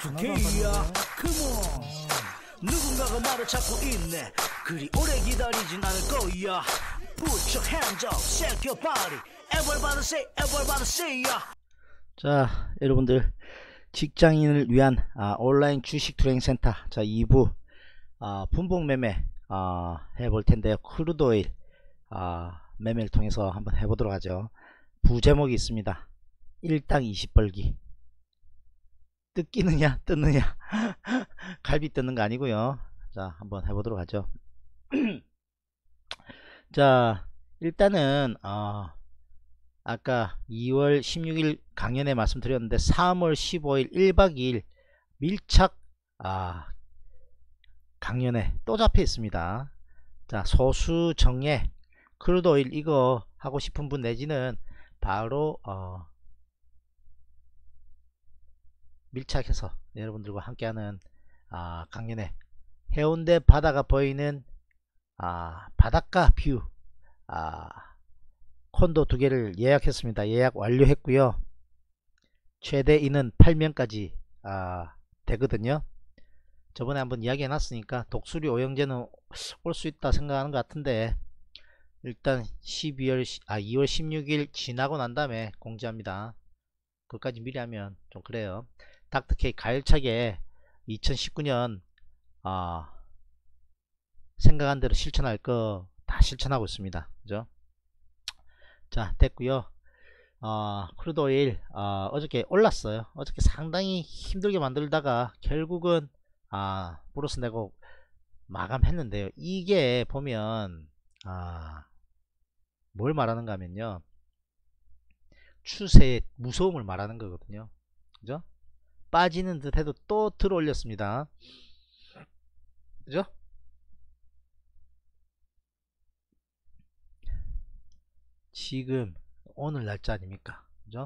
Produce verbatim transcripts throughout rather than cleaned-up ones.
투케이야 컴온 누군가가 나를 찾고 있네 그리 오래 기다리진 않을 거야 Put your hands up, shake your body Everybody say, everybody say ya. 자 여러분들 직장인을 위한 아, 온라인 주식 투자센터 자 이 부 아, 분봉 매매 아, 해볼 텐데요. 크루드오일 아, 매매를 통해서 한번 해보도록 하죠. 부제목이 있습니다. 일당 이십 벌기. 뜯기느냐 뜯느냐 갈비 뜯는 거 아니고요. 자 한번 해보도록 하죠. 자 일단은 어, 아까 이월 십육일 강연에 말씀드렸는데 삼월 십오일 일박 이일 밀착 아, 강연에 또 잡혀 있습니다. 자 소수 정예 크루드오일 이거 하고 싶은 분 내지는 바로 어, 밀착해서 여러분들과 함께하는 아, 강연에 해운대 바다가 보이는 아, 바닷가 뷰 아, 콘도 두 개를 예약했습니다. 예약 완료했고요. 최대 인원 팔 명까지 아, 되거든요. 저번에 한번 이야기 해놨으니까 독수리 오영재는 올 수 있다 생각하는 것 같은데 일단 십이월 아 이월 십육일 지나고 난 다음에 공지합니다. 그것까지 미리 하면 좀 그래요. 닥터케이 가열차게 이천십구년 아, 생각한 대로 실천할 거 다 실천하고 있습니다. 그죠? 자 됐고요. 어, 크루드오일 어, 어저께 올랐어요. 어저께 상당히 힘들게 만들다가 결국은 아, 플러스 내고 마감했는데요. 이게 보면 아, 뭘 말하는가 하면요, 추세의 무서움을 말하는 거거든요. 그죠? 빠지는 듯 해도 또 들어 올렸습니다. 그죠? 지금 오늘 날짜 아닙니까? 그죠?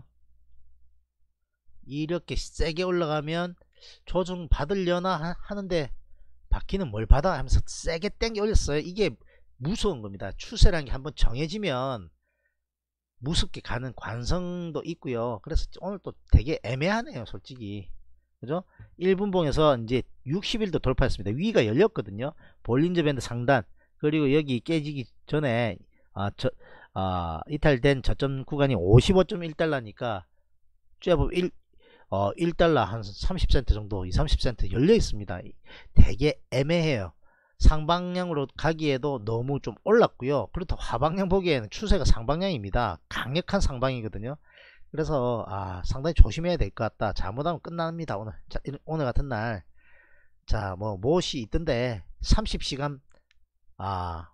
이렇게 세게 올라가면 조정 받으려나 하는데 받기는 뭘 받아 하면서 세게 땡겨 올렸어요. 이게 무서운 겁니다. 추세라는 게 한번 정해지면 무섭게 가는 관성도 있고요. 그래서 오늘 또 되게 애매하네요, 솔직히. 그죠? 일 분봉에서 이제 육십일도 돌파했습니다. 위가 열렸거든요. 볼린저 밴드 상단, 그리고 여기 깨지기 전에 아, 저, 아, 이탈된 저점 구간이 오십오 점 일 달러니까 쬐보면 일, 어, 일 달러 한 삼십 센트 정도, 이십, 삼십 센트 열려 있습니다. 되게 애매해요. 상방향으로 가기에도 너무 좀 올랐고요. 그렇다고 하방향 보기에는 추세가 상방향입니다. 강력한 상방이거든요. 그래서 아, 상당히 조심해야 될 것 같다. 잘못하면 끝납니다. 오늘 자, 오늘 같은 날. 자, 뭐 무엇이 있던데 삼십 시간 아,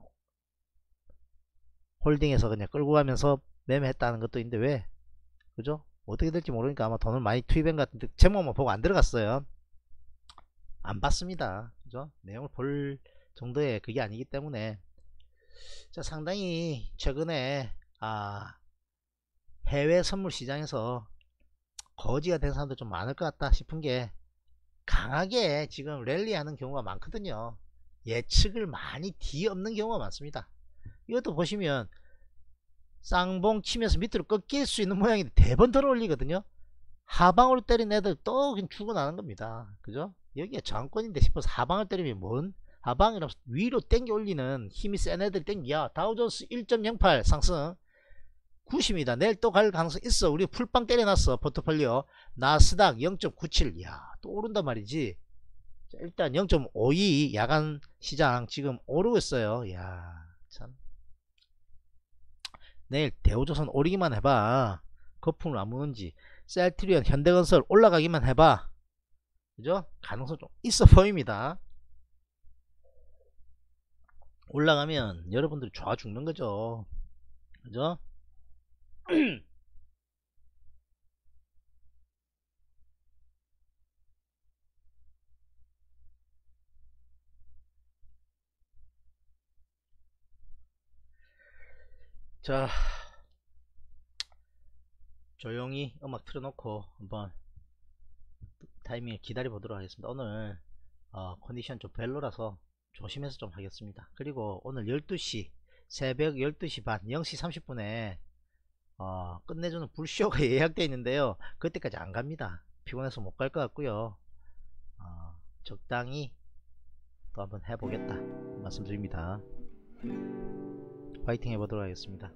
홀딩해서 그냥 끌고 가면서 매매했다는 것도 있는데 왜? 그죠? 어떻게 될지 모르니까 아마 돈을 많이 투입한 것 같은데 제목만 보고 안 들어갔어요. 안 봤습니다. 그죠? 내용을 볼 정도의 그게 아니기 때문에. 자, 상당히 최근에 아, 해외 선물 시장에서 거지가 된 사람도 좀 많을 것 같다 싶은 게 강하게 지금 랠리하는 경우가 많거든요. 예측을 많이 뒤엎는 경우가 많습니다. 이것도 보시면 쌍봉 치면서 밑으로 꺾일 수 있는 모양인데 대번 들어 올리거든요. 하방으로 때린 애들 또 그냥 죽어나는 겁니다. 그죠? 여기가 저항권인데 싶어서 하방을 때리면 뭔 하방이라서 위로 땡겨 올리는 힘이 센 애들 땡기야. 다우존스 일 점 영팔 상승 구십입니다. 내일 또 갈 가능성 있어. 우리 풀빵 때려놨어. 포트폴리오. 나스닥 영 점 구칠. 이야, 또 오른단 말이지. 자, 일단 영 점 오이 야간 시장 지금 오르고 있어요. 이야, 참. 내일 대우조선 오르기만 해봐. 거품을 안 무는지. 셀트리온 현대건설 올라가기만 해봐. 그죠? 가능성 좀 있어 보입니다. 올라가면 여러분들이 좋아 죽는 거죠. 그죠? 자, 조용히 음악 틀어놓고 한번 타이밍을 기다려 보도록 하겠습니다. 오늘 어, 컨디션 좀 별로라서 조심해서 좀 하겠습니다. 그리고 오늘 열두 시 새벽 열두 시 반 영 시 삼십 분에 어, 끝내주는 불쇼가 예약되어 있는데요. 그때까지 안 갑니다. 피곤해서 못 갈 것 같고요. 어, 적당히 또 한번 해보겠다 말씀드립니다. 파이팅 해보도록 하겠습니다.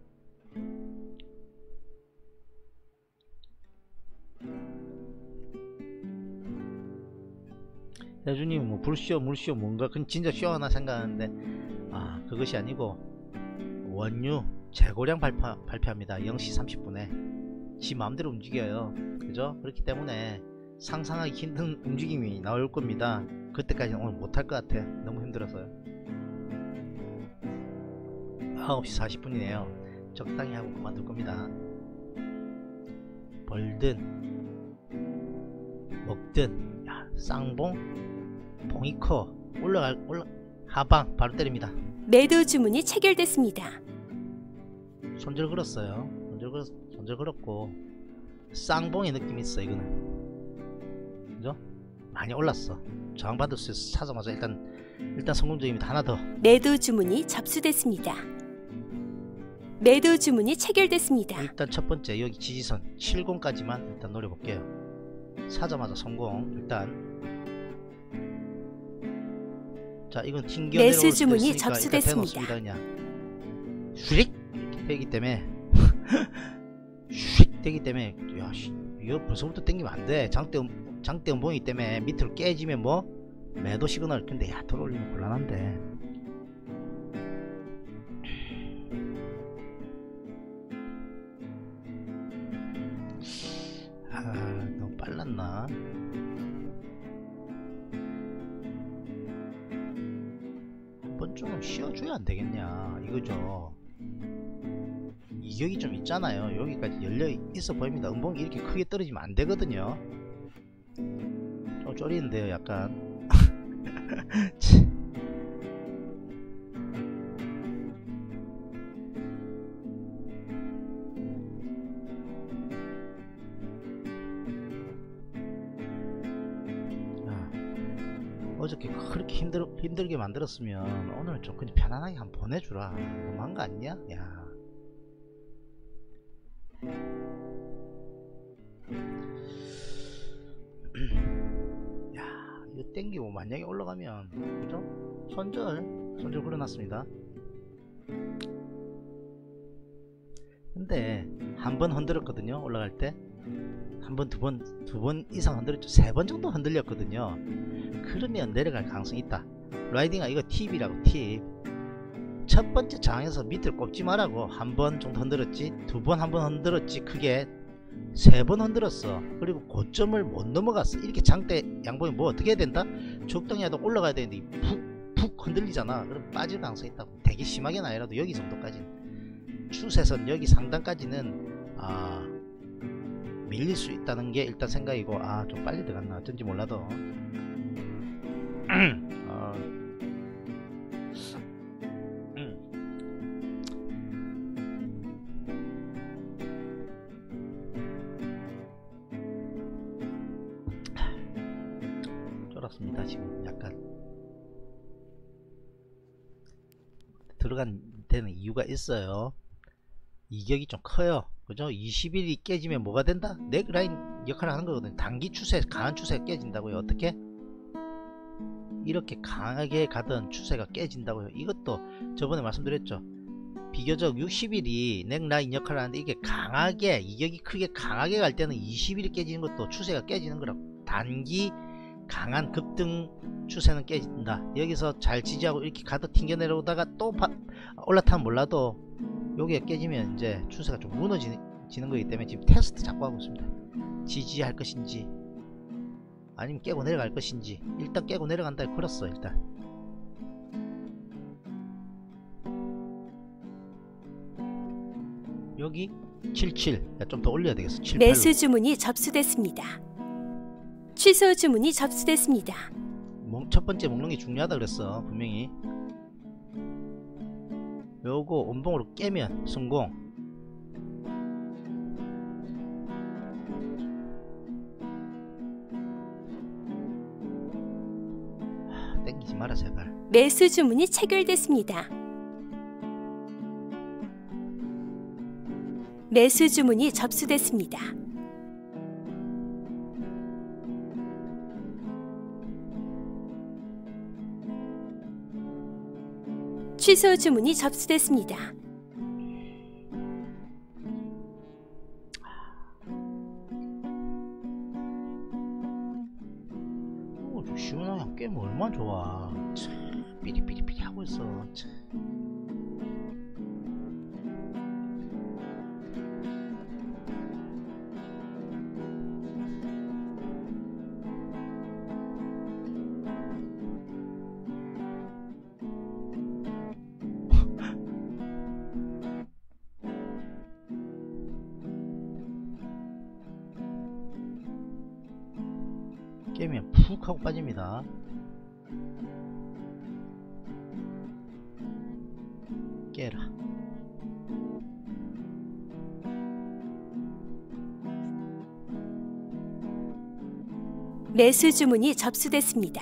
혜주님 뭐 불쇼 물쇼 뭔가 그건 진짜 쇼하나 생각하는데 아 그것이 아니고 원유 재고량 발표, 발표합니다. 영 시 삼십 분에 지 마음대로 움직여요. 그죠? 그렇기 때문에 상상하기 힘든 움직임이 나올 겁니다. 그때까지는 오늘 못할 것 같아. 너무 힘들어서요. 아홉 시 사십 분이네요 적당히 하고 그만둘 겁니다. 벌든 먹든 야, 쌍봉 봉이 커 올라갈 올라 하방 바로 때립니다. 매도 주문이 체결됐습니다. 손절 걸었어요. 손절 걸었 손절 걸었고 쌍봉의 느낌이 있어. 이거는 그죠? 많이 올랐어. 저항받을 수 있어. 사자마자 일단 일단 성공적입니다. 하나 더. 매도 주문이 접수됐습니다. 매도 주문이 체결됐습니다. 일단 첫 번째 여기 지지선 칠십까지만 일단 노려볼게요. 사자마자 성공. 일단 자 이건 튕겨 내려올 매수 수도 주문이 있으니까 접수됐습니다. 일단 그냥 슈릭 이렇게 되기 때문에 슈릭 되기 때문에 야 씨, 이거 벌써부터 땡기면 안돼. 장대 장대 음봉이기 때문에 밑으로 깨지면 뭐 매도 시그널. 근데 야 돈 올리면 곤란한데 아 너무 빨랐나. 한번 좀 쉬어줘야 안되겠냐 이거죠. 이격이 좀 있잖아요. 여기까지 열려 있어 보입니다. 음봉이 이렇게 크게 떨어지면 안되거든요. 좀 쫄리는데요 약간. 어저께 그렇게 힘들, 힘들게 만들었으면 오늘 좀 그냥 편안하게 한번 보내주라. 너무한 거 아니냐? 야. 야, 이거 땡기고 만약에 올라가면, 그죠? 손절, 손절 걸어놨습니다. 근데 한 번 흔들었거든요. 올라갈 때. 한 번, 두 번, 두 번 이상 흔들었죠. 세 번 정도 흔들렸거든요. 그러면 내려갈 가능성이 있다. 라이딩아 이거 팁이라고. 팁. 첫 번째 장에서 밑을 꼽지 말라고. 한 번 정도 흔들었지, 두 번 한 번 흔들었지, 크게 세 번 흔들었어. 그리고 고점을 못 넘어갔어. 이렇게 장대 양봉이 뭐 어떻게 해야 된다? 적당히 하다 올라가야 되는데 푹푹 흔들리잖아. 그럼 빠질 가능성이 있다고. 되게 심하게는 아니라도 여기 정도까지는, 추세선 여기 상단까지는 아 밀릴 수 있다는 게 일단 생각이고, 아 좀 빨리 들어갔나 어쩐지 몰라도 어, 음. 쫄았습니다. 지금 약간 들어간 데는 이유가 있어요. 이격이 좀 커요. 그죠? 이십 일이 깨지면 뭐가 된다? 넥라인 역할을 하는 거거든요. 단기 추세, 강한 추세가 깨진다고요. 어떻게? 이렇게 강하게 가던 추세가 깨진다고요. 이것도 저번에 말씀드렸죠. 비교적 육십 일이 넥라인 역할을 하는데 이게 강하게, 이격이 크게 강하게 갈 때는 이십 일이 깨지는 것도 추세가 깨지는 거라고. 단기 강한 급등 추세는 깨진다. 여기서 잘 지지하고 이렇게 가다 튕겨 내려오다가 또 파, 올라타면 몰라도 여기가 깨지면 이제 추세가 좀 무너지는 거기 때문에 지금 테스트 자꾸 하고 있습니다. 지지할 것인지 아니면 깨고 내려갈 것인지. 일단 깨고 내려간다 걸었어. 일단 여기 칠십칠, 좀 더 올려야 되겠어. 칠십팔로. 매수 주문이 접수됐습니다. 취소 주문이 접수됐습니다. 첫 번째 목록이 중요하다 그랬어. 분명히 요거 음봉으로 깨면 성공. 하, 땡기지 마라 제발. 매수 주문이 체결됐습니다. 매수 주문이 접수됐습니다. 취소 주문이 접수됐습니다. 어, 좀 시원하게 깨면 얼마나 좋아. 참 삐리삐리삐리 하고 있어. 참. 깨면 푹 하고 빠집니다. 깨라. 매수 주문이 접수됐습니다.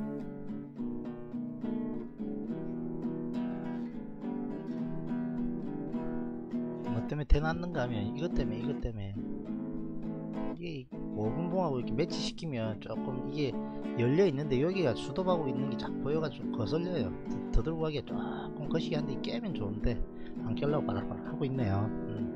뭐 때문에 대놨는가 하면 이것 때문에 이것 때문에 이게 오분봉하고 이렇게 매치시키면 조금 이게 열려 있는데 여기가 수도하고 있는 게 자꾸 보여가지고 거슬려요. 더, 더 들고 가기가 조금 거시기 한데 깨면 좋은데 안 깨려고 바라바라 하고 있네요. 음.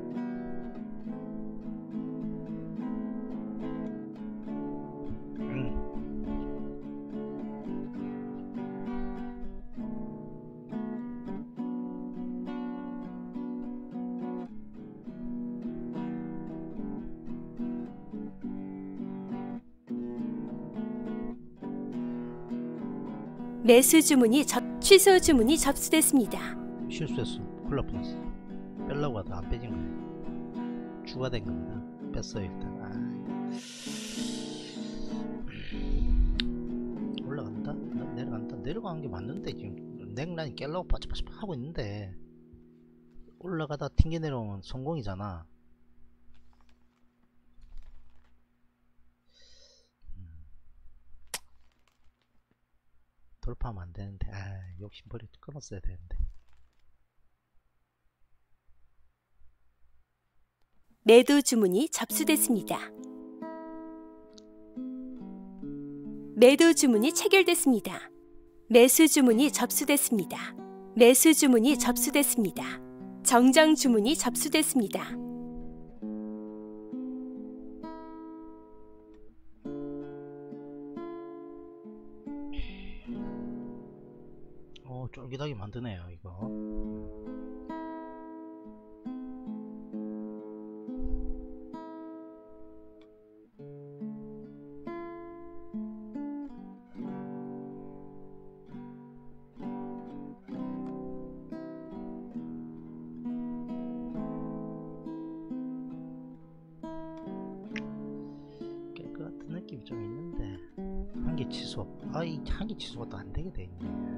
매수 주문이 접 취소 주문이 접수됐습니다. 실수했어. 큰일 날 뻔했어. 빼려고 하다 안 빼진 거예요. 추가된 겁니다. 뺐어요 일단. 아. 올라간다? 내려간다? 내려가는 게 맞는데 지금 냉란이 깨려고 빠짝빠짝 하고 있는데 올라가다 튕겨 내려오면 성공이잖아. 돌파하면 안 되는데, 아, 욕심 버리 끊었어야 되는데. 매도 주문이 접수됐습니다. 매도 주문이 체결됐습니다. 매수 주문이 접수됐습니다. 매수 주문이 접수됐습니다. 정정 주문이 접수됐습니다. 어, 쫄깃하게 만드네요 이거. 깰 것 같은 느낌이 좀 있는데 한 개 취소. 아이 한 개 취소가 또 안 되게 돼 있네.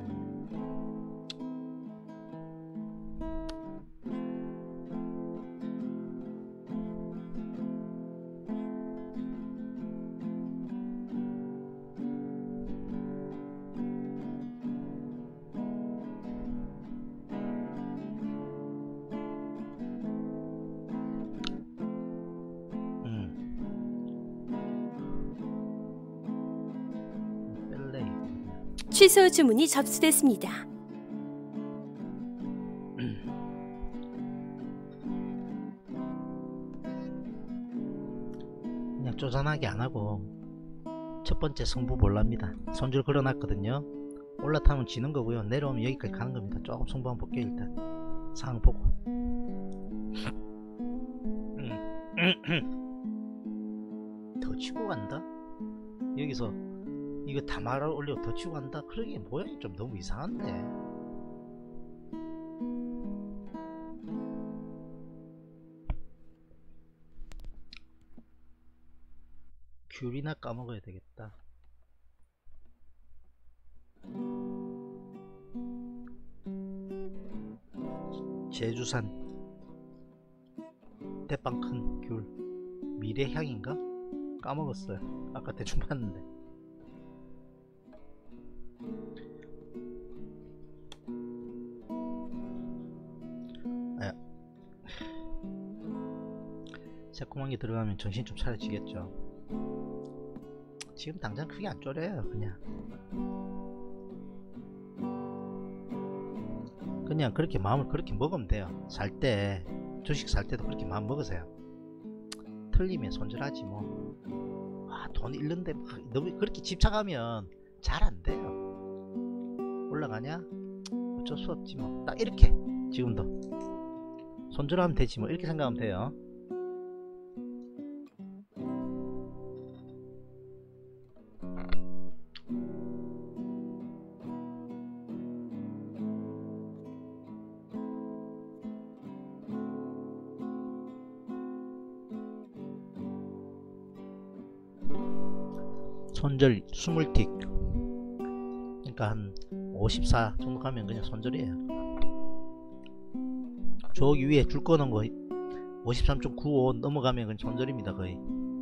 취소 주문이 접수됐습니다. 그냥 쪼잔하게 안하고 첫 번째 승부 볼랍니다. 손줄 걸어놨거든요. 올라타면 지는 거고요. 내려오면 여기까지 가는 겁니다. 조금 승부 한번 볼게요. 일단 상황 보고. 더 치고 간다? 여기서 이거 다 말아 올리고 더 치고 간다? 그러기에 모양이 좀 너무 이상한데. 귤이나 까먹어야 되겠다. 제주산 대빵 큰 귤 미래향인가? 까먹었어요. 아까 대충 봤는데. 아, 새콤한 게 들어가면 정신 좀 차려지겠죠. 지금 당장 크게 안 졸여요. 그냥 그냥 그렇게 마음을 그렇게 먹으면 돼요. 살 때 주식 살 때도 그렇게 마음 먹으세요. 틀리면 손절하지 뭐. 아, 돈 잃는데 막 너무 그렇게 집착하면 잘 안 돼요. 올라가냐? 어쩔 수 없지 뭐. 딱 이렇게 지금도 손절하면 되지 뭐, 이렇게 생각하면 돼요. 손절 이십 틱, 그러니까 한 오십사 정도 가면 그냥 손절이에요. 저기 위에 줄 거는 거 오십삼 점 구오 넘어가면 그냥 손절입니다 거의.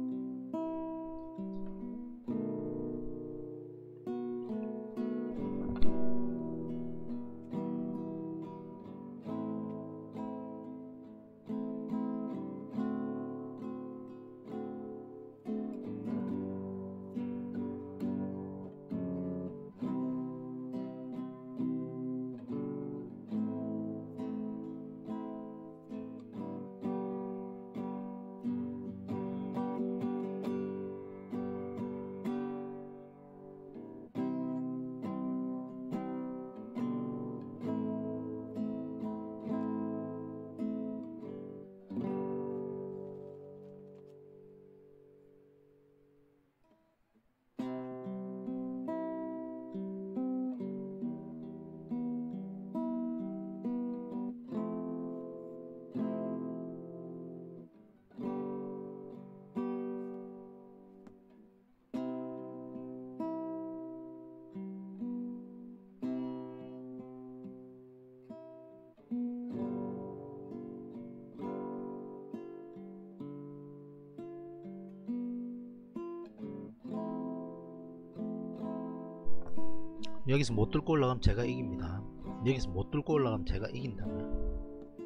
여기서 못 뚫고 올라가면 제가 이깁니다. 여기서 못 뚫고 올라가면 제가 이긴다고요.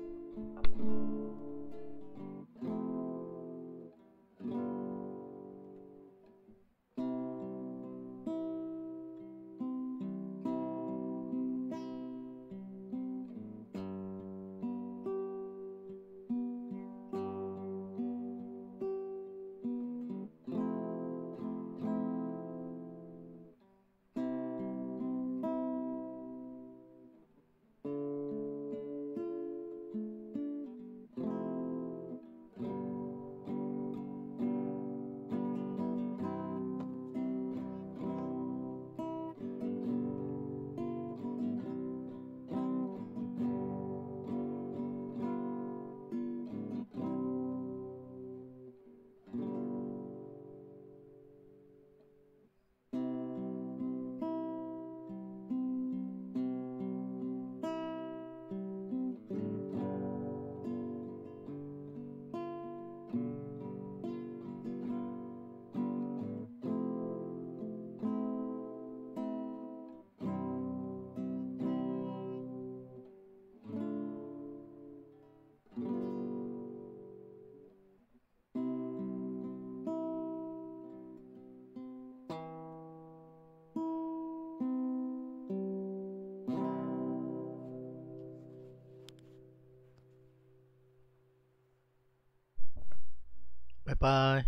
바이바이.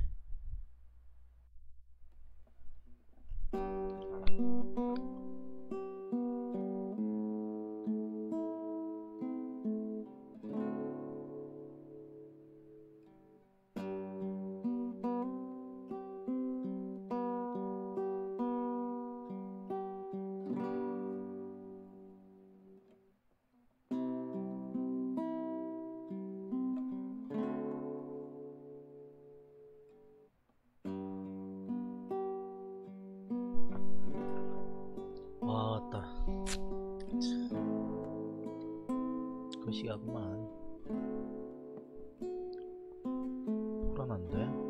왔다. 그 시간만 불안한데.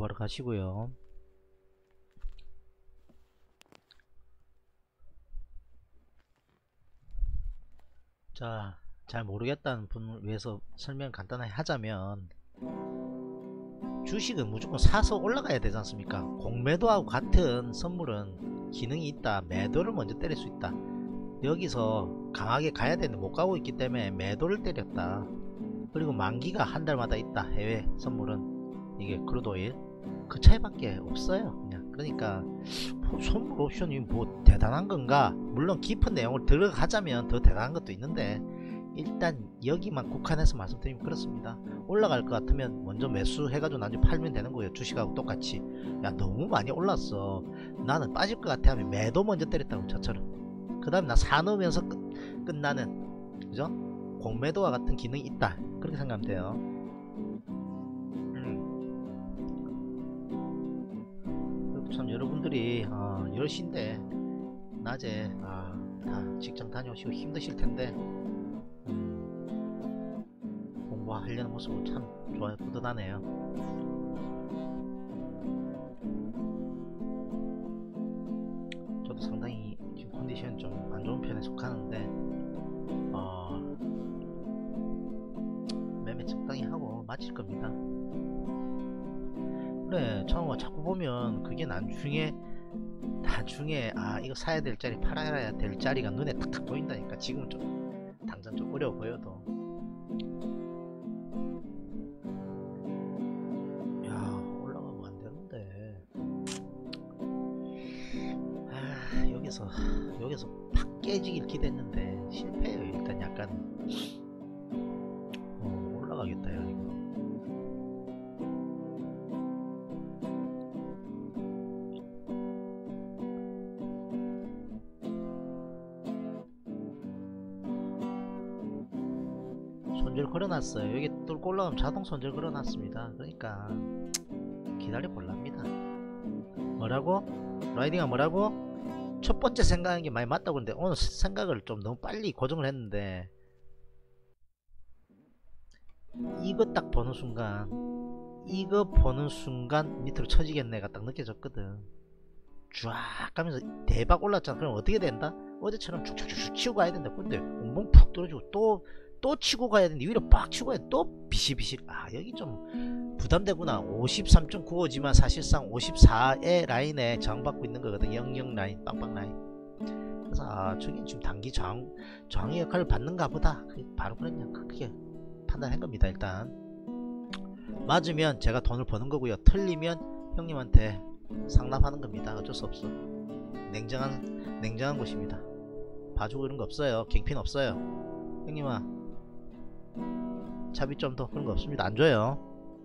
공부하러 가시고요. 자, 잘 모르겠다는 분을 위해서 설명 간단하게 하자면, 주식은 무조건 사서 올라가야 되지 않습니까? 공매도하고 같은 선물은 기능이 있다. 매도를 먼저 때릴 수 있다. 여기서 강하게 가야 되는데 못 가고 있기 때문에 매도를 때렸다. 그리고 만기가 한 달마다 있다. 해외 선물은 이게 크루드오일 그 차이밖에 없어요. 그냥 그러니까 뭐 선물 옵션이 뭐 대단한 건가? 물론 깊은 내용을 들어가자면 더 대단한 것도 있는데 일단 여기만 국한해서 말씀드리면 그렇습니다. 올라갈 것 같으면 먼저 매수해가지고 나중에 팔면 되는 거예요. 주식하고 똑같이. 야 너무 많이 올랐어, 나는 빠질 것 같아 하면 매도 먼저 때렸다고 저처럼. 그 다음에 나 사놓으면서 끝, 끝나는, 그죠? 공매도와 같은 기능이 있다, 그렇게 생각하면 돼요. 음. 참 여러분들이 어, 열 시인데 낮에 아, 다 직장 다녀오시고 힘드실 텐데 음, 공부하려는 모습은 참 좋아요. 뿌듯하네요. 저도 상당히 지금 컨디션 좀 안 좋은 편에 속하는데 어, 매매 적당히 하고 마칠 겁니다. 그래, 처음 자꾸 보면 그게 나중에 나중에 아 이거 사야 될 자리 팔아야 될 자리가 눈에 탁탁 보인다니까. 지금은 좀 당장 좀 어려워 보여도 야 올라가면 안 되는데 아 여기서 여기서 팍 깨지길 기대했는데 실패해요. 일단 약간 어, 올라가겠다 야 이거. 손절 걸어놨어요. 여기 뚫고 올라가면 자동 손절 걸어놨습니다. 그러니까 기다려 볼랍니다. 뭐라고? 라이딩아 뭐라고? 첫 번째 생각한 게 많이 맞다고 그러는데 오늘 생각을 좀 너무 빨리 고정을 했는데 이거 딱 보는 순간 이거 보는 순간 밑으로 쳐지겠네가 딱 느껴졌거든. 쫙 가면서 대박 올랐잖아. 그럼 어떻게 된다? 어제처럼 쭉쭉쭉 치고 가야 된다. 근데 온봉 푹 떨어지고 또 또 치고 가야 되는데 위로 빡 치고 가야 또 비실비실. 아 여기 좀 부담되구나. 오십삼 점 구오지만 사실상 오십사의 라인에 저항받고 있는 거거든. 영영 라인, 빵빵 라인. 그래서 아 저긴 지금 단기 저항, 저항의 역할을 받는가 보다. 바로 그랬냐 그렇게 판단한 겁니다. 일단 맞으면 제가 돈을 버는 거고요. 틀리면 형님한테 상납하는 겁니다. 어쩔 수 없어. 냉정한 냉정한 곳입니다. 봐주고 그런 거 없어요. 갱핀 없어요. 형님아 차비 좀 더 그런 거 없습니다. 안 줘요.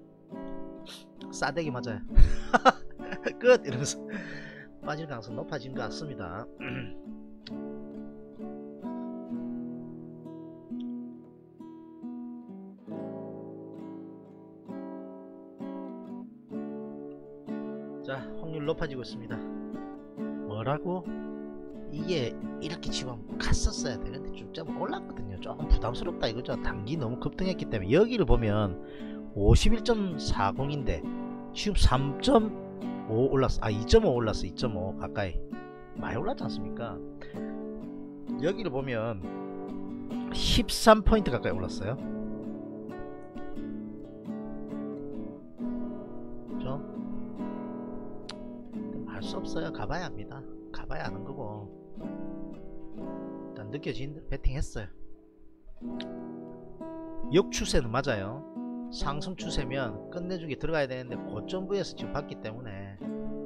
싸대기 맞아요. 끝! 이러면서 빠질 가능성 높아진 것 같습니다. 자, 확률 높아지고 있습니다. 뭐라고? 이게 이렇게 지금 갔었어야 되는데 좀 올랐거든요. 조금 부담스럽다 이거죠. 단기 너무 급등했기 때문에. 여기를 보면 오십일 점 사공인데 지금 삼 점 오 올랐어. 아 이 점 오 올랐어. 이 점 오 가까이 많이 올랐지 않습니까? 여기를 보면 십삼 포인트 가까이 올랐어요. 그죠? 할 수 없어요. 가봐야 합니다. 가봐야 아는 거고. 일단 느껴진 대로 배팅했어요. 역추세는 맞아요. 상승 추세면 끝내주기 들어가야 되는데 고점 부에서 지금 봤기 때문에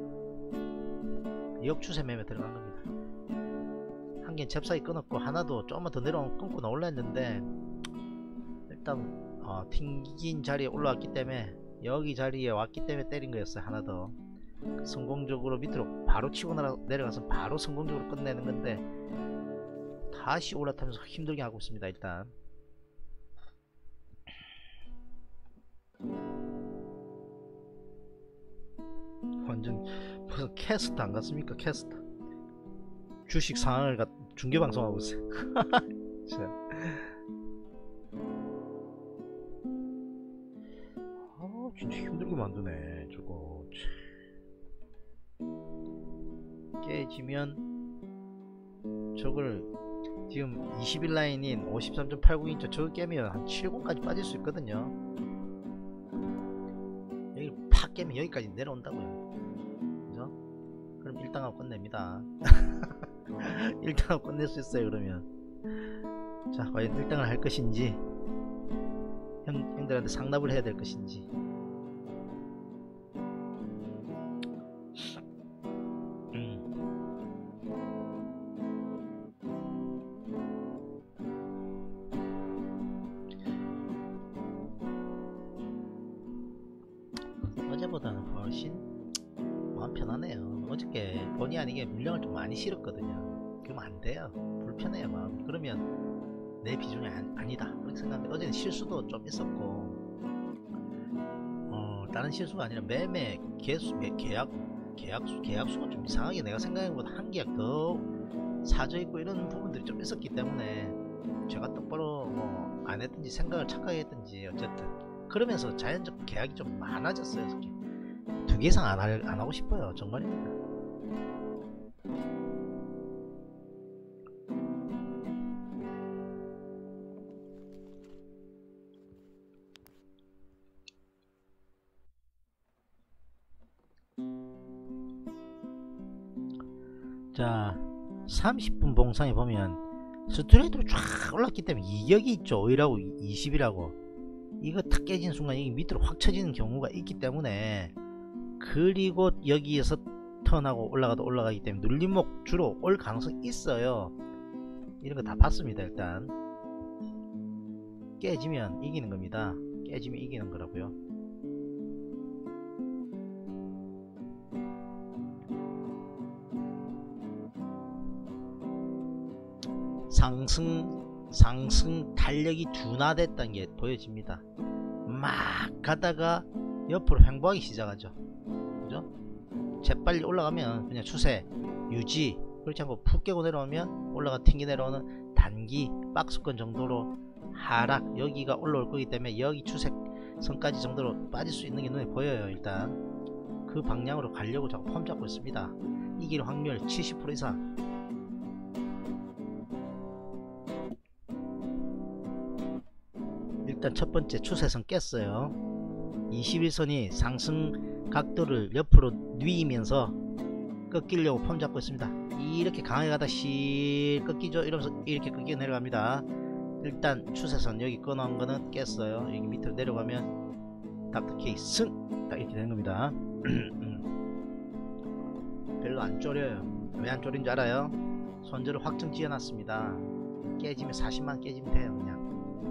역추세 매매 들어간 겁니다. 한 개는 잽싸게 끊었고 하나도 조금만 더 내려오면 끊고 나올라 했는데 일단 어, 튕긴 자리에 올라왔기 때문에 여기 자리에 왔기 때문에 때린 거였어요. 하나 더 성공적으로 밑으로 바로 치고 내려가서 바로 성공적으로 끝내는 건데 다시 올라타면서 힘들게 하고 있습니다. 일단 완전 무슨 캐스트 안 갔습니까? 캐스트 주식 상황을 가, 중계방송하고 있어요. 아 진짜 힘들게 힘들게 만드네 저거. 깨지면 저걸 지금 이십일 라인인 오십삼 점 팔공 인치 저거 깨면 한 칠공까지 빠질 수 있거든요. 여기 팍 깨면 여기까지 내려온다고요. 그죠? 그럼 일 당하고 끝냅니다. 일 당하고 끝낼 수 있어요. 그러면 자, 과연 일 당을 할 것인지, 형, 형들한테 상납을 해야 될 것인지. 어제보다는 훨씬 마음 편하네요. 어저께 본의 아니게 물량을 좀 많이 실었거든요. 그러면 안 돼요. 불편해요 마음이. 그러면 내 비중이 아, 아니다 그렇게 생각합니다. 어제는 실수도 좀 있었고, 어, 다른 실수가 아니라 매매 개수, 매, 계약 계약수 계약수가 좀 이상하게 내가 생각해보다 한 계약 더 사져있고 이런 부분들이 좀 있었기 때문에 제가 똑바로 뭐 안 했든지 생각을 착하게 했든지 어쨌든 그러면서 자연적 계약이 좀 많아졌어요. 두 개 이상 안, 할, 안 하고 싶어요. 정말입니다. 자, 삼십 분 봉상에 보면 스트레이트로 쫙 올랐기 때문에 이격이 있죠. 오일하고 이십이라고 이거 탁 깨진 순간 여기 밑으로 확 쳐지는 경우가 있기 때문에, 그리고 여기에서 턴하고 올라가도 올라가기 때문에 눌림목 주로 올 가능성이 있어요. 이런 거 다 봤습니다. 일단 깨지면 이기는 겁니다. 깨지면 이기는 거라고요. 상승 상승 탄력이 둔화됐다는 게 보여집니다. 막 가다가 옆으로 횡보하기 시작하죠. 그죠? 재빨리 올라가면 그냥 추세 유지, 그렇지 않고 푹 깨고 내려오면 올라가 튕기 내려오는 단기 박스권 정도로 하락, 여기가 올라올 거기 때문에 여기 추세선까지 정도로 빠질 수 있는 게 눈에 보여요. 일단 그 방향으로 가려고 자꾸 폼 잡고 있습니다. 이길 확률 칠십 퍼센트 이상. 일단 첫 번째 추세선 깼어요. 이십일 선이 상승 각도를 옆으로 뉘면서 꺾이려고 폼 잡고 있습니다. 이렇게 강하게 가다 실 꺾이죠. 이러면서 이렇게 꺾여 내려갑니다. 일단 추세선 여기 끊어온 거는 깼어요. 여기 밑으로 내려가면 닥터케이 승! 딱 이렇게 되는 겁니다. 별로 안 쪼려요. 왜 안 쪼린 줄 알아요? 손절을 확정 지어놨습니다. 깨지면 사십만 깨지면 돼요. 그냥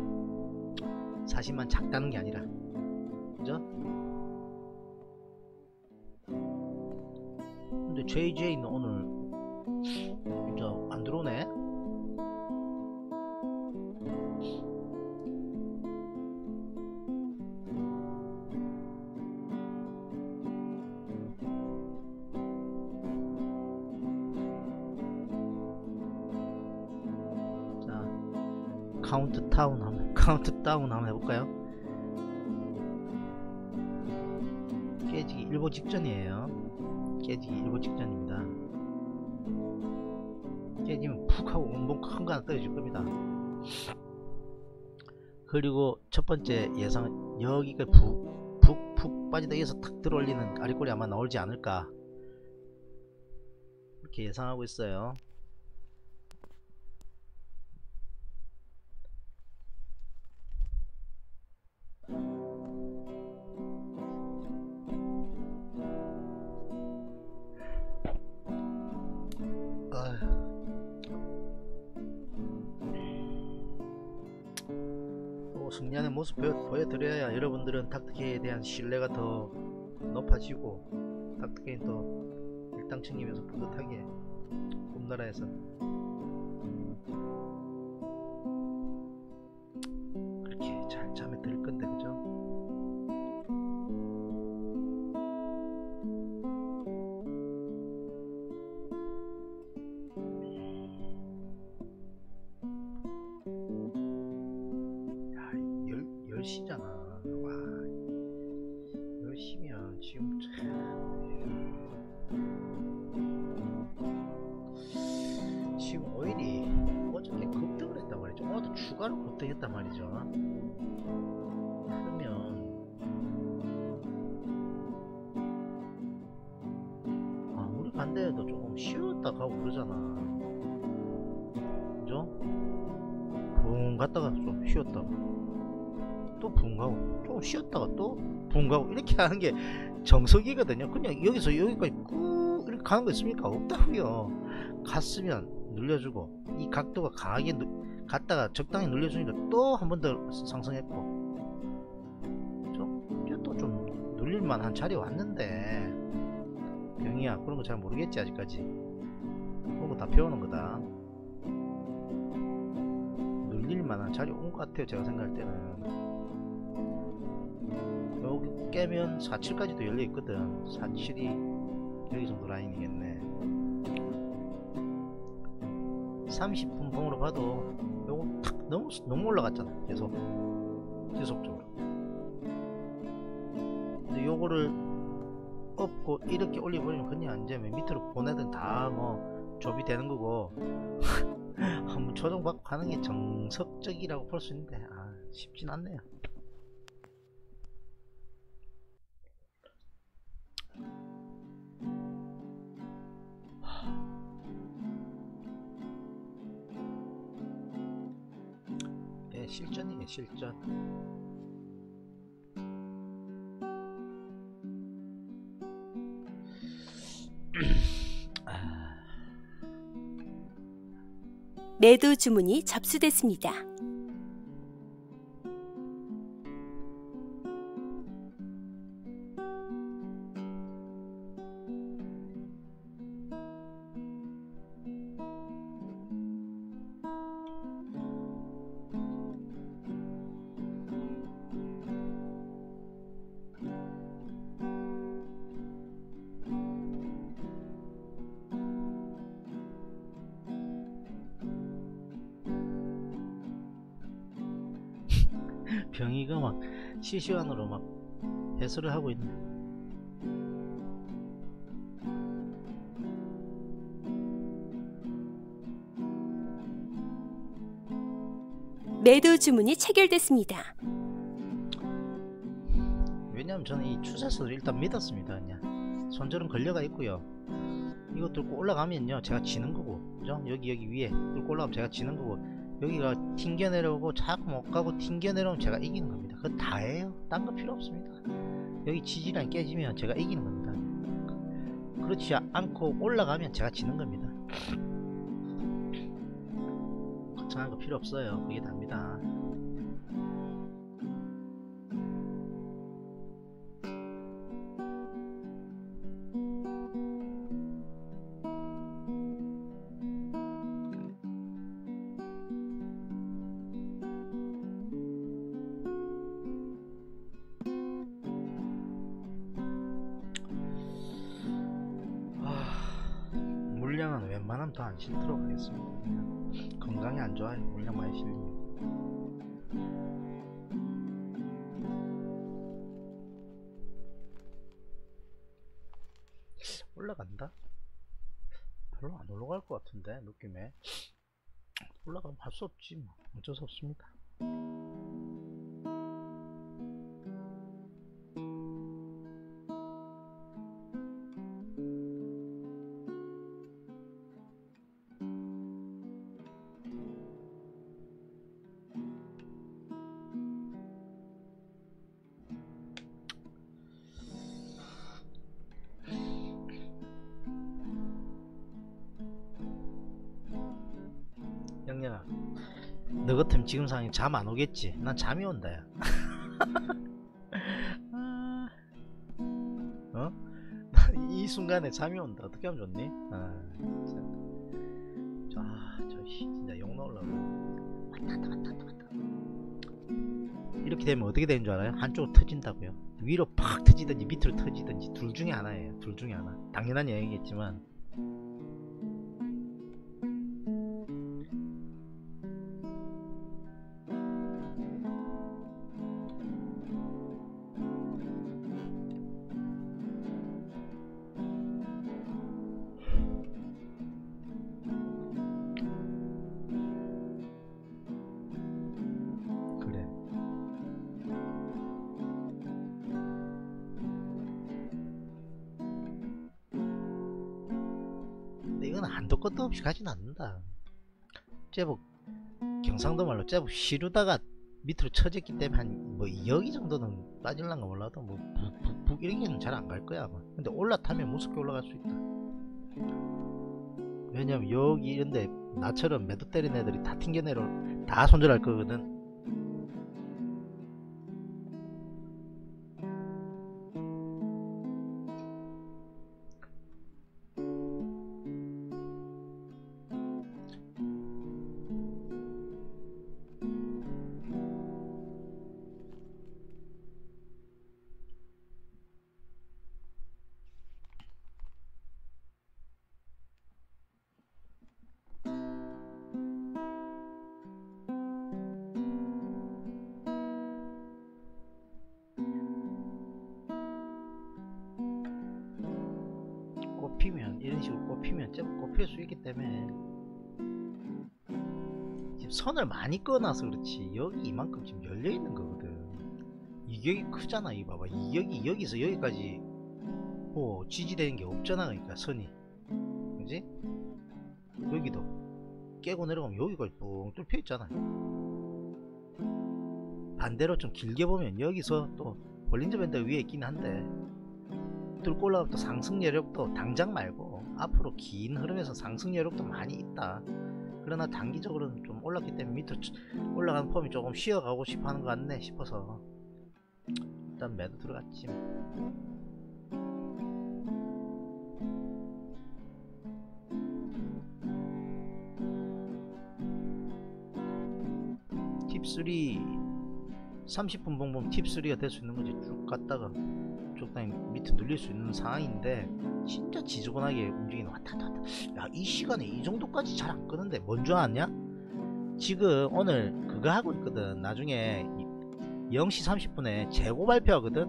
사십만 작다는 게 아니라, 그죠? 근데 제이제이는 오늘 진짜 안 들어오네. 자, 카운트다운 한번 카운트다운 한번 해볼까요? 깨지기 일보 직전이에요. 깨지기 일보 직전입니다. 깨지면 푹 하고 운봉 큰 거 하나 떨어질 겁니다. 그리고 첫 번째 예상은 여기가 푹푹 빠지다 여기서 탁 들어올리는 아리꼬리 아마 나오지 않을까, 이렇게 예상하고 있어요. 승리하는 모습 보여, 보여드려야 여러분들은 닥터케이에 대한 신뢰가 더 높아지고, 닥터케이는 또 일당층이면서 뿌듯하게 꿈나라에서 그렇게 잘 잠에 들 건데, 그죠? 열 시잖아. 와, 열 시 했단 말이죠. 그러면 아무리 반대해도 조금 쉬었다 가고 그러잖아. 그죠? 붕 갔다가 좀 쉬었다가 또 붕 가고 좀 쉬었다가 또 붕 가고 이렇게 하는 게 정석이거든요. 그냥 여기서 여기까지 꾹 이렇게 가는 거 있습니까? 없다고요. 갔으면 눌려주고 이 각도가 강하게 누, 갔다가 적당히 눌려주니까 또 한 번 더 상승했고 또 좀 눌릴만한 자리에 왔는데 병이야 그런 거 잘 모르겠지 아직까지. 그런 거 다 배우는 거다. 눌릴만한 자리 온 것 같아요 제가 생각할 때는. 여기 깨면 사십칠까지도 열려있거든. 사십칠이 여기 정도 라인이겠네. 삼십 분 봉으로 봐도 요거 탁 너무 너무 올라갔잖아. 계속 지속적으로. 근데 요거를 업고 이렇게 올려버리면 그냥 이제 맨 밑으로 보내든 다 뭐 조비 되는 거고 한번 조정받고 가는 게 정석적이라고 볼 수 있는데 아 쉽진 않네요. 예, 실전이에요 실전. 매도 주문이 접수됐습니다. 병이가 막 실시간으로 막 해설을 하고 있네. 매도 주문이 체결됐습니다. 왜냐면 저는 이 추세선을 일단 믿었습니다. 그냥 손절은 걸려가 있고요. 이거 뚫고 올라가면요 제가 지는 거고, 그죠? 여기 여기 위에 뚫고 올라가면 제가 지는 거고, 여기가 튕겨 내려오고 자꾸 못 가고 튕겨 내려오면 제가 이기는 겁니다. 그거 다예요. 딴 거 필요 없습니다. 여기 지지라인 깨지면 제가 이기는 겁니다. 그렇지 않고 올라가면 제가 지는 겁니다. 거창한 거 필요 없어요. 그게 답니다. 물량은 웬만하면 더 안 실도록 하겠습니다. 그냥 건강이 안 좋아요. 물량 많이 실리면. 올라간다? 별로 안 올라갈 것 같은데 느낌에. 올라가면 할 수 없지 뭐. 어쩔 수 없습니다. 영년아, 너 같으면 지금 상황에 잠 안 오겠지? 난 잠이 온다 야. 어? 이 순간에 잠이 온다. 어떻게 하면 좋니? 아, 진짜. 아, 저 진짜 욕 나오려고. 왔다 왔다 왔다 왔다 왔다. 이렇게 되면 어떻게 되는 줄 알아요? 한쪽으로 터진다고요. 위로 팍 터지든지 밑으로 터지든지 둘 중에 하나예요. 둘 중에 하나. 당연한 얘기겠지만. 한도 끝도 없이 가진 않는다. 제법 경상도 말로 제법 시루다가 밑으로 쳐졌기 때문에 한 뭐 여기 정도는 빠질란가 몰라도 뭐 북북북 이렇게는 잘 안 갈 거야 아마. 근데 올라타면 무섭게 올라갈 수 있다. 왜냐면 여기 이런데 나처럼 매도 때린 애들이 다 튕겨내려 다 손절할 거거든. 꼽히면 이런 식으로 꼽히면 제법 꼽힐 수 있기 때문에 지금 선을 많이 꺼놔서 그렇지 여기 이만큼 지금 열려있는 거거든. 이격이 크잖아. 이 봐봐, 이격이 여기서 여기까지 뭐 지지되는 게 없잖아. 그러니까 선이, 그지? 여기도 깨고 내려가면 여기까지 뿡 뚫혀 있잖아. 반대로 좀 길게 보면 여기서 또 볼린저 밴드 위에 있긴 한데 뚫고 올라가면 또 상승 여력도 당장 말고 앞으로 긴 흐름에서 상승 여력도 많이 있다. 그러나 단기적으로는 좀 올랐기 때문에 밑으로 올라가는 폼이 조금 쉬어가고 싶어 하는 것 같네 싶어서 일단 매도 들어갔지. 팁 삼 삼십 분 봉봉 팁 삼가 될 수 있는 거지. 쭉 갔다가 적당히 밑에 눌릴 수 있는 상황인데 진짜 지저분하게 움직이는 왔다 갔다. 야, 이 시간에 이 정도까지 잘 안 끄는데 뭔 줄 아냐? 지금 오늘 그거 하고 있거든. 나중에 영 시 삼십 분에 재고 발표하거든.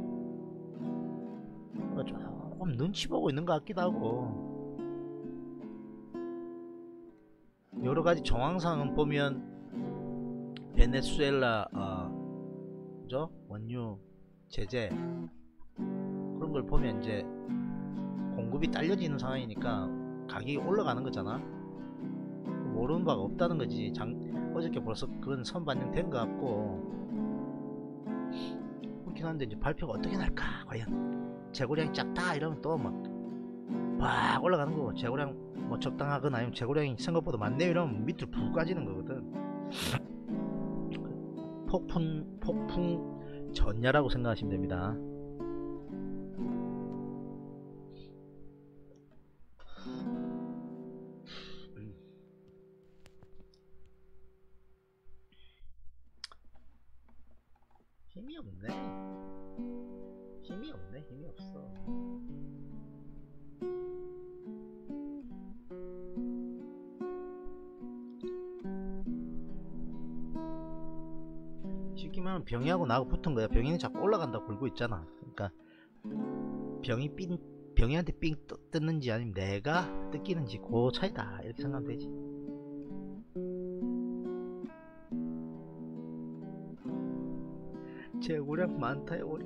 조금 눈치 보고 있는 것 같기도 하고, 여러가지 정황상은 보면 베네수엘라 어, 그죠? 원유 제재 그런 걸 보면 이제 공급이 딸려지는 상황이니까 가격이 올라가는 거잖아. 모르는 바가 없다는 거지. 장, 어저께 벌써 그건 선 반영된 것 같고 그렇긴 한데 이제 발표가 어떻게 날까 과연. 재고량이 작다 이러면 또 막 막 올라가는 거고, 재고량 뭐 적당하거나 아니면 재고량이 생각보다 많네요 이러면 밑으로 푹 까지는 거거든. 폭풍 폭풍 전야라고 생각하시면 됩니다. 힘이 없네. 힘이 없네. 힘이 없어. 쉽게 말하면 병이하고 나하고 붙은 거야. 병이는 자꾸 올라간다고 굴고 있잖아. 그러니까 병이 삥, 병이한테 삥 뜯는지 아니면 내가 뜯기는지 그 차이다 이렇게 생각하면 되지. 재고량 많다요. 우리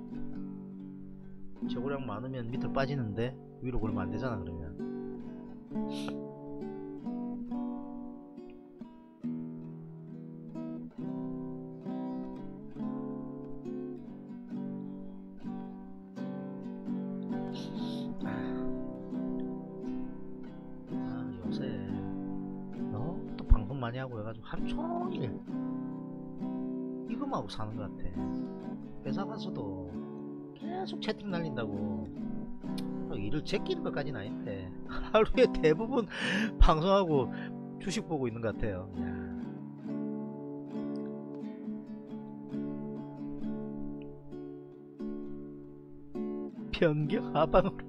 재고량 많으면 밑으로 빠지는데 위로 걸면 안 되잖아. 그러면 아 요새 너 또 방송 많이 하고 해가지고 하루 종일 이거만 하고 사는 것 같아. 회사 가서도 계속 채팅 날린다고 일을 제끼는 것까지는 아닌데 하루에 대부분 방송하고 주식 보고 있는 것 같아요. 야. 변경 하방으로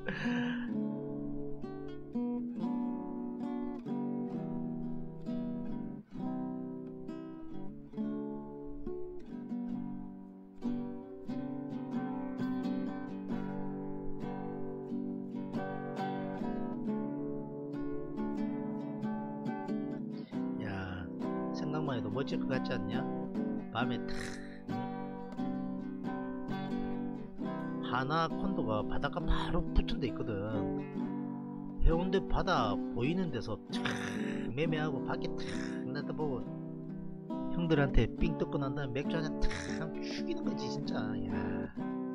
생각만 해도 멋질 것 같지 않냐? 밤에 탁 하나 콘도가 바닷가 바로 붙은 데 있거든. 해운대 바다 보이는 데서 촥 매매하고 밖에 탁 나다보고 형들한테 삥 뜯고 난 다음에 맥주 한잔 탁 죽이는 거지 진짜. 야,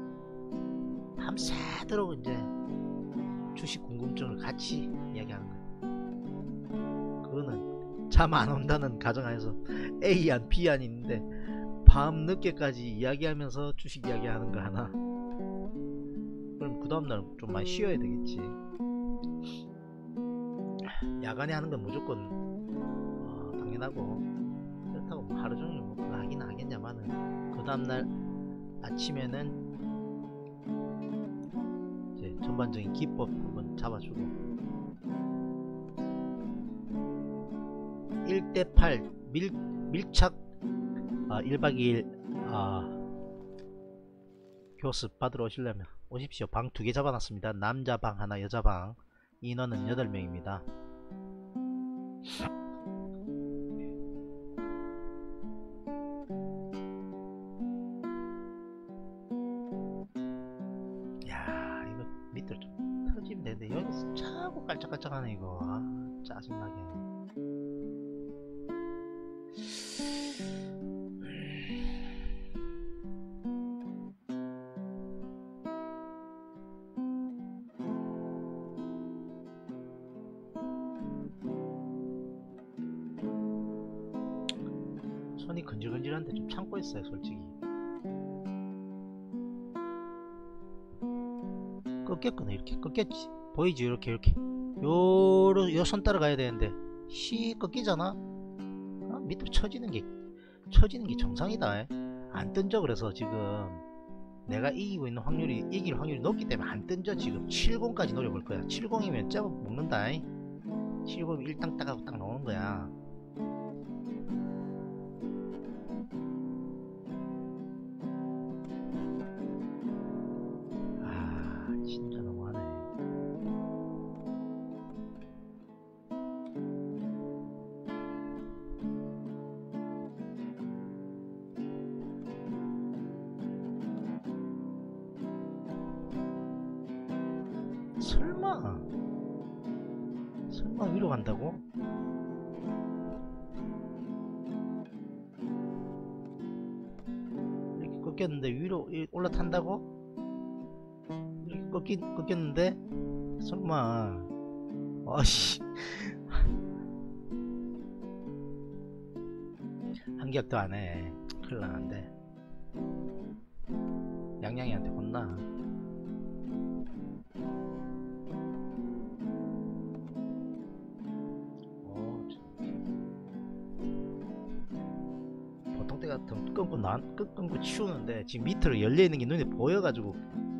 밤새도록 이제 주식 궁금증을 같이 이야기하는 거야. 그거는 잠 안 온다는 가정하에서 A안 B안 있는데 밤 늦게까지 이야기하면서 주식 이야기하는 거 하나. 그럼 그 다음날 좀 많이 쉬어야 되겠지. 야간에 하는 건 무조건 어, 당연하고, 그렇다고 뭐 하루 종일 뭐 그거 하긴 하겠냐마는 그 다음날 아침에는 이제 전반적인 기법 한번 잡아주고 일 대 팔 밀, 밀착 아, 일박 이일 아, 교습 받으러 오시려면 오십시오. 방 두 개 잡아놨습니다. 남자 방 하나, 여자 방. 인원은 여덟 명입니다. 야, 이거 밑으로 좀 터지면 되는데 여기서 자꾸 깔짝깔짝하네 이거. 아, 짜증나게. 손이 근질근질한데 좀 참고 있어요 솔직히. 꺾였거든. 이렇게 꺾였지. 보이지? 이렇게 이렇게 요로 요 손 따라가야 되는데 시 꺾이잖아. 아, 밑으로 쳐지는 게 쳐지는 게 정상이다. 안 던져. 그래서 지금 내가 이기고 있는 확률이 이길 확률이 높기 때문에 안 던져. 지금 칠십까지 노려볼 거야. 칠십이면 제법 먹는다. 칠십이 일 당 따가고 딱 나오는 거야. 진짜 너무하네. 설마 설마 위로 간다고? 이렇게 꺾였는데 위로 올라탄다고? 꺾긴, 꺾였는데? 설마. 아씨. 한격도 안해. 큰일 나는데. 양양이한테 혼나. 어, 보통 때 같으면 끊고 난, 끊고 치우는데 지금 밑으로 열려있는 게 눈에 보여가지고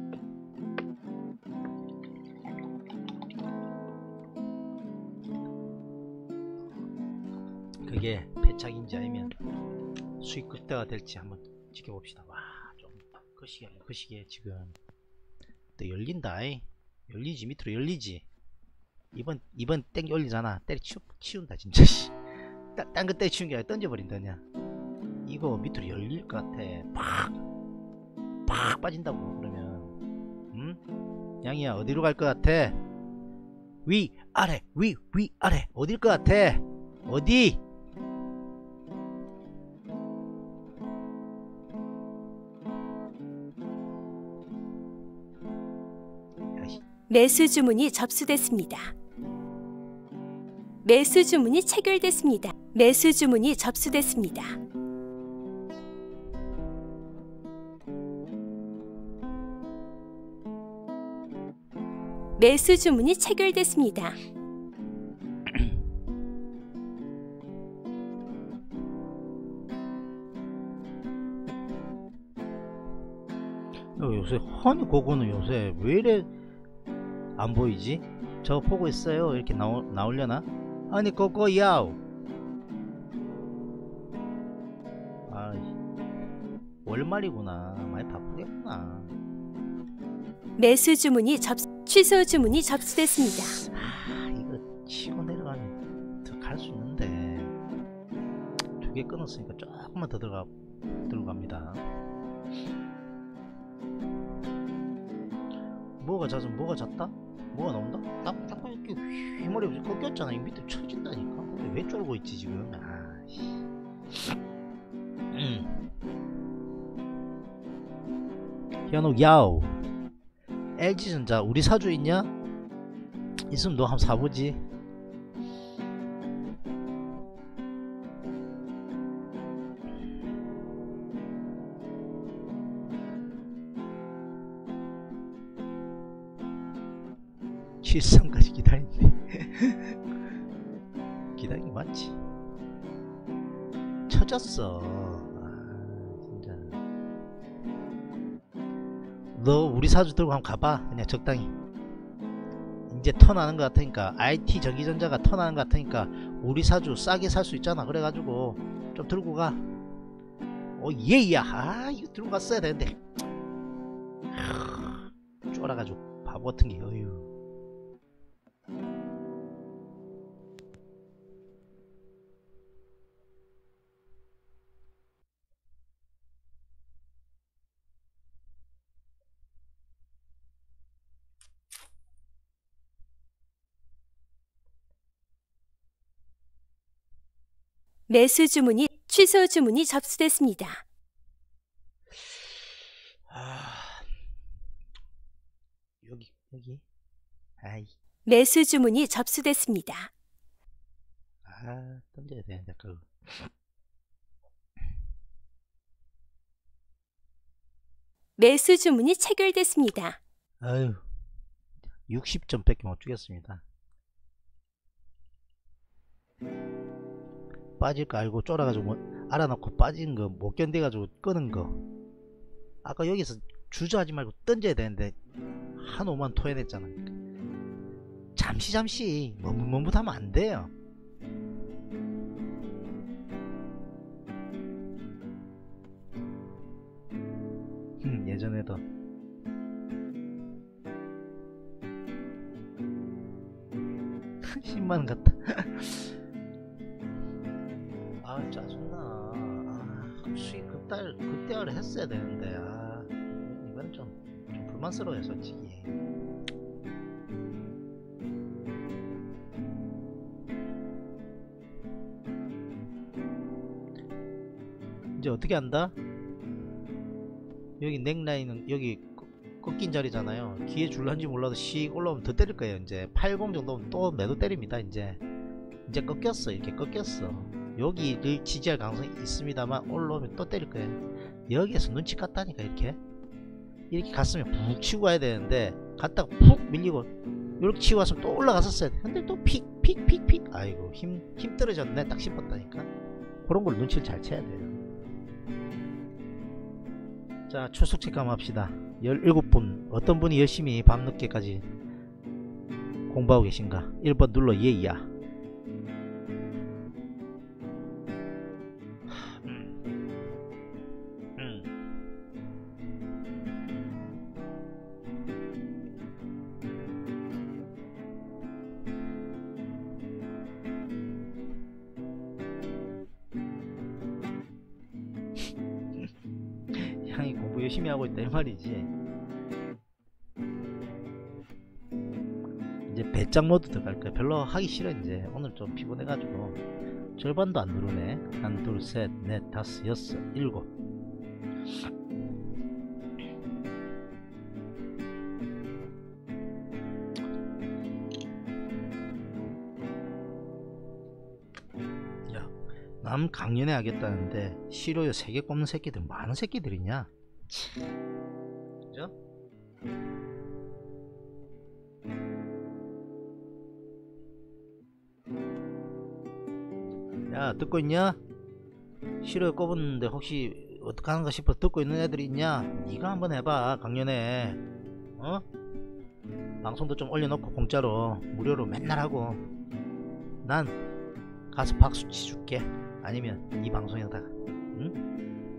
그게 패착인지 아니면 수익 극대화 될지 한번 지켜봅시다. 와, 좀 그 시기에 그 시기에 지금 또 열린다. 이. 열리지. 밑으로 열리지. 이번 이번 땡겨 올리잖아. 때려 치우, 치운다 진짜. 딴 거 때려 치운 게 아니라 던져버린다 그냥. 이거 밑으로 열릴 것 같아. 팍! 팍 빠진다고. 그러면 응? 양이야 어디로 갈 것 같아? 위 아래 위 위 아래 어딜 것 같아? 어디? 매수 주문이 접수됐습니다. 매수 주문이 체결됐습니다. 매수 주문이 접수됐습니다. 매수 주문이 체결됐습니다. 요새 허니 그거는 요새 왜 이래 안 보이지? 저 보고 있어요 이렇게 나오, 나오려나? 아니 그거 야우. 아, 월말이구나. 많이 바쁘겠구나. 매수 주문이 접 취소 주문이 접수됐습니다. 아, 이거 치고 내려가면 더 갈 수 있는데 두 개 끊었으니까 조금만 더 들어가 들어갑니다. 뭐가 잦으면 뭐가 잦다? 뭐가 나온다? 딱, 딱 꺾기 휘머리 없이 꺾였잖아. 이 밑에 쳐진다니까. 근데 왜 쫄고 있지 지금? 아씨. 음. 현욱 야오. 엘지전자 우리 사주 있냐? 있으면 너 한번 사보지. 칠십삼까지 기다리는데 기다린 게 맞지. 쳐졌어. 아 진짜. 너 우리 사주 들고 한번 가봐. 그냥 적당히. 이제 턴하는 것 같으니까, 아이티 전기전자가 턴하는 것 같으니까 우리 사주 싸게 살 수 있잖아. 그래가지고 좀 들고 가. 어 예야. 아 이거 들고 갔어야 되는데 쫄아가지고 바보 같은 게. 어휴. 매수 주문이 취소 주문이 접수됐습니다. 아 여기 여기. 아이. 매수 주문이 접수됐습니다. 아 던져야 되는데 그거. 매수 주문이 체결됐습니다. 아유 육십 점 밖에 못 주겠습니다. 빠질 거 알고 쫄아가지고 뭐 알아놓고 빠진 거 못 견뎌가지고 끄는 거. 아까 여기서 주저하지 말고 던져야 되는데 한 오만 토해냈잖아. 잠시 잠시 머뭇머뭇하면 안 돼요. 음, 예전에도 십만원 같다. 아 짜증나. 아, 수익 그달 그때를 했어야 되는데. 아 이번엔 좀, 좀 불만스러워요 솔직히. 이제 어떻게 한다? 여기 넥라인은 여기 꺾인 자리잖아요. 기회 줄란지 몰라도 씩 올라오면 더 때릴 거예요. 이제 팔십 정도면 또 매도 때립니다. 이제 이제 꺾였어. 이렇게 꺾였어. 여기를 지지할 가능성이 있습니다만 올라오면 또 때릴 거예요. 여기에서 눈치 깠다니까. 이렇게 이렇게 갔으면 푹 치고 가야 되는데 갔다가 푹 밀리고 이렇게 치고 갔으면 또 올라갔었어야 돼. 근데 또 픽 픽 픽 픽. 아이고 힘, 힘 떨어졌네 딱 싶었다니까. 그런 걸 눈치를 잘 채야 돼요. 자 출석 체크 한번 합시다. 열일곱 분 어떤 분이 열심히 밤늦게까지 공부하고 계신가. 일 번 눌러 예이야. 음. 음. 향이 공부 열심히 하고 있다 이 말이지. 이제 배짱 모드 들어갈 거야. 별로 하기 싫어. 이제 오늘 좀 피곤해가지고 절반도 안 누르네. 하나 둘 셋 넷 다섯 여섯 일곱. 야, 남 강연회 하겠다는데 싫어요. 세 개 꼽는 새끼들 많은 새끼들이냐. 그죠? 야 듣고 있냐? 싫어요 꼽았는데 혹시 어떡하는가 싶어서 듣고 있는 애들이 있냐? 니가 한번 해봐. 강연회 어? 방송도 좀 올려놓고 공짜로 무료로 맨날 하고 난 가서 박수 치줄게. 아니면 이 방송에다가 응?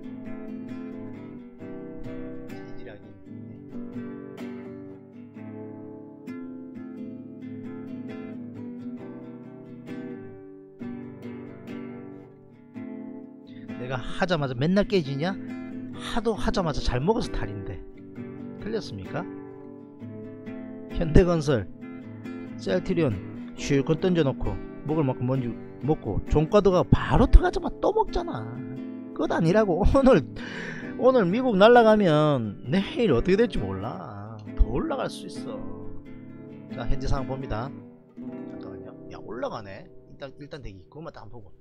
내가 하자마자 맨날 깨지냐? 하도 하자마자 잘 먹어서 탈인데. 틀렸습니까? 현대건설 셀트리온 실컷 던져놓고 먹을 만큼 먼저 먹고 종가드가 바로 들어가자마자 또 먹잖아. 끝 아니라고. 오늘 오늘 미국 날아가면 내일 어떻게 될지 몰라. 더 올라갈 수 있어. 자, 현재 상황 봅니다. 잠깐만요. 야, 올라가네. 일단 일단 대기 그것만 딱 보고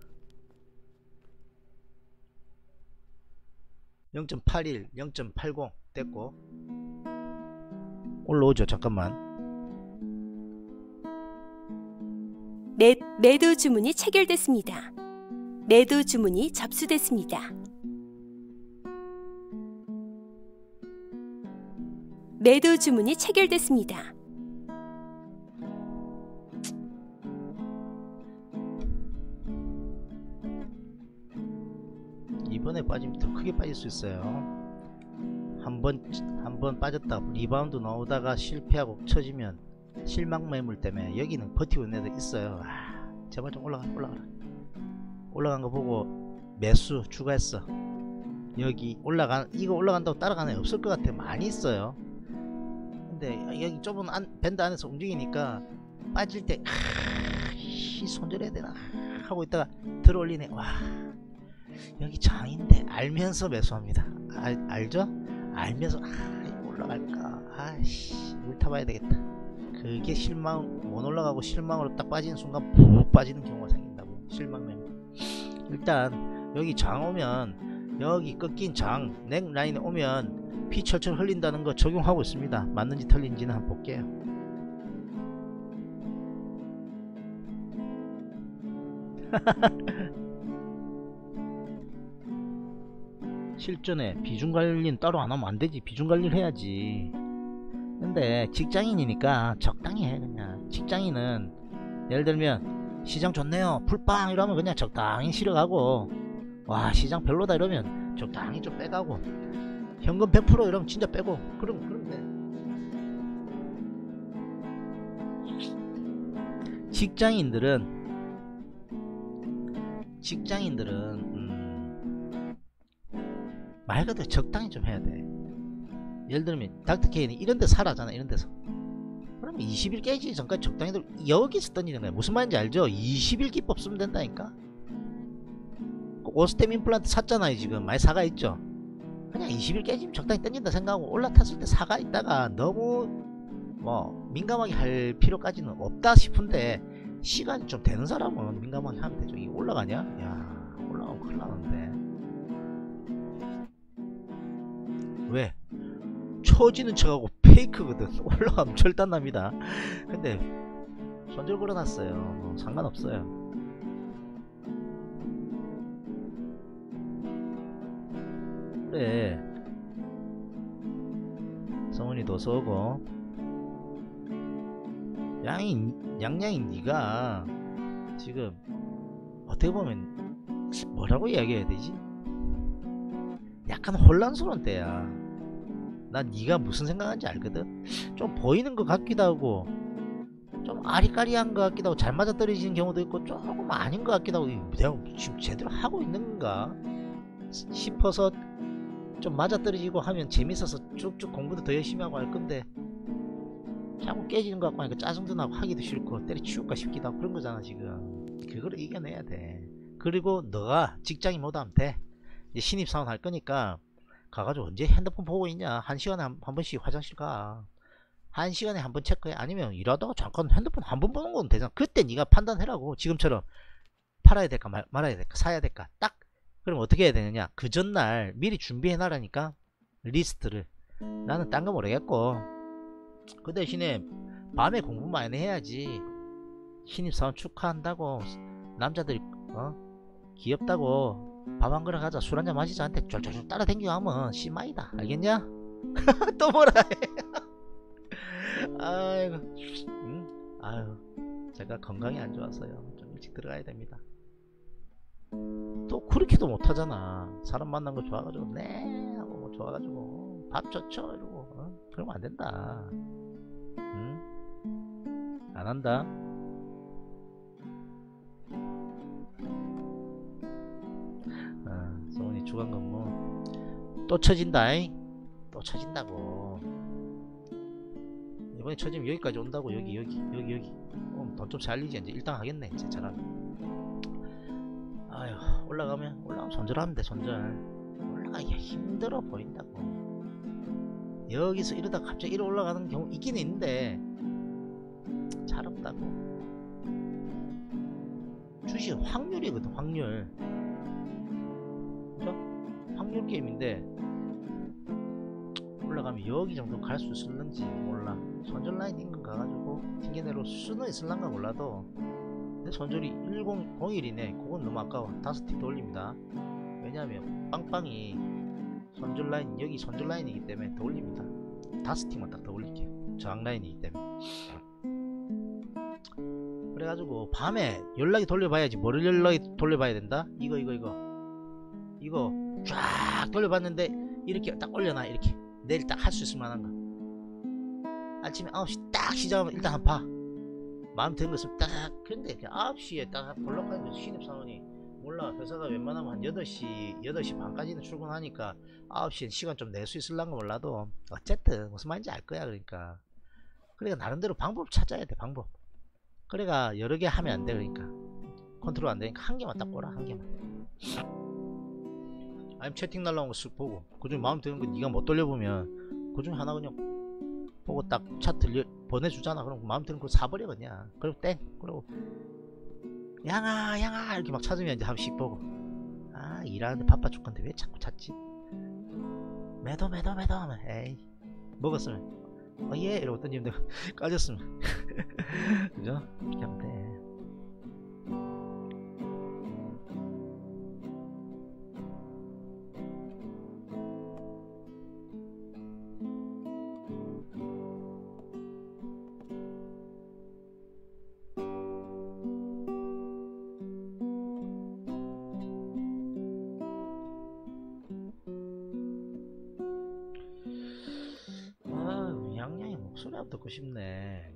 영 점 팔일 영 점 팔공 됐고 올라오죠. 잠깐만. 매, 매도 주문이 체결됐습니다. 매도 주문이 접수됐습니다. 매도 주문이 체결됐습니다. 이번에 빠지면 더 크게 빠질 수 있어요. 한번 한 번 빠졌다 리바운드 나오다가 실패하고 쳐지면 실망 매물 때문에 여기는 버티고 있는 애들 있어요. 아, 제발 좀 올라가 올라가라. 올라간 거 보고 매수 추가했어. 여기 올라간 이거 올라간다고 따라가는 애 없을 것 같아. 많이 있어요. 근데 여기 좁은 안, 밴드 안에서 움직이니까 빠질 때 아, 손절해야 되나 하고 있다가 들어올리네. 와, 여기 장인데 알면서 매수합니다. 알, 알죠? 알면서 아, 올라갈까? 아씨, 물 타봐야 되겠다. 그게 실망 못 올라가고 실망으로 딱 빠지는 순간 푹 빠지는 경우가 생긴다고. 실망 매물. 일단 여기 장 오면 여기 꺾인 장 넥라인에 오면 피 철철 흘린다는 거 적용하고 있습니다. 맞는지 틀린지는 한번 볼게요. 실전에 비중관리는 따로 안하면 안되지. 비중관리를 해야지. 근데 직장인이니까 적당히 해. 그냥 직장인은 예를 들면 시장 좋네요 풀빵 이러면 그냥 적당히 실어가고, 와 시장 별로다 이러면 적당히 좀 빼가고, 현금 백 퍼센트 이러면 진짜 빼고, 그럼 그럼 돼. 직장인들은 직장인들은 음, 말 그대로 적당히 좀 해야 돼. 예를 들면 닥터케이는 이런 데 사라잖아. 이런 데서 그러면 이십 일 깨지기 전까지 적당히 들 여기서 던지는 거야. 무슨 말인지 알죠? 이십 일 기법 쓰면 된다니까. 오스템 임플란트 샀잖아요. 지금 많이 사가 있죠. 그냥 이십 일 깨지면 적당히 던진다 생각하고 올라탔을 때 사가 있다가 너무 뭐 민감하게 할 필요까지는 없다 싶은데, 시간이 좀 되는 사람은 민감하게 하면 되죠. 이게 올라가냐? 야, 올라가면 큰일 나는데. 왜? 처지는 척하고 페이크거든. 올라가면 절단납니다. 근데 손절 걸어놨어요. 뭐 상관없어요. 그래, 성훈이도 쏘고 양이 양양이 니가 지금 어떻게 보면 뭐라고 이야기해야 되지? 약간 혼란스러운 때야. 난 니가 무슨 생각하는지 알거든. 좀 보이는 것 같기도 하고 좀 아리까리한 것 같기도 하고 잘 맞아떨어지는 경우도 있고 조금 아닌 것 같기도 하고, 내가 지금 제대로 하고 있는 건가 싶어서 좀 맞아떨어지고 하면 재밌어서 쭉쭉 공부도 더 열심히 하고 할 건데, 자꾸 깨지는 것 같고 하니까 짜증도 나고 하기도 싫고 때려치울까 싶기도 하고 그런 거잖아. 지금 그거를 이겨내야 돼. 그리고 너가 직장인 모드 하면 돼. 이제 신입사원 할 거니까 가가지고 언제 핸드폰 보고 있냐. 한 시간에 한, 한 번씩 화장실 가. 한 시간에 한 번 체크해. 아니면 일하다가 잠깐 핸드폰 한 번 보는 건 되잖아. 그때 네가 판단해라고. 지금처럼 팔아야 될까 말, 말아야 될까 사야 될까 딱. 그럼 어떻게 해야 되느냐. 그 전날 미리 준비해놔라니까. 리스트를. 나는 딴 거 모르겠고 그 대신에 밤에 공부 많이 해야지. 신입사원 축하한다고 남자들이 어? 귀엽다고 밥 한 그릇 가자 술 한잔 마시자 한테 쫄쫄쫄 따라댕기고 하면 씨마이다. 알겠냐? 또 뭐라 해. 아이고 응? 아유 제가 건강이 안 좋아서요 좀 일찍 들어가야 됩니다. 또 그렇게도 못하잖아. 사람 만난 거 좋아가지고 네 하고 뭐 좋아가지고 밥 좋죠 이러고 어? 그러면 안 된다. 응? 안 한다. 아, 소은이 주간 근무 또 쳐진다잉. 또 쳐진다고. 이번에 쳐지면 여기까지 온다고. 여기 여기 여기 여기 어, 돈 좀 살리지. 이제 일 등 하겠네 이제 잘하면. 아휴, 올라가면 올라가면 손절하는데 손절 올라가기가 힘들어 보인다고. 여기서 이러다 갑자기 이리 올라가는 경우 있긴 있는데 잘 없다고. 주식 확률이거든, 확률. 그죠? 확률 게임인데 올라가면 여기 정도 갈 수 있을는지 몰라. 손절 라인 인근 가가지고 튕겨내로 수는 있을란가 몰라도, 근데 손절이 천일이네. 그건 너무 아까워. 다섯 틱 더 올립니다. 왜냐하면 빵빵이 손절 라인, 여기 손절 라인이기 때문에 더 올립니다. 다섯 틱만 딱 더 올릴게요. 저항 라인이기 때문에. 그래가지고 밤에 연락이 돌려봐야지. 뭐를 연락이 돌려봐야 된다? 이거 이거 이거 이거 쫙 돌려봤는데 이렇게 딱 올려놔. 이렇게 내일 딱 할 수 있을 만한 거. 아침에 아홉 시 딱 시작하면 일단 한 파. 마음 드는 거 있으면 딱. 근데 아홉 시에 딱 볼록하니까 신입사원이 몰라. 회사가 웬만하면 한 여덟 시 여덟 시 반까지는 출근하니까 아홉 시엔 시간 좀 낼 수 있을란가 몰라도 어쨌든 무슨 말인지 알 거야. 그러니까 그러니까 나름대로 방법 찾아야 돼. 방법. 그러니까 여러 개 하면 안 돼. 그러니까 컨트롤 안 되니까 한 개만 딱 꼬라. 한 개만. 아니면 채팅 날라온 거 쓱 보고 그중 마음 드는 거 네가 못 돌려보면 그중 하나 그냥 보고 딱 차트 보내주잖아. 그럼 마음 드는 거 사버려 그냥. 그리고 땡. 그리고 양아 양아 이렇게 막 찾으면 이제 한 번씩 보고, 아 일하는데 바빠 죽건데 왜 자꾸 찾지? 매도 매도 매도 하면 에이 먹었으면 어예 이러고 던지면 되고 까졌으면 그죠? 이렇게 하면 돼. 목소리하고 듣고 싶네.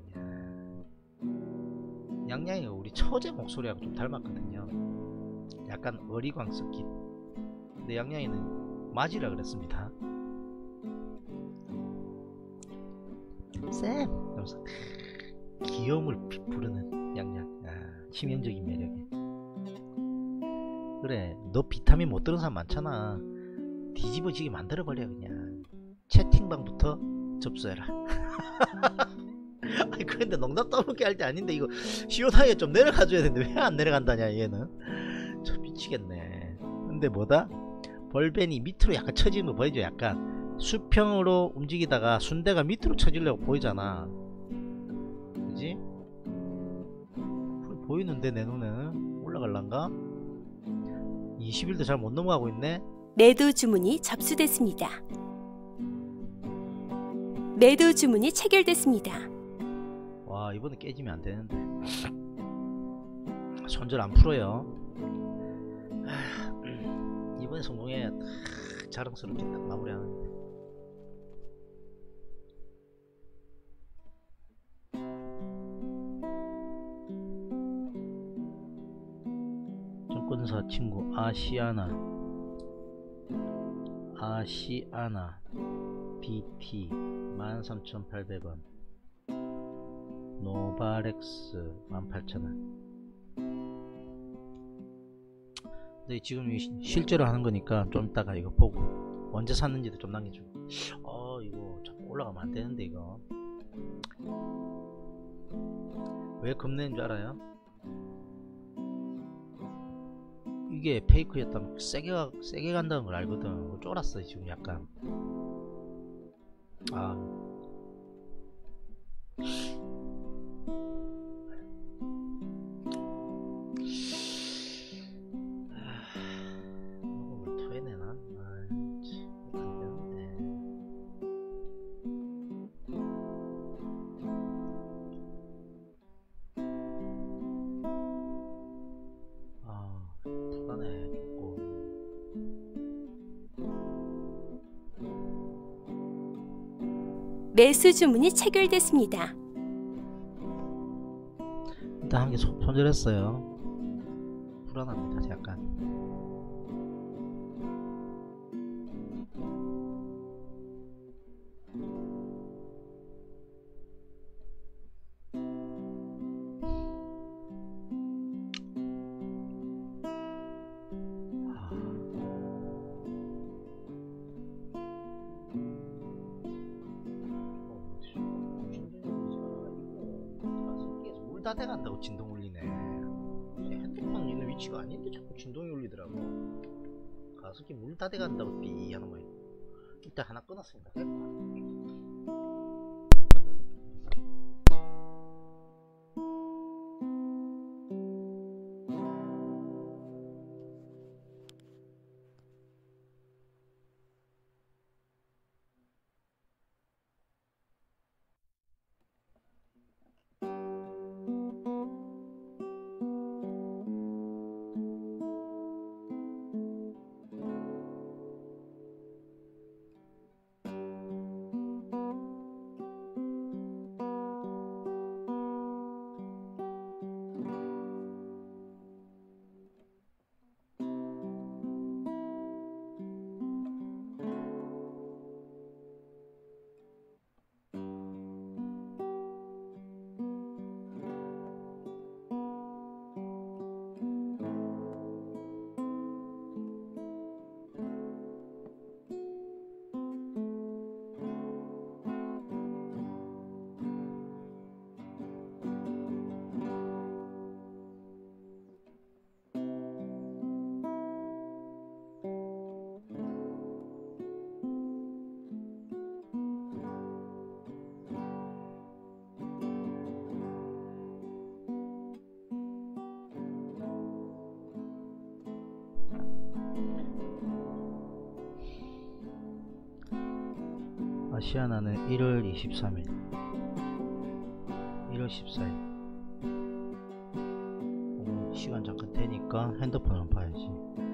양양이가 우리 처제 목소리하고 좀 닮았거든요. 약간 어리광 섞인. 근데 양양이는 맞이라 그랬습니다. 쌤! 이러면서 귀여움을 부르는 양양. 아, 치명적인 매력에. 그래, 너 비타민 못 들은 사람 많잖아. 뒤집어지게 만들어버려 그냥. 채팅방부터 접수해라. 아니 근데 농담 떠먹게 할 때 아닌데 이거 시원하게 좀 내려가줘야 되는데 왜 안 내려간다냐 얘는. 저 미치겠네. 근데 뭐다? 벌벤이 밑으로 약간 처지는 거 보이죠? 약간 수평으로 움직이다가 순대가 밑으로 처지려고 보이잖아. 그지? 보이는데 내 눈에는 올라갈란가? 이십 일도 잘 못 넘어가고 있네. 매도 주문이 접수됐습니다. 매도 주문이 체결됐습니다. 와 이번에 깨지면 안 되는데. 손절 안 풀어요. 이번에 성공해. 자랑스럽게 딱 마무리하는데. 정권사 친구 아시아나 아시아나 비티 만 삼천팔백 원, 노바렉스 만 팔천 원. 근데 지금 실제로 하는 거니까 좀 이따가 이거 보고 언제 샀는지도 좀 남겨주고. 어 이거 자꾸 올라가면 안 되는데 이거 왜 겁내는 줄 알아요? 이게 페이크였다면 세게, 가, 세게 간다는 걸 알거든. 쫄았어 지금 약간. 아 먹으면 토해내나? 아 참 안되는데. 아 불안해 죽고. 매수 주문이 체결됐습니다. 일단 한 개 손절했어요. 불안합니다 약간. 다 돼간다고 진동 울리네. 핸드폰 있는 위치가 아닌데 자꾸 진동이 울리더라고. 가습기 물 다 돼간다고 삐 하는 거예요. 일단 하나 끊었습니다. 됐고. 아시아나는 일월 이십삼일, 일월 십사일. 어, 시간 잠깐 되니까 핸드폰을 봐야지.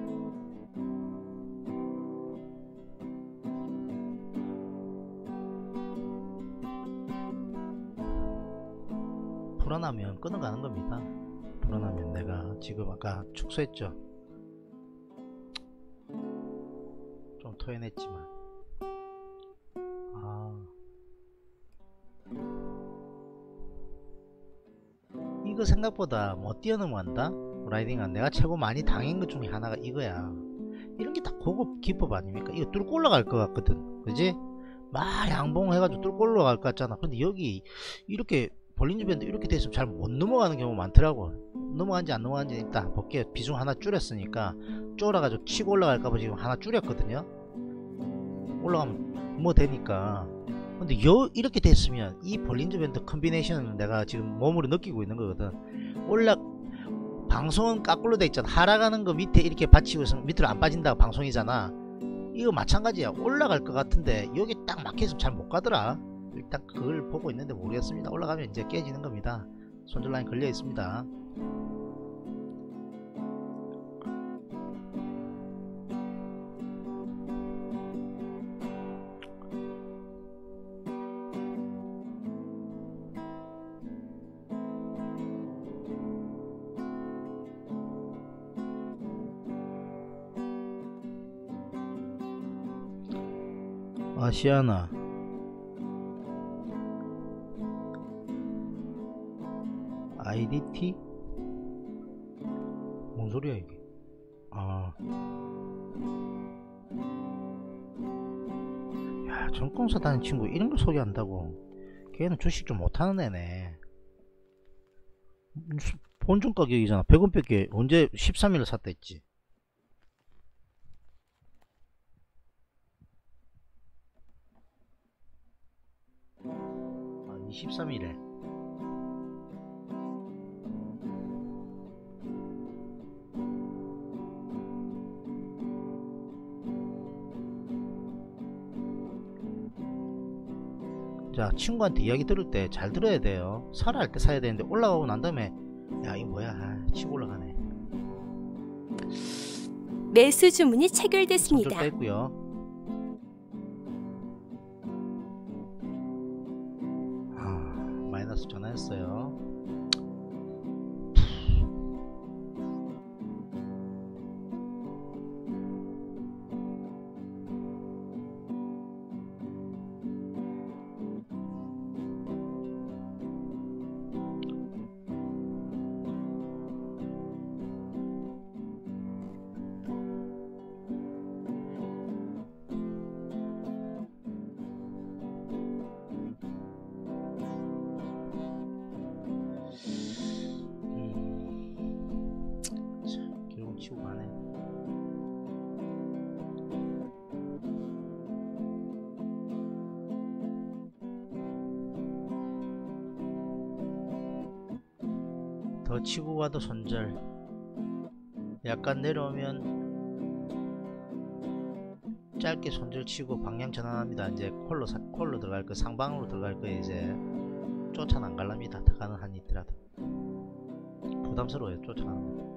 불안하면 끊어가는 겁니다. 불안하면 내가 지금 아까 축소했죠. 좀 토해냈지만 아 이거 생각보다 못 뛰어넘어간다. 라이딩은 내가 최고 많이 당한 것 중에 하나가 이거야. 이런 게 다 고급 기법 아닙니까? 이거 뚫고 올라갈 것 같거든, 그지? 막 양봉해가지고 뚫고 올라갈 것 같잖아. 근데 여기 이렇게 볼린저 밴드 이렇게 돼 있으면 잘 못 넘어가는 경우 많더라고. 넘어간지 안 넘어간지 일단 볼게요. 비중 하나 줄였으니까 쫄아가지고 치고 올라갈까봐 지금 하나 줄였거든요. 올라가면 뭐 되니까. 근데 요 이렇게 됐으면 이 볼린저 밴드 컨비네이션을 내가 지금 몸으로 느끼고 있는 거거든. 올라 방송은 까꿀로 돼 있잖아. 하락하는 거 밑에 이렇게 받치고 있으면 밑으로 안 빠진다고 방송이잖아. 이거 마찬가지야. 올라갈 것 같은데 여기 딱 막혀있으면 잘 못 가더라. 일단 그걸 보고 있는데 모르겠습니다. 올라가면 이제 깨지는 겁니다. 손절 라인 걸려 있습니다. 아시아나 아이디티? 뭔 소리야 이게? 아, 야, 정권사 다니는 친구 이런 걸 소개한다고? 걔는 주식 좀 못하는 애네. 본전 가격이잖아. 백 원밖에. 언제 십삼일에 샀다 했지? 아, 이십삼일에 자, 친구한테 이야기 들을 때 잘 들어야 돼요. 사라 할 때 사야 되는데 올라가고 난 다음에 야 이거 뭐야, 아, 치고 올라가네. 매수 주문이 체결됐습니다. 손절 뺐고요. 아, 마이너스 전환했어요. 더 치고 가도 손절. 약간 내려오면 짧게 손절 치고 방향 전환합니다. 이제 콜로 사, 콜로 들어갈 거, 상방으로 들어갈 거. 이제 쫓아 안 갈랍니다. 가는 한이 있더라도 부담스러워요. 쫓아가는 거.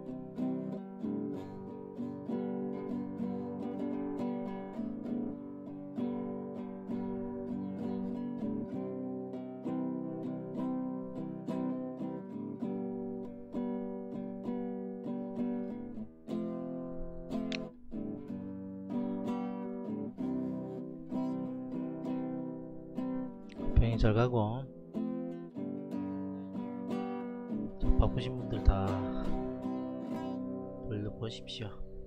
병이 잘 가고. 바쁘신 분들 다 돌려보십시오.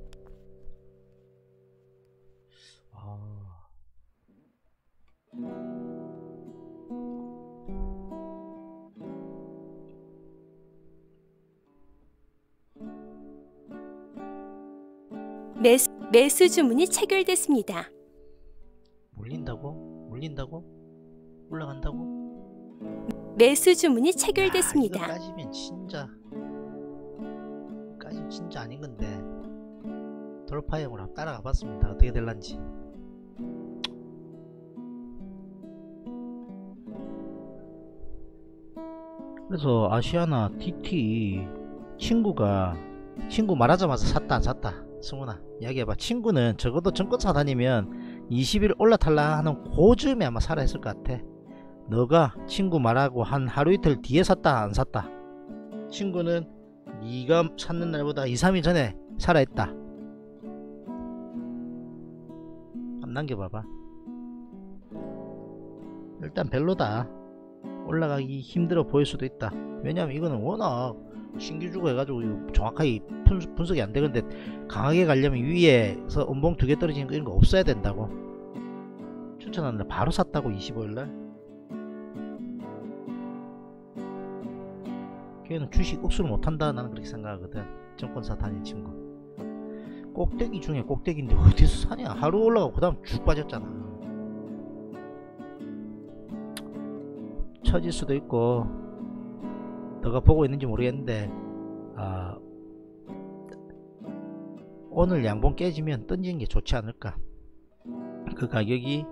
아... 매수, 매수 주문이 체결됐습니다. 물린다고? 물린다고? 올라간다고? 매수 주문이 체결됐습니다. 아, 이거까지면 진짜 까지면 진짜 아닌 건데. 돌파형으로 한번 따라가 봤습니다. 어떻게 될란지. 그래서 아시아나 티티 친구가 친구 말하자마자 샀다 안 샀다? 승훈아 이야기해봐. 친구는 적어도 증권사 다니면 이십 일 올라탈라 하는 고쯤에 아마 살아 있을 것 같아. 너가 친구 말하고 한 하루 이틀 뒤에 샀다 안 샀다? 친구는 네가 샀는 날보다 이 삼 일 전에 살아있다. 한번 남겨봐봐. 일단 별로다. 올라가기 힘들어 보일 수도 있다. 왜냐면 이거는 워낙 신규주고 해가지고 정확하게 분석, 분석이 안 되는데, 강하게 가려면 위에서 음봉 두 개 떨어지는 거 이런 거 없어야 된다고. 추천하는데 바로 샀다고. 이십오 일날 걔는 주식 옥수를 못한다. 나는 그렇게 생각하거든. 증권사 다니는 친구. 꼭대기 중에 꼭대기인데 어디서 사냐. 하루 올라가고 그 다음 쭉 빠졌잖아. 처질 수도 있고 너가 보고 있는지 모르겠는데, 아, 오늘 양봉 깨지면 던지는 게 좋지 않을까. 그 가격이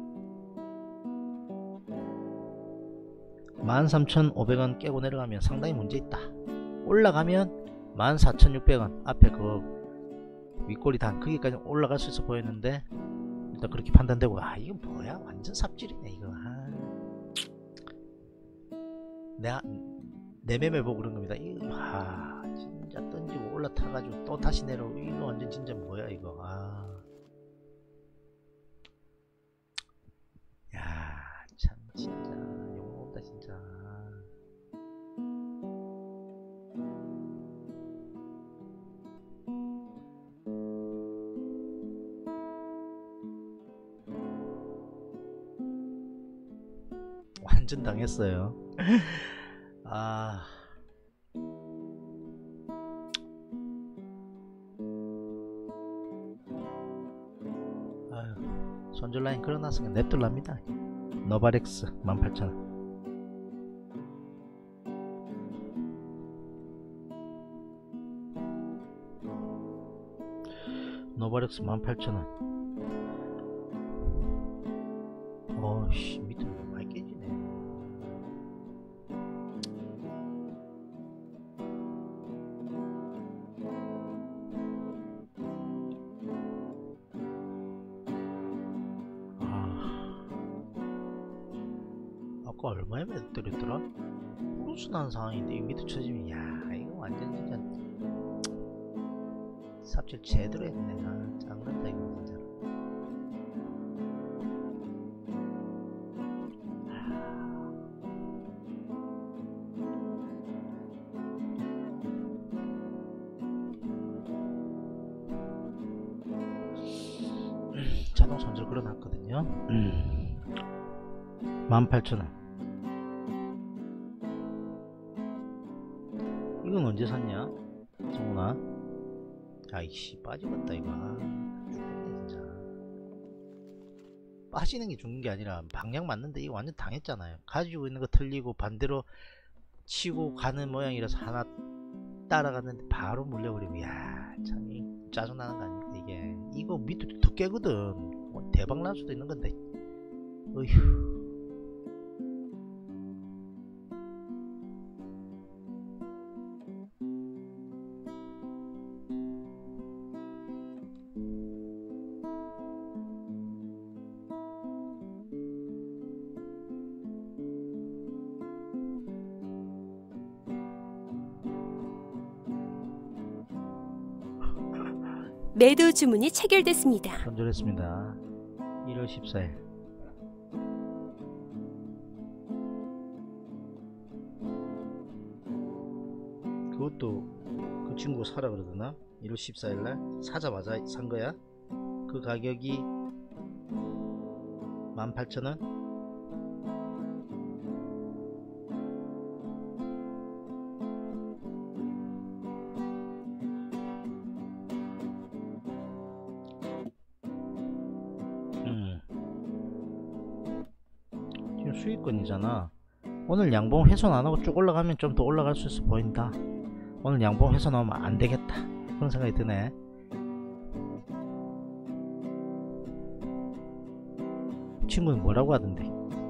만 삼천 오백 원 깨고 내려가면 상당히 문제 있다. 올라가면 만 사천 육백 원 앞에 그 윗꼬리 단 크기까지 올라갈 수 있어 보였는데, 일단 그렇게 판단되고. 아 이거 뭐야, 완전 삽질이네 이거. 아, 내가 내 매매 보고 그런 겁니다. 이거 아 진짜 던지고 올라타가지고 또 다시 내려오고, 이거 완전 진짜 뭐야 이거. 아, 야 참 진짜 욕먹는다 진짜. 완전 당했어요. 아, 아유, 손절 라인 걸어놨으니까 냅둘랍니다. 노바렉스 만 팔천 원. 노바렉스 만 팔천 원. 어씨, 밑에 많이 깨지네. 아까 얼마에 매도했더라? 플러스 난 상황인데 이 밑에 쳐지면, 야 이거 완전 진짜 삽질 제대로 했네. 아 짱난다 이거 진짜. 자동 손절 걸어놨거든요. 만 팔천 원. 이건 언제 샀냐 정훈아? 아이씨 빠지겠다 이거. 아, 죽겠네 진짜. 빠지는 게 죽는 게 아니라 방향 맞는데 이거 완전 당했잖아요. 가지고 있는 거 틀리고 반대로 치고 가는 모양이라서 하나 따라갔는데 바로 물려버리고, 야, 참 짜증나는 거 아닙니까 이게. 이거 밑에 더 깨거든. 뭐 대박 날 수도 있는 건데. 어휴. 매도 주문이 체결됐습니다. 손절했습니다. 일월 십사일. 그것도 그 친구가 사라 그러더나. 일월 십사일날 사자마자 산 거야. 그 가격이 만 팔천 원. 수익권이잖아. 오늘 양봉 훼손 안하고 쭉 올라가면 좀 더 올라갈 수 있어 보인다. 오늘 양봉 훼손하면 안되겠다 그런 생각이 드네. 친구는 뭐라고 하던데,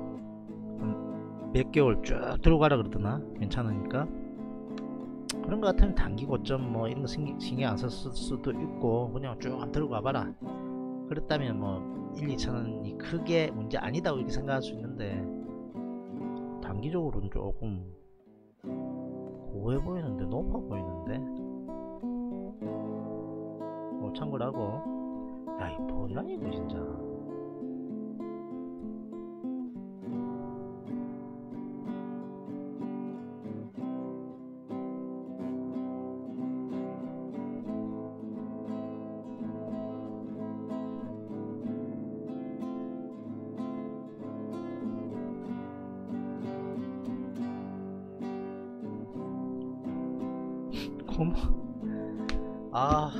몇 개월 쭉 들고 가라 그러더나. 괜찮으니까. 그런 거 같으면 단기 고점 뭐 이런 거 신경, 신경 안 쓸 수도 있고 그냥 쭉 들고 가봐라. 그랬다면 뭐 일, 이천원이 크게 문제 아니다고 이렇게 생각할 수 있는데, 단기적으로는 조금 고해 보이는데, 높아 보이는데. 뭐 참고로 하고. 야, 이 뭐야 이거 진짜. 고마. 아.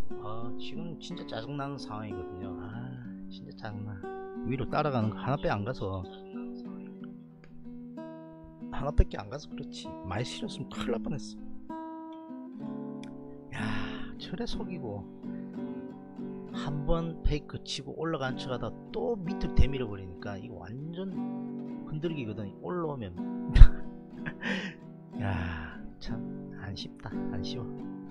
아 지금 진짜 짜증나는 상황이거든요. 아 진짜 짜증나. 위로 따라가는 거 하나밖에 안 가서 하나밖에 안 가서 그렇지. 많이 실었으면 큰일 날 뻔했어. 야 철에 속이고 한 번 페이크 치고 올라간 척 하다 또 밑을 대밀어 버리니까 이거 완전 흔들기거든. 올라오면 야 참 안 쉽다. 안 쉬워.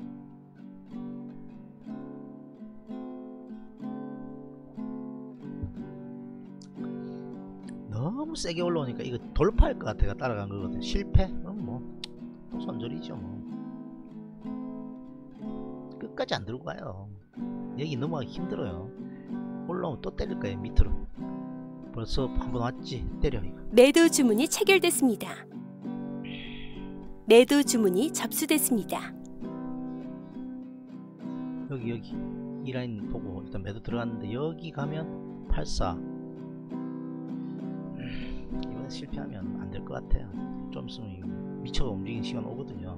너무 세게 올라오니까 이거 돌파할 것 같아가 따라간 거거든. 실패? 그럼 뭐 또 손절이죠 뭐. 끝까지 안 들고 가요. 여기 넘어가기 힘들어요. 올라오면 또 때릴 거예요. 밑으로. 벌써 한번 왔지. 때려 이거. 매도 주문이 체결됐습니다. 매도 주문이 접수됐습니다. 여기 여기 이 라인 보고 일단 매도 들어갔는데 여기 가면 팔십사. 음, 이번에 실패하면 안 될 것 같아요. 좀 있으면 미쳐가 움직이는 시간 오거든요.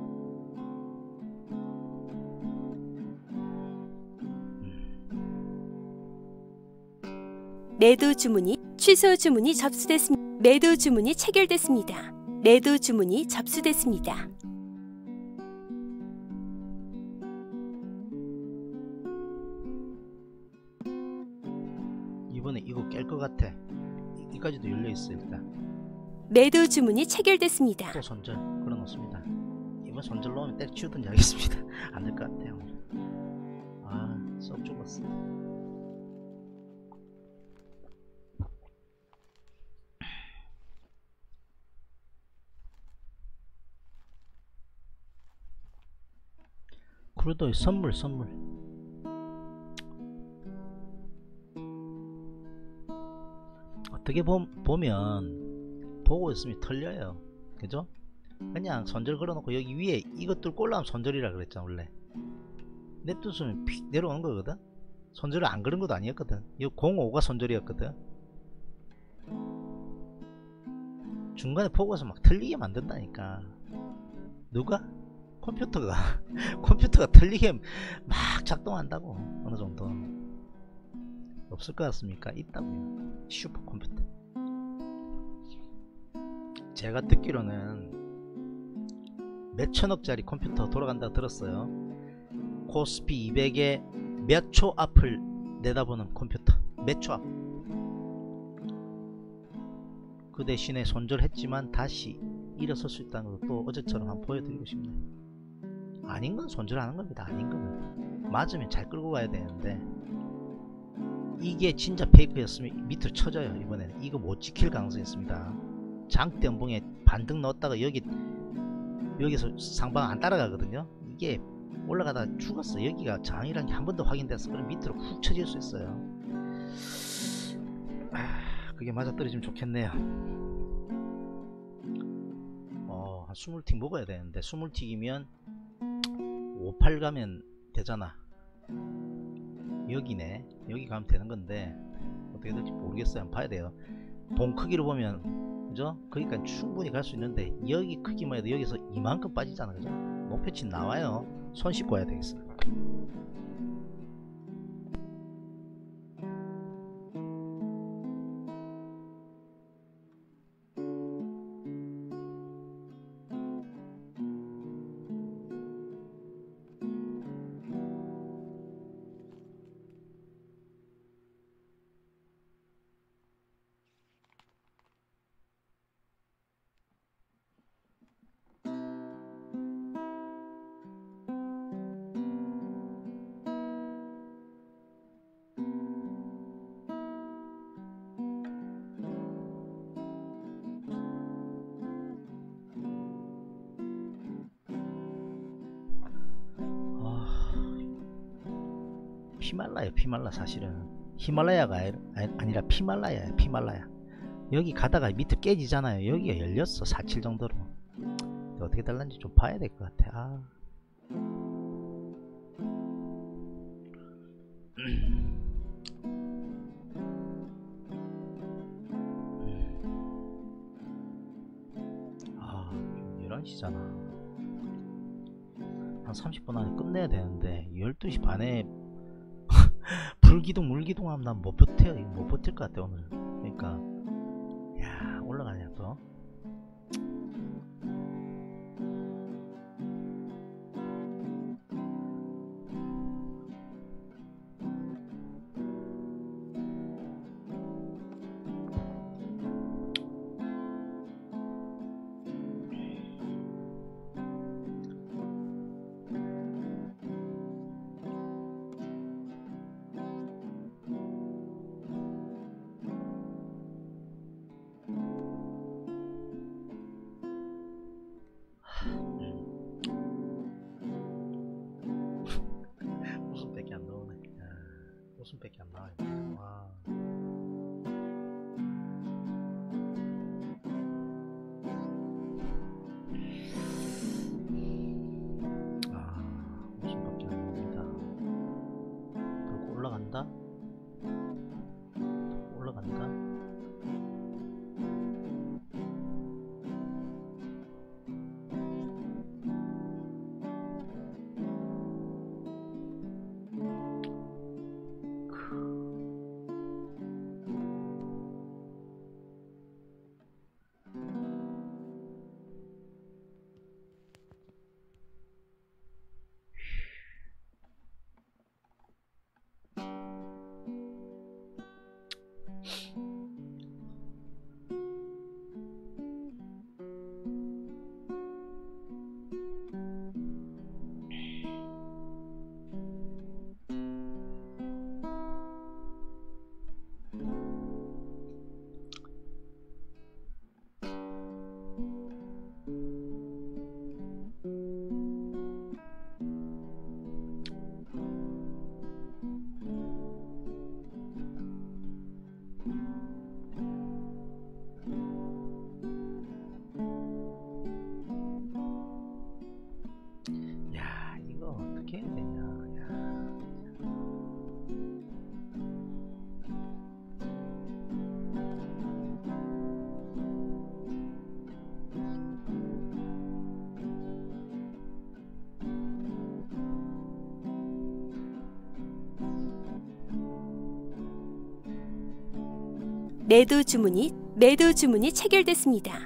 매도 주문이 취소 주문이 접수됐습니다. 매도 주문이 체결됐습니다. 매도 주문이 접수됐습니다. 이번에 이거 깰 것 같아. 이, 이까지도 열려있어. 일단 매도 주문이 체결됐습니다. 또 손절 걸어놓습니다. 이번 손절 넣으면 때려치우든지 하겠습니다. 안 될 것 같아요. 아 썩 죽었어. 크루도의 선물 선물. 어떻게 보, 보면 보고 있으면 털려요. 그죠? 그냥 손절 걸어놓고 여기 위에 이것 뚫고 올라오면 손절이라 그랬잖아. 원래 냅두면 픽 내려오는 거거든. 손절을 안 걸은 것도 아니었거든. 이 공오가 손절이었거든. 중간에 보고서 막 틀리게 만든다니까. 누가? 컴퓨터가 컴퓨터가 틀리게 막 작동한다고. 어느 정도 없을 것 같습니까? 있다고요. 슈퍼컴퓨터. 제가 듣기로는 몇천억짜리 컴퓨터 돌아간다고 들었어요. 코스피 이백에 몇 초 앞을 내다보는 컴퓨터. 몇 초 앞. 그 대신에 손절했지만 다시 일어설 수 있다는 것도 또 어제처럼 한번 보여드리고 싶네요. 아닌 건 손절하는 겁니다. 아닌 거는 맞으면 잘 끌고 가야 되는데 이게 진짜 페이크였으면 밑으로 쳐져요. 이번에는 이거 못 지킬 가능성이 있습니다. 장대 연봉에 반등 넣었다가 여기 여기서 상방 안 따라가거든요. 이게 올라가다 죽었어. 여기가 장이라는 게 한 번 더 확인됐어. 그럼 밑으로 훅 쳐질 수 있어요. 아, 그게 맞아 떨어지면 좋겠네요. 어, 한 이십 틱 먹어야 되는데 이십 틱이면 오십팔 가면 되잖아. 여기네. 여기 가면 되는 건데 어떻게 될지 모르겠어요. 한번 봐야 돼요. 동 크기로 보면 그죠? 그러니까 충분히 갈 수 있는데 여기 크기만 해도 여기서 이만큼 빠지잖아. 그죠? 목표치 나와요. 손 씻고 와야 되겠어. 피말라야. 피말라. 사실은 히말라야가 아니라 피말라야야. 피말라야. 여기 가다가 밑에 깨지잖아요. 여기가 열렸어. 사십칠 정도로. 어떻게 달랐는지 좀 봐야 될 것 같아. 아. 아, 열한 시잖아. 한 한 삼십 분 안에 끝내야 되는데 열두 시 반에 불기둥 물기둥 하면 난 못 버텨. 이거 못 버틸 것 같아 오늘. 그러니까 야 올라가냐 또. 웃음밖에 안 나오네. 야, 웃음밖에 안 나와요. 와. 아, 웃음밖에 안 나옵니다. 그리고 올라간다. 올라간다. 야 이거 어떻게 해야 되냐. 야. 매도 주문이 매도 주문이 체결됐습니다.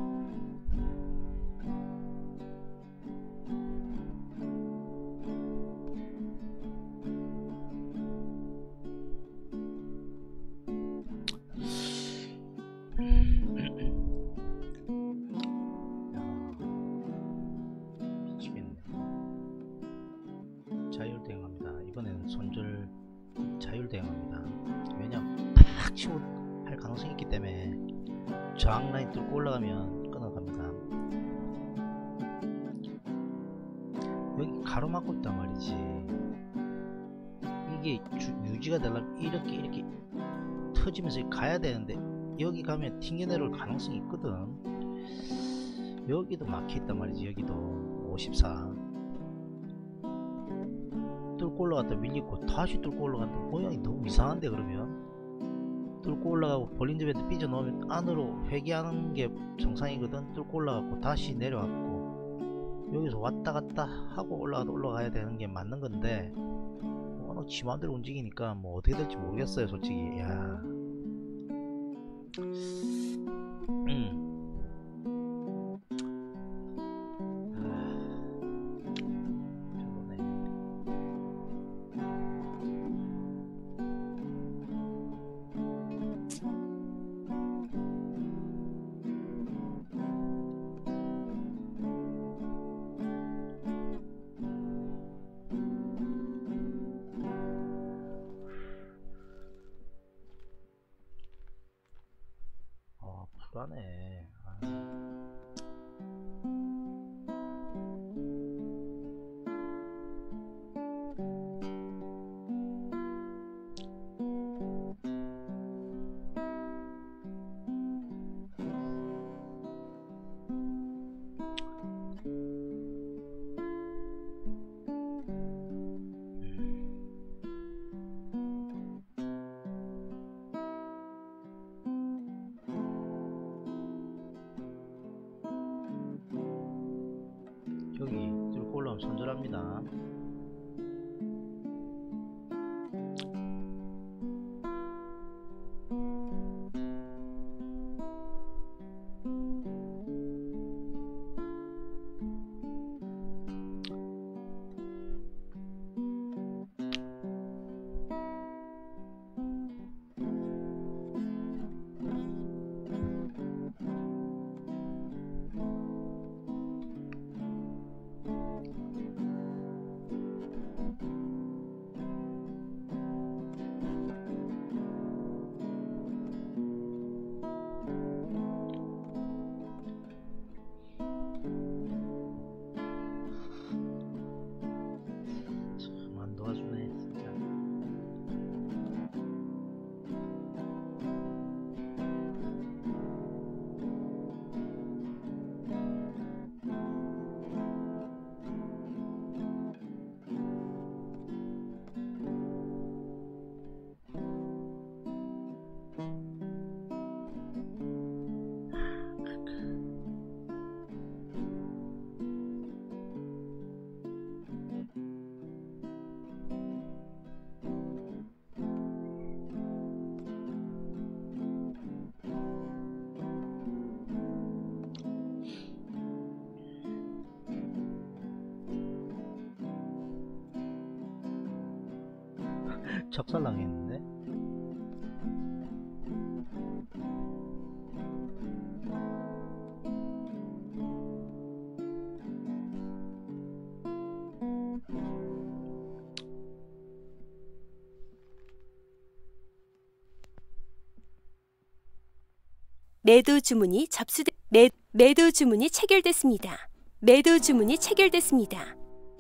미치겠네. 자율대응합니다. 이번에는 손절 자율대응합니다. 왜냐면 탁 치고 할 가능성이 있기 때문에 저항 라인 뚫고 올라가면 끊어갑니다. 여기 가로막고 있단 말이지. 이게 주, 유지가 되려면 이렇게 이렇게 터지면서 가야 되는데 여기 가면 튕겨내려올 가능성이 있거든. 여기도 막혀있단 말이지. 여기도 오십사 뚫고 올라갔다 밀리고 다시 뚫고 올라간다. 모양이 너무 이상한데. 그러면 뚫고 올라가고 볼린저 밴드 삐져 넣으면 안으로 회귀하는 게 정상이거든. 뚫고 올라가고 다시 내려왔고 여기서 왔다 갔다 하고 올라가도 올라가야 되는 게 맞는 건데 어, 지 맘대로 움직이니까 뭐 어떻게 될지 모르겠어요 솔직히. 야. 음. 어, 불안해. 아. 척살랑했는데. 매도 주문이 접수돼 매, 매도 주문이 체결됐습니다. 매도 주문이 체결됐습니다.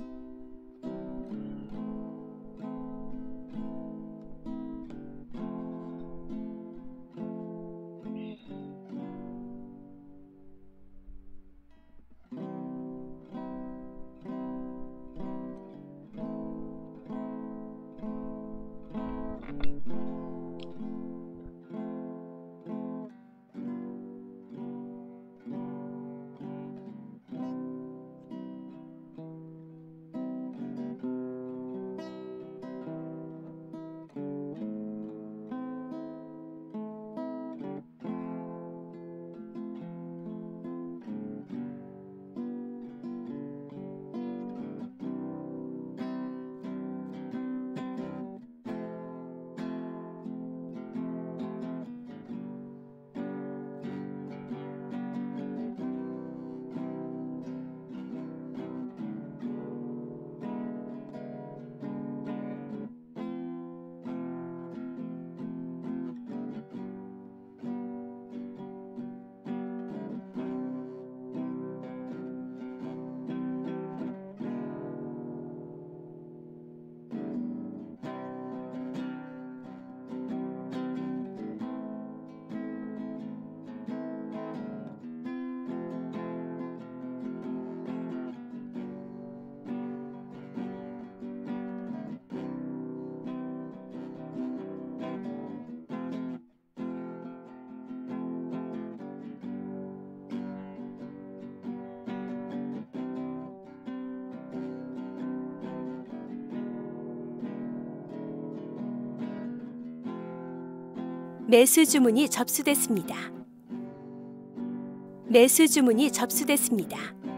매수 주문이 접수됐습니다. 매수 주문이 접수됐습니다.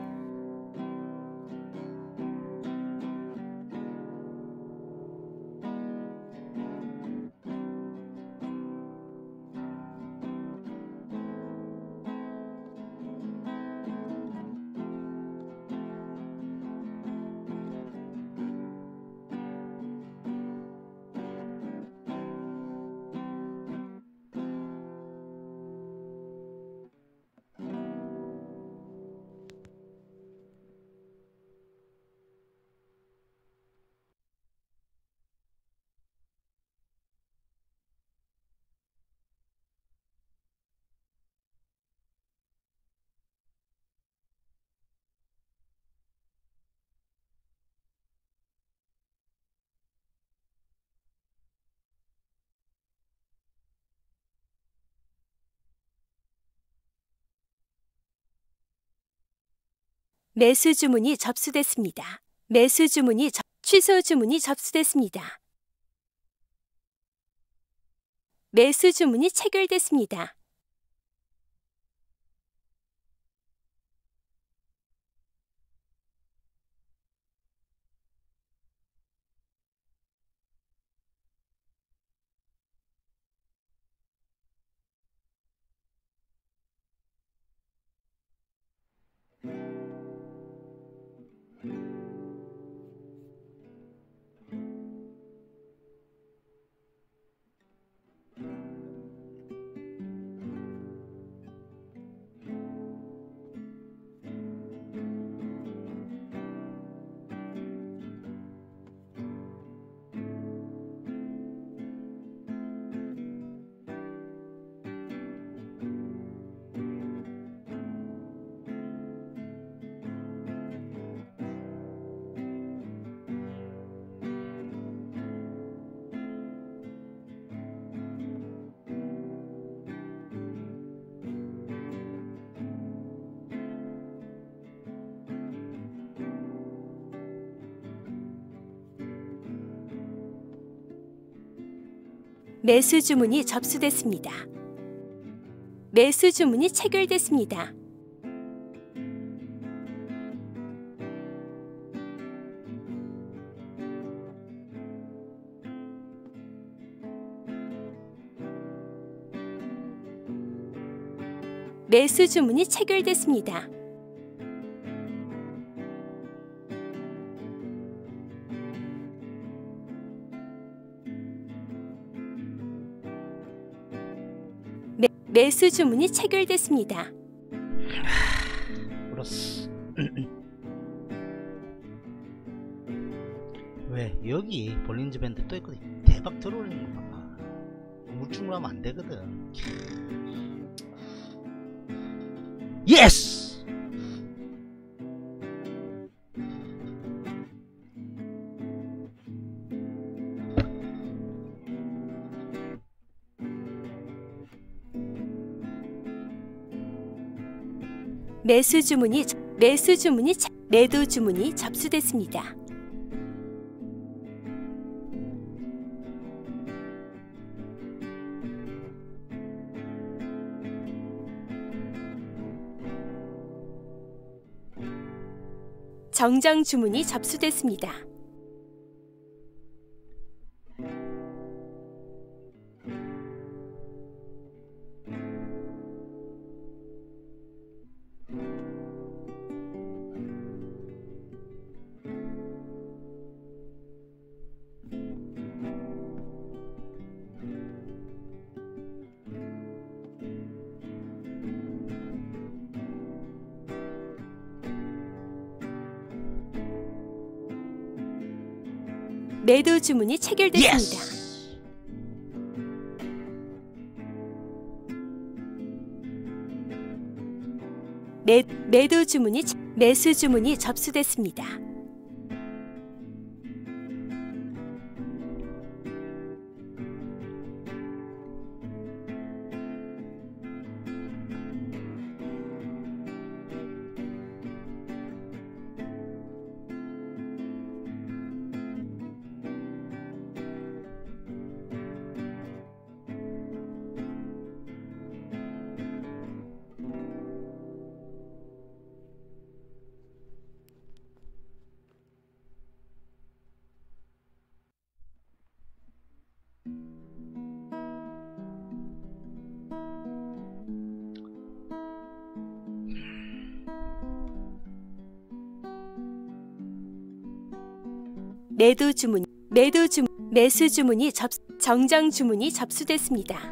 매수 주문이 접수됐습니다. 매수 주문이 접, 취소 주문이 접수됐습니다. 매수 주문이 체결됐습니다. 매수 주문이 접수됐습니다. 매수 주문이 체결됐습니다. 매수 주문이 체결됐습니다. 매, 매수 주문이 체결됐습니다. 플러스. 왜 여기 볼린저 밴드 또 있거든. 대박 들어오는 거 봐봐. 우물쭈물 하면 안 되거든. 예스! 매수 주문이 매수 주문이 매도 주문이 접수됐습니다. 정정 주문이 접수됐습니다. 매도 주문이 체결됐습니다. 예스! 매, 매도 주문이 매수 주문이 접수됐습니다. 매도 주문, 매도 주문, 매수 주문이 접, 정정 주문이 접수됐습니다.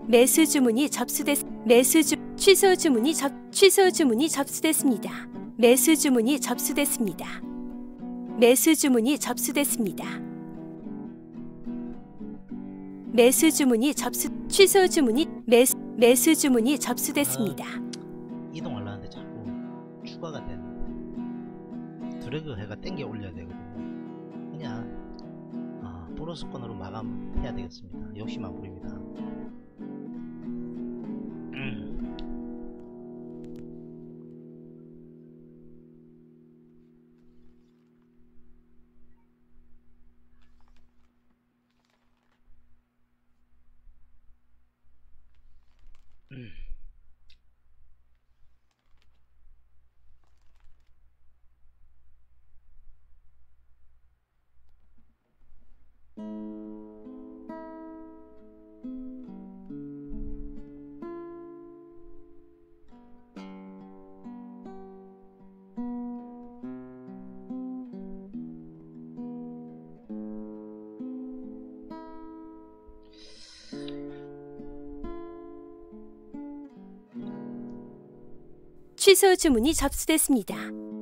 매수 주문이 접수됐 매수 주 취소 주문이 접 취소 주문이 접수됐습니다. 매수 주문이 접수됐습니다. 매수 주문이 접수됐습니다. 매수 주문이 접수 취소 주문이 매수 매수 주문이 접수됐습니다. 이동하려는데 자꾸 추가가 되네. 드래그 해가 땡겨 올려야 되거든요. 그냥 아, 플러스권으로 마감해야 되겠습니다. 역시만 부립니다. 음. 음. 취소 주문이 접수됐습니다.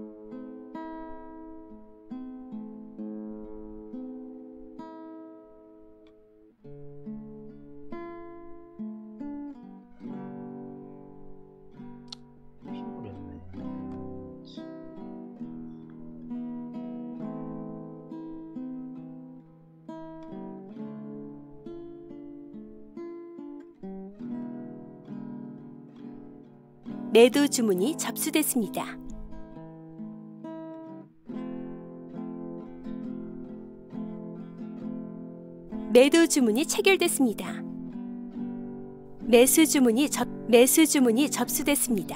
힘부렸네. 매도 주문이 접수됐습니다. 매도 주문이 체결됐습니다. 매수 주문이 접 매수 주문이 접수됐습니다.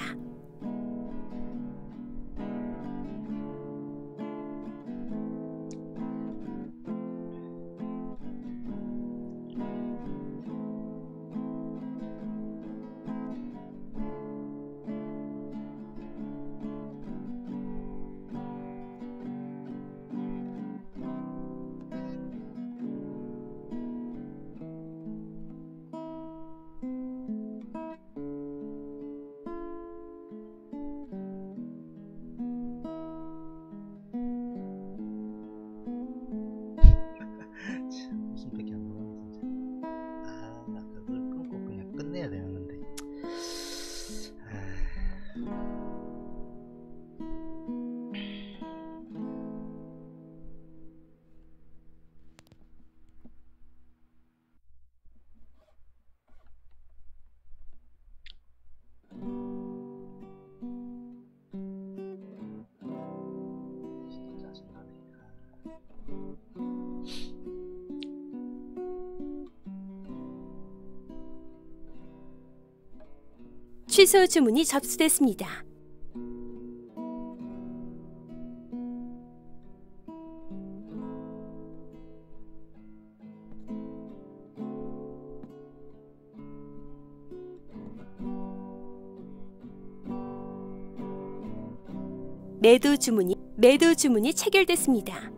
참, 웃음밖에 안 나오네 진짜. 아, 나 그걸 끊고 그냥 끝내야 되는 건데. 아. 진짜 짜증나네. 취소 주문이 접수됐습니다. 매도 주문이 매도 주문이 체결됐습니다.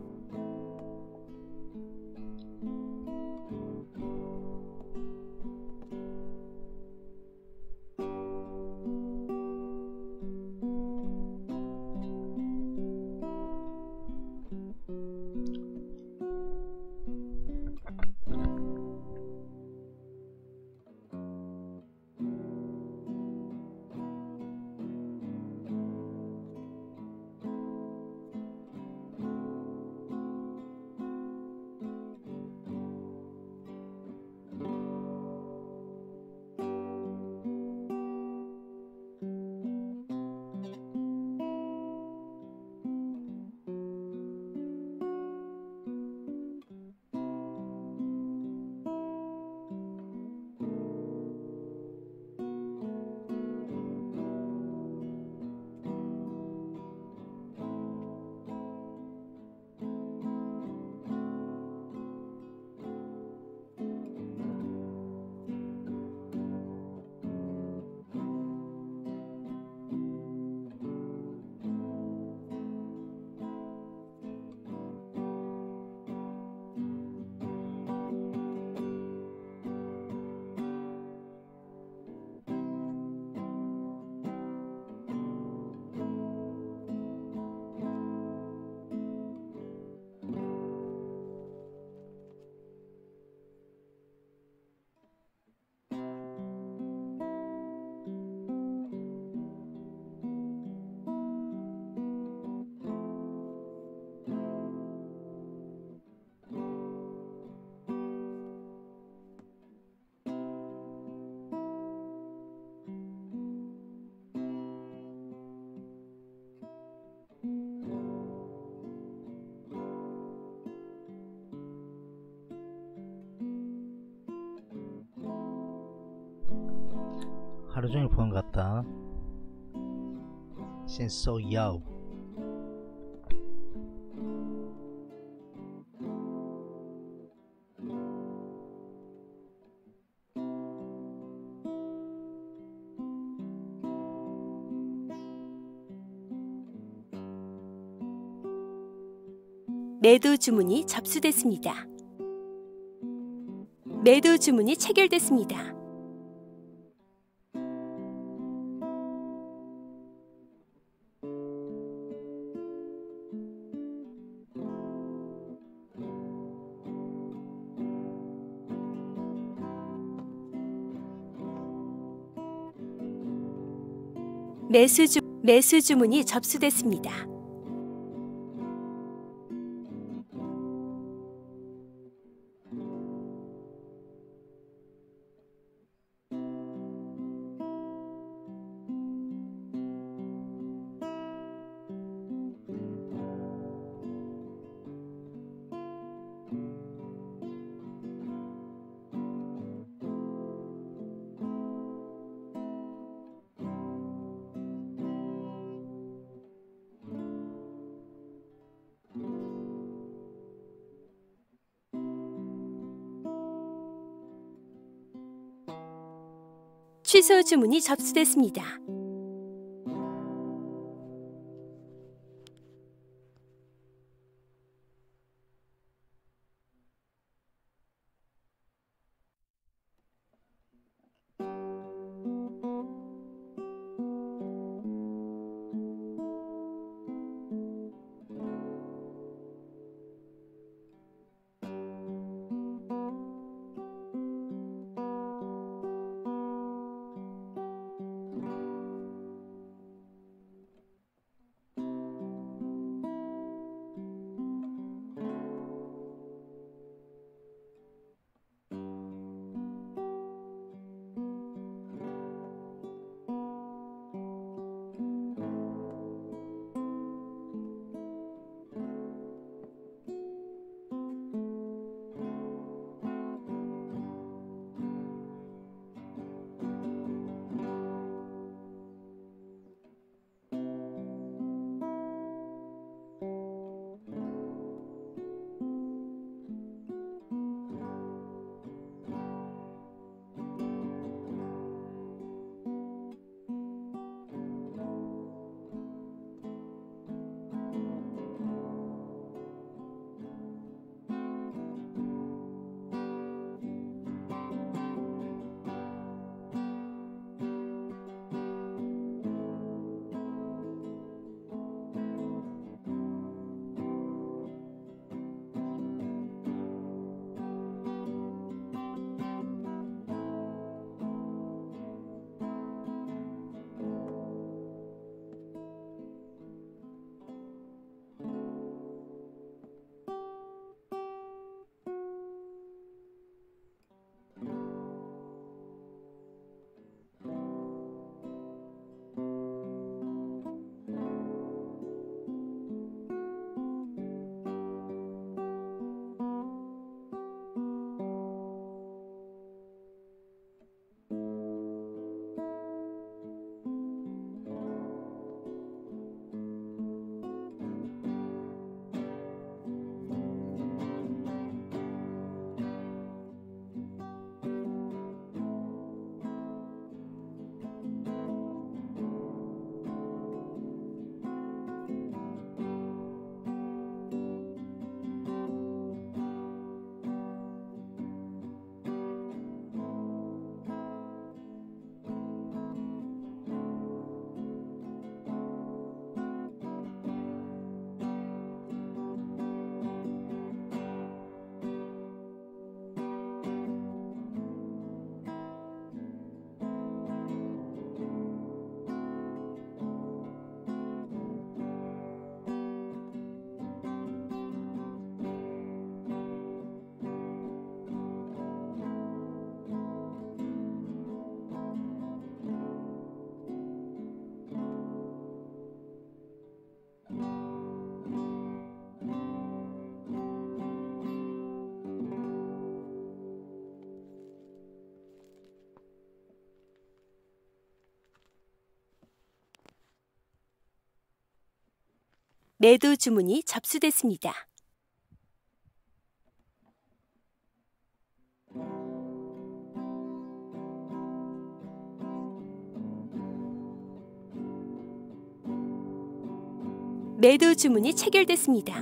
하루종일 보는 것 같다. Since so young. 매도 주문이 접수됐습니다. 매도 주문이 체결됐습니다. 매수 주, 매수 주문이 접수됐습니다. 취소 주문이 접수됐습니다. 매도 주문이 접수됐습니다. 매도 주문이 체결됐습니다.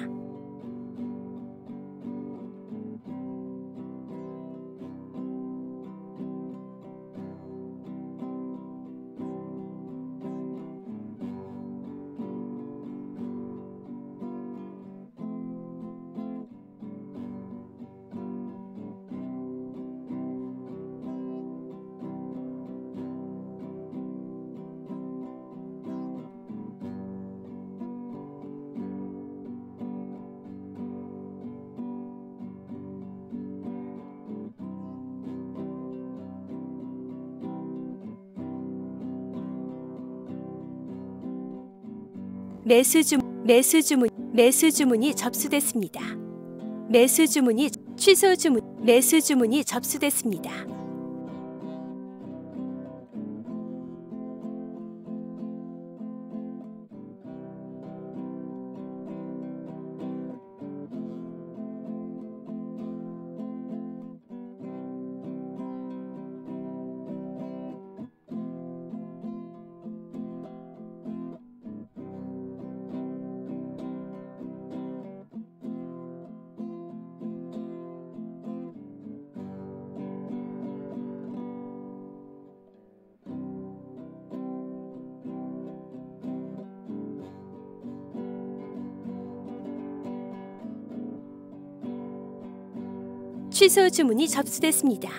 매수 주 매수 주문 매수 주문이 접수됐습니다. 매수 주문이 취소 주문 매수 주문이 접수됐습니다. 취소 주문이 접수됐습니다.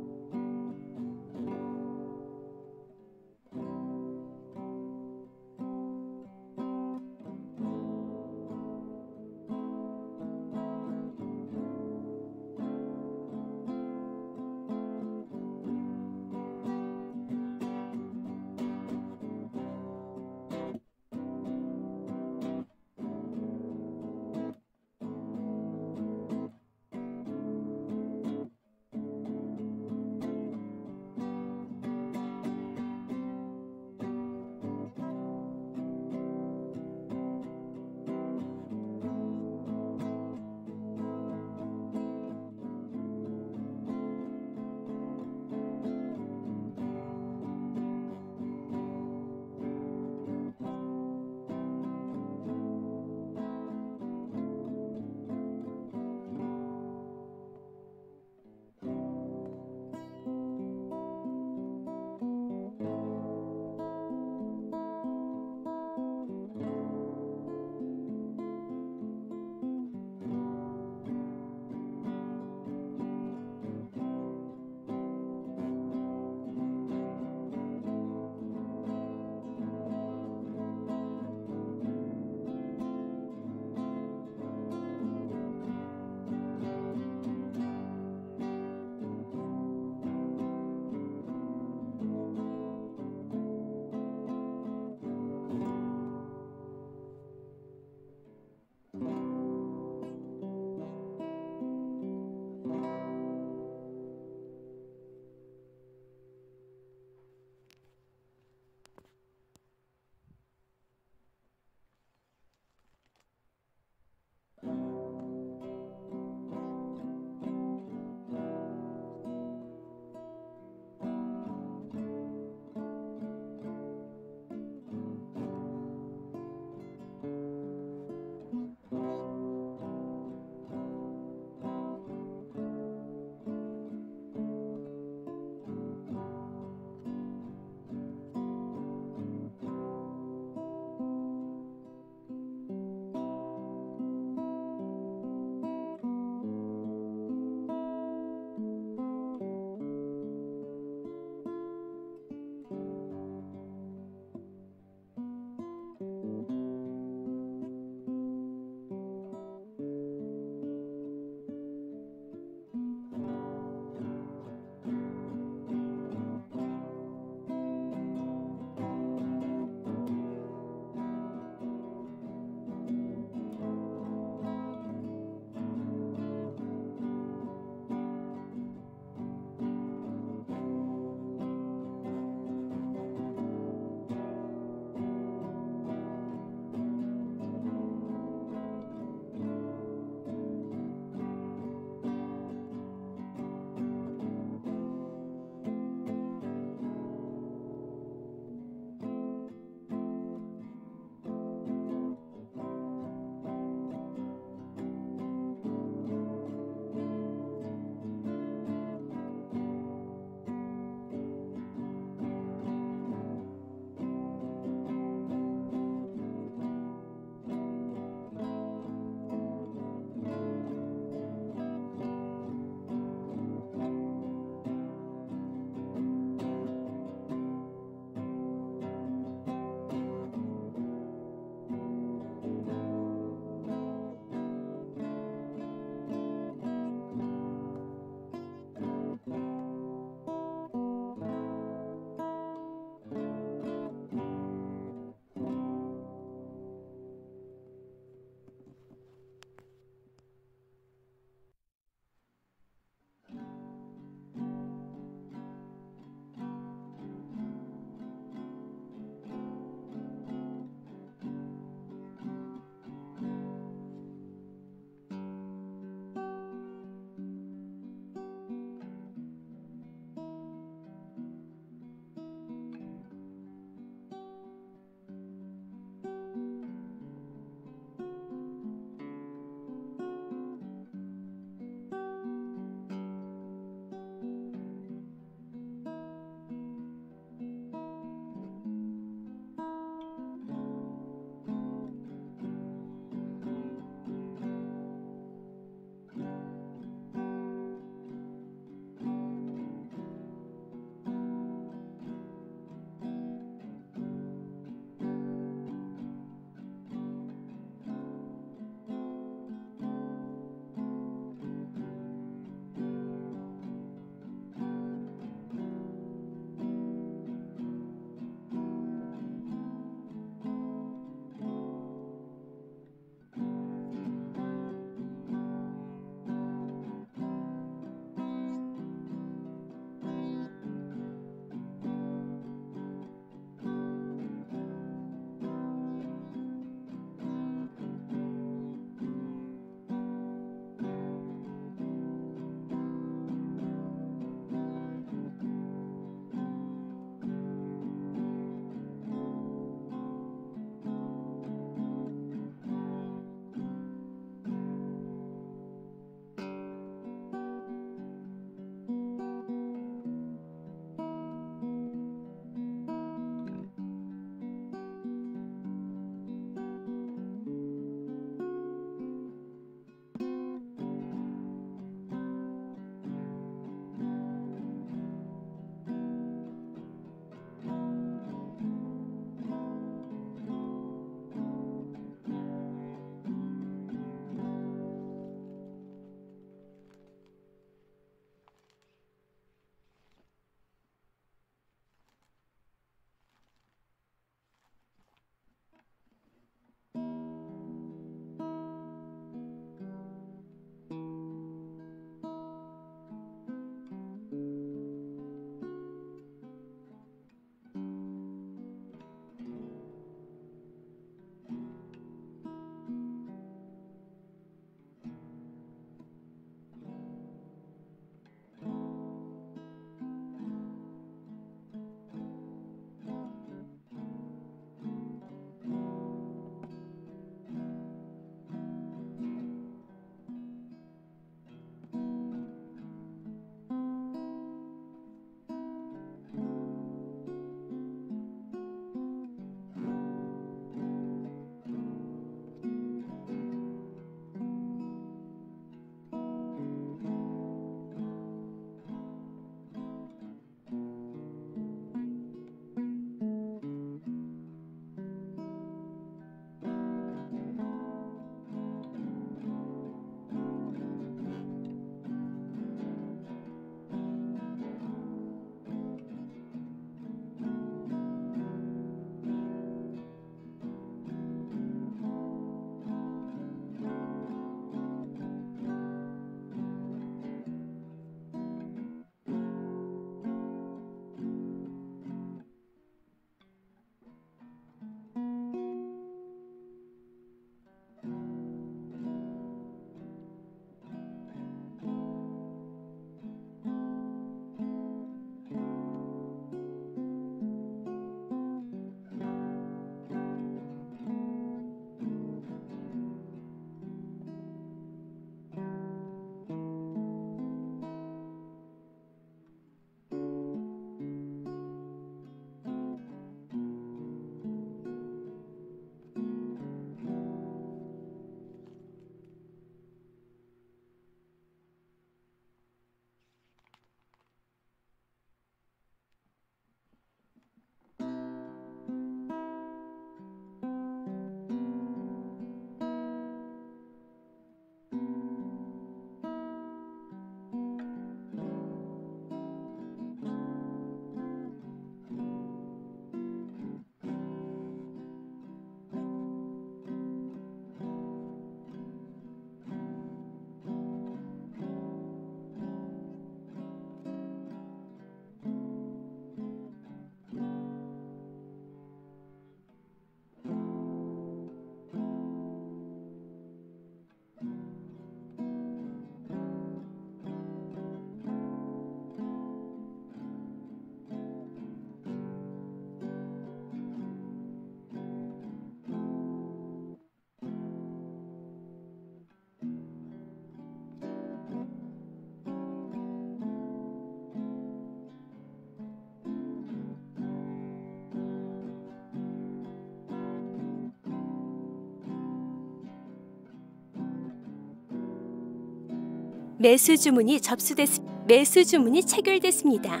매수 주문이 접수됐 매수 주문이 체결됐습니다.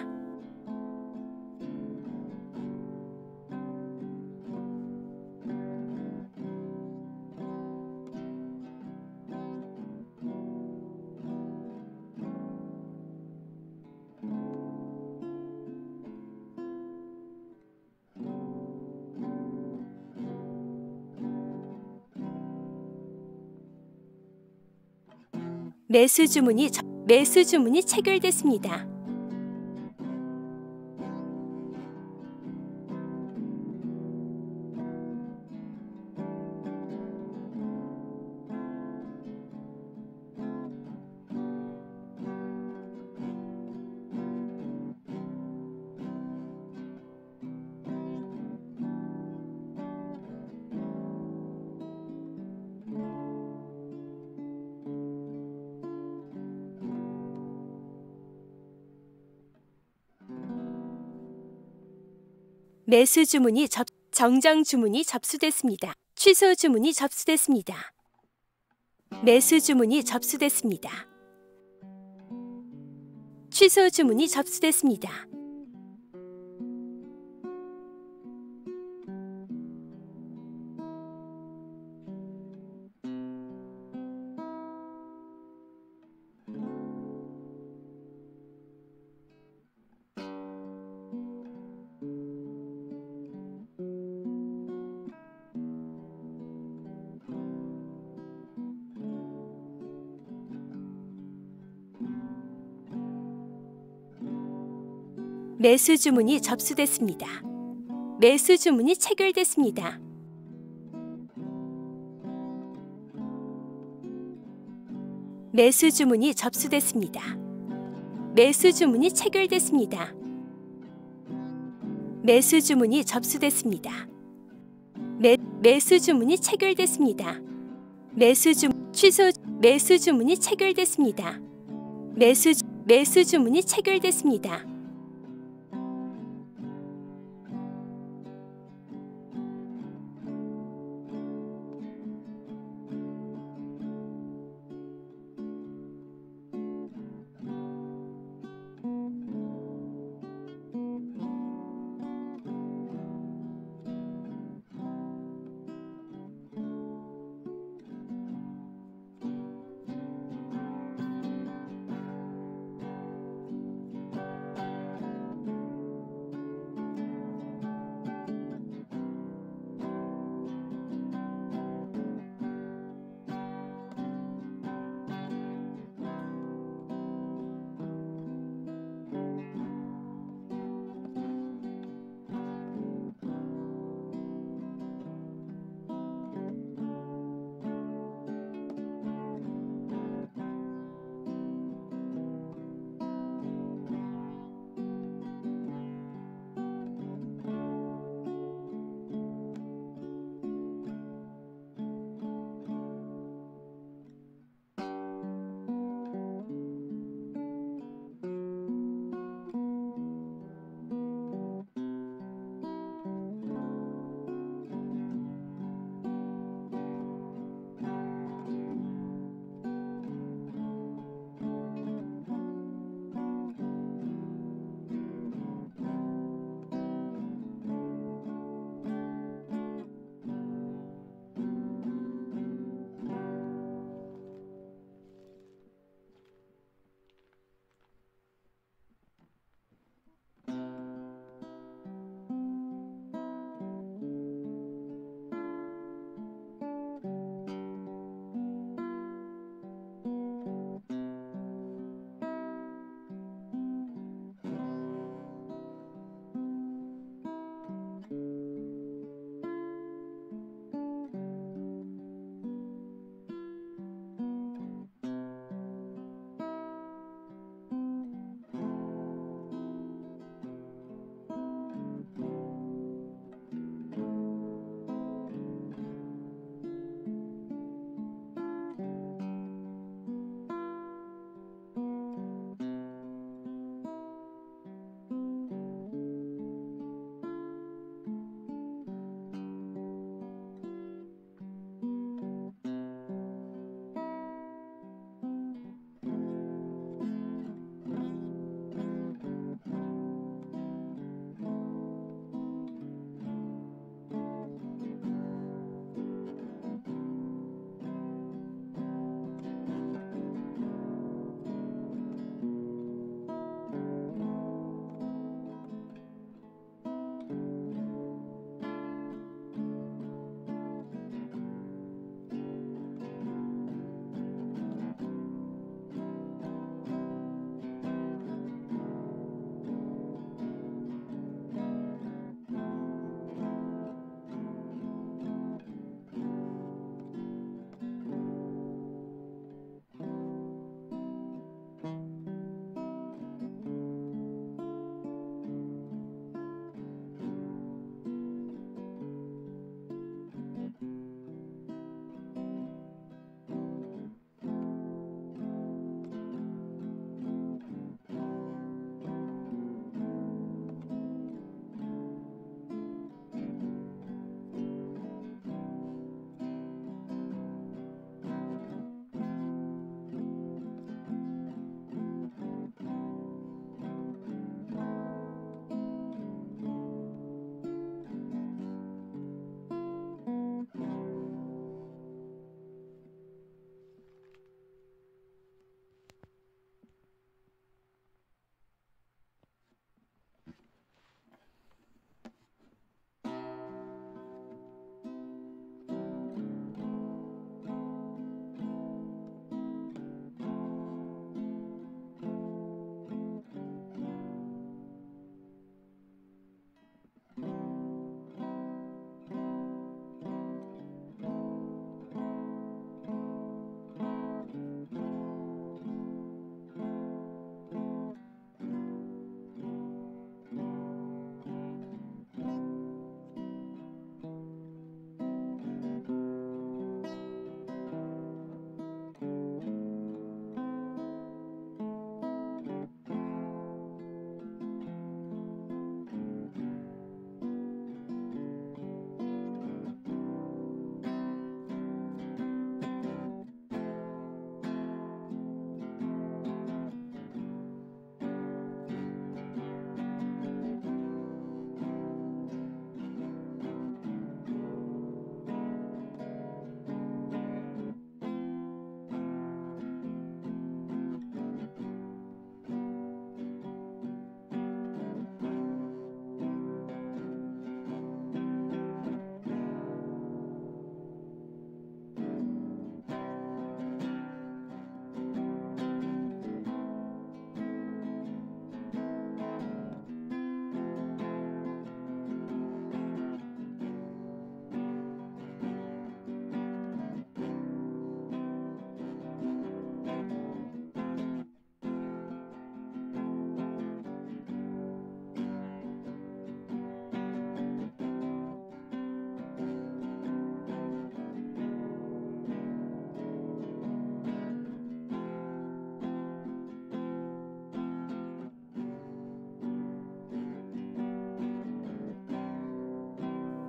매수 주문이 접 매수 주문이 체결됐습니다. 매수 주문이 접 정정 주문이 접수됐습니다. 취소 주문이 접수됐습니다. 매수 주문이 접수됐습니다. 취소 주문이 접수됐습니다. 매수 주문이 접수됐습니다. 매수 주문이 체결됐습니다. 매수 주문이 접수됐습니다. 매수 주문이 체결됐습니다. 매수 주문이 접수됐습니다. 매, 매수 주문이 체결됐습니다. 매수 주 취소 매수 주문이 체결됐습니다. 매수 매수 주문이 체결됐습니다.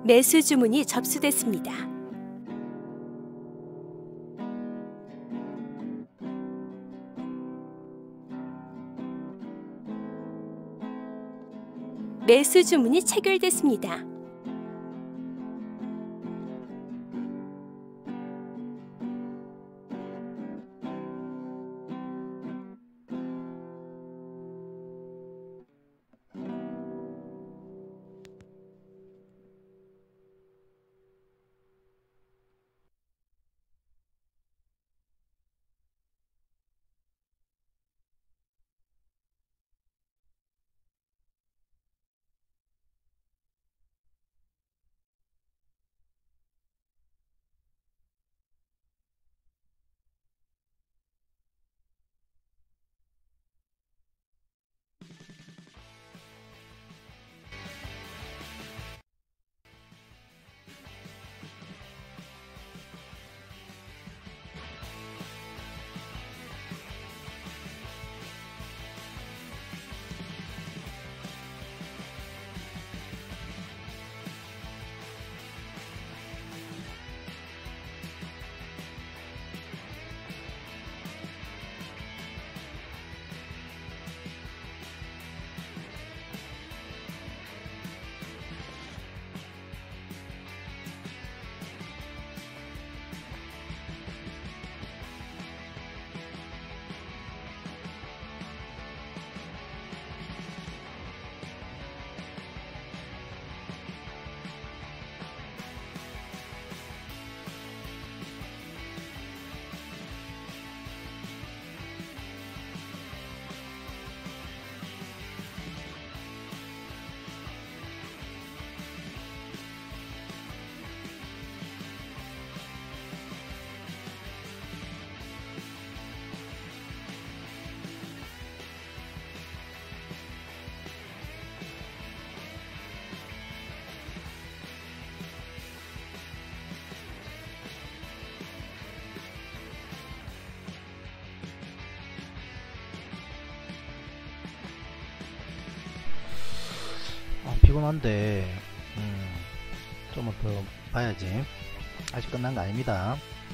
매수 주문이 접수됐습니다. 매수 주문이 체결됐습니다. 피곤한데 음, 좀 더 봐야지. 아직 끝난 거 아닙니다.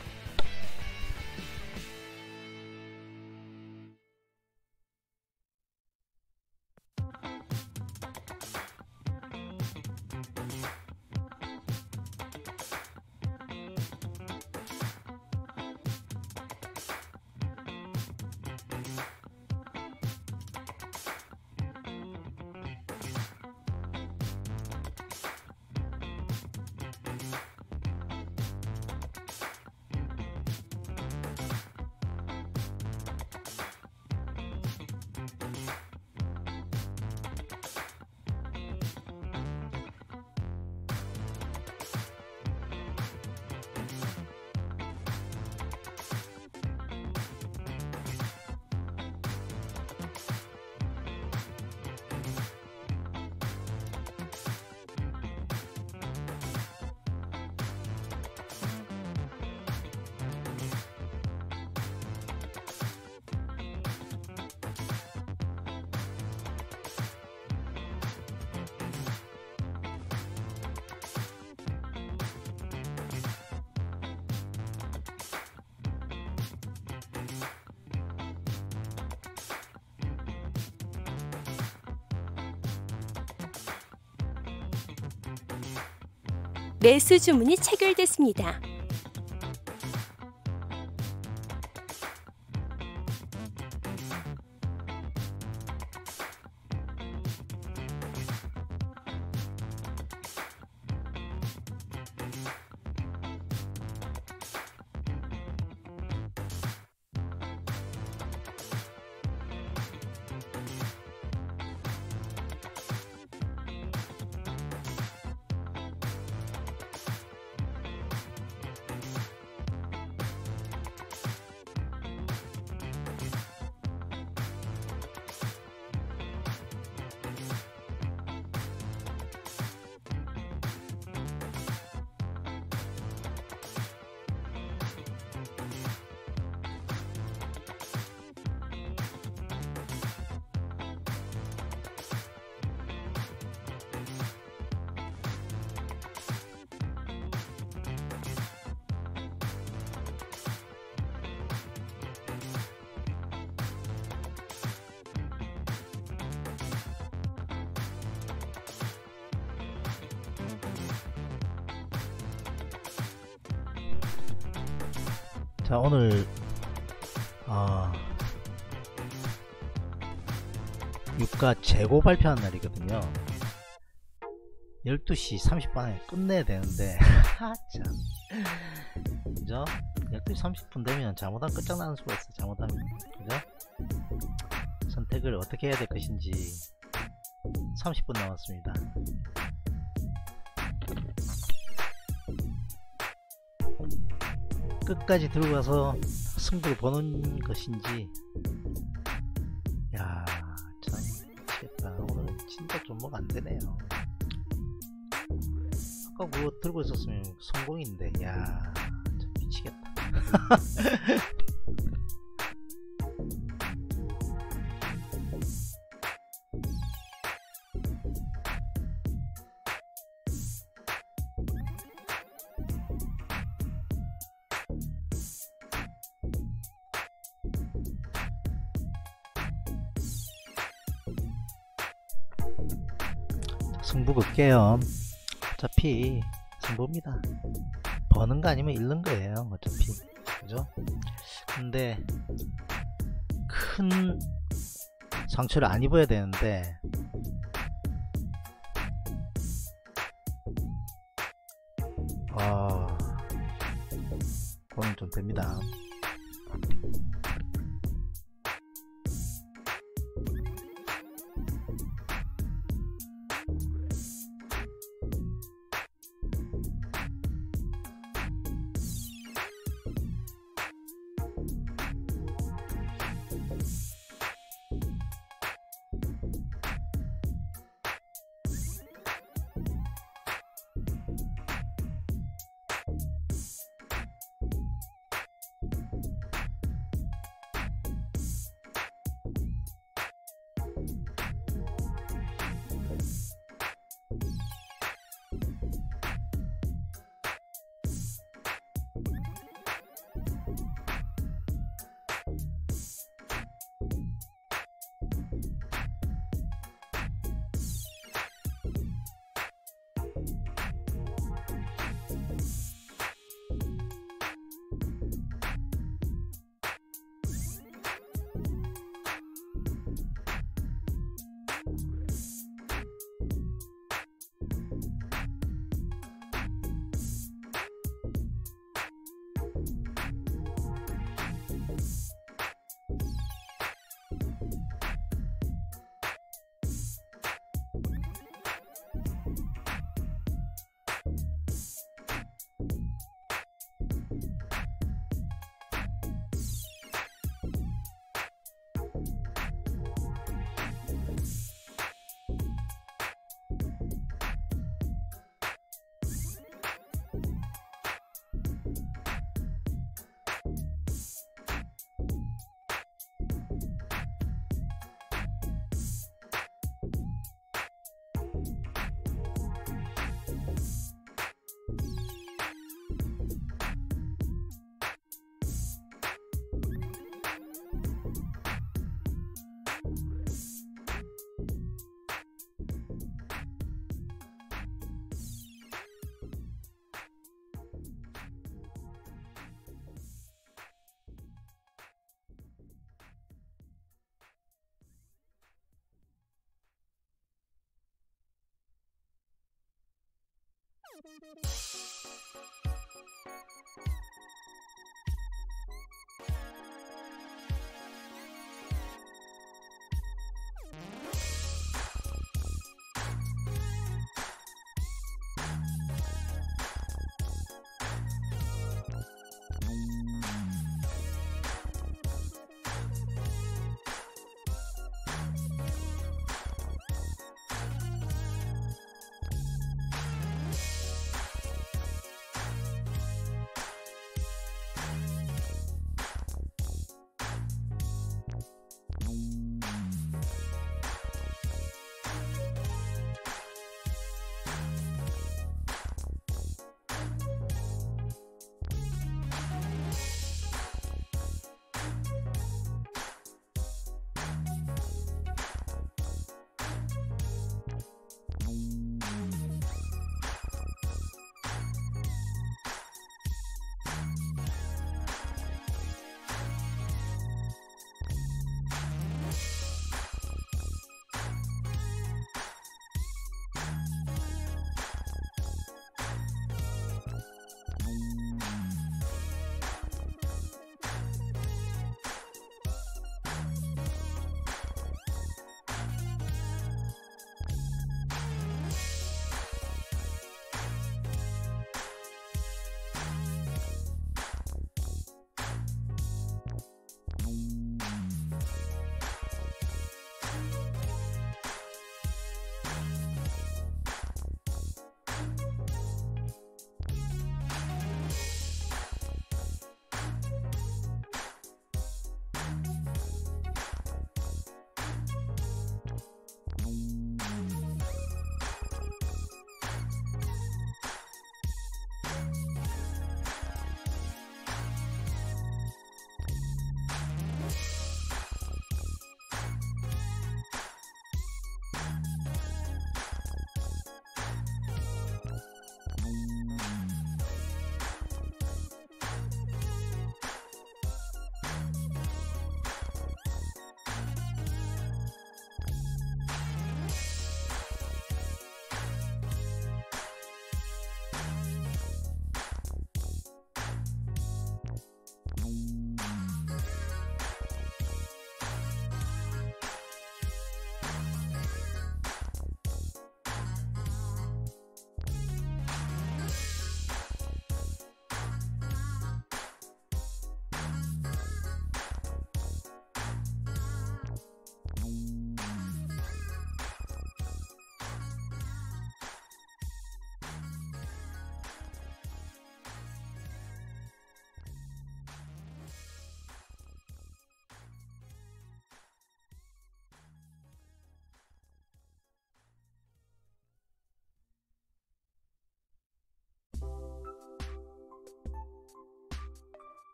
매수 주문이 체결됐습니다. 자, 오늘 어, 유가 재고 발표하는 날이거든요. 열두 시 삼십 분에 끝내야 되는데 참 그죠? 열두 시 삼십 분 되면 잘못하면 끝장나는 수가 있어. 잘못하면 그죠? 선택을 어떻게 해야 될 것인지. 삼십 분 남았습니다. 끝까지 들고 가서 승부를 보는 것인지. 야, 참 미치겠다. 오늘 진짜 존버가 안 되네요. 아까 그거 들고 있었으면 성공인데. 야, 참 미치겠다. 승부 걸게요. 어차피 승부입니다. 버는 거 아니면 잃는 거예요. 어차피 그죠? 근데 큰 상처를 안 입어야 되는데 아, 그건 좀 됩니다.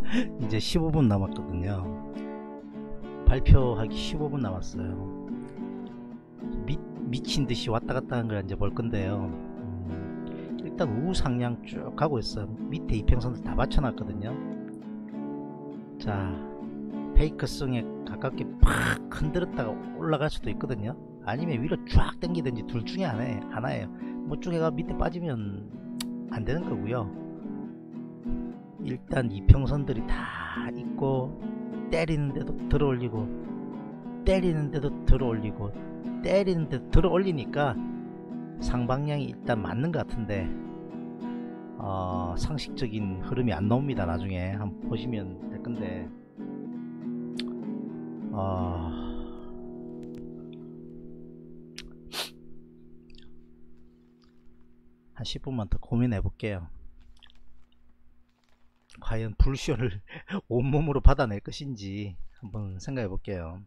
이제 십오 분 남았거든요. 발표하기 십오 분 남았어요. 미, 미친듯이 왔다갔다 하는 걸 이제 볼 건데요. 음, 일단 우상향 쭉 가고 있어요. 밑에 이평선들 다 받쳐놨거든요. 자, 페이크성에 가깝게 팍 흔들었다가 올라갈 수도 있거든요. 아니면 위로 쫙 당기든지 둘 중에 하나에, 하나예요. 뭐 쭉해가 밑에 빠지면 안 되는 거고요. 일단 이평선들이 다 있고, 때리는데도 들어 올리고, 때리는데도 들어 올리고, 때리는데도 들어 올리니까 상방향이 일단 맞는 것 같은데, 어, 상식적인 흐름이 안 나옵니다. 나중에 한번 보시면 될 건데, 어, 한 십 분만 더 고민해 볼게요. 과연 불쇼를 온몸으로 받아낼 것인지 한번 생각해 볼게요.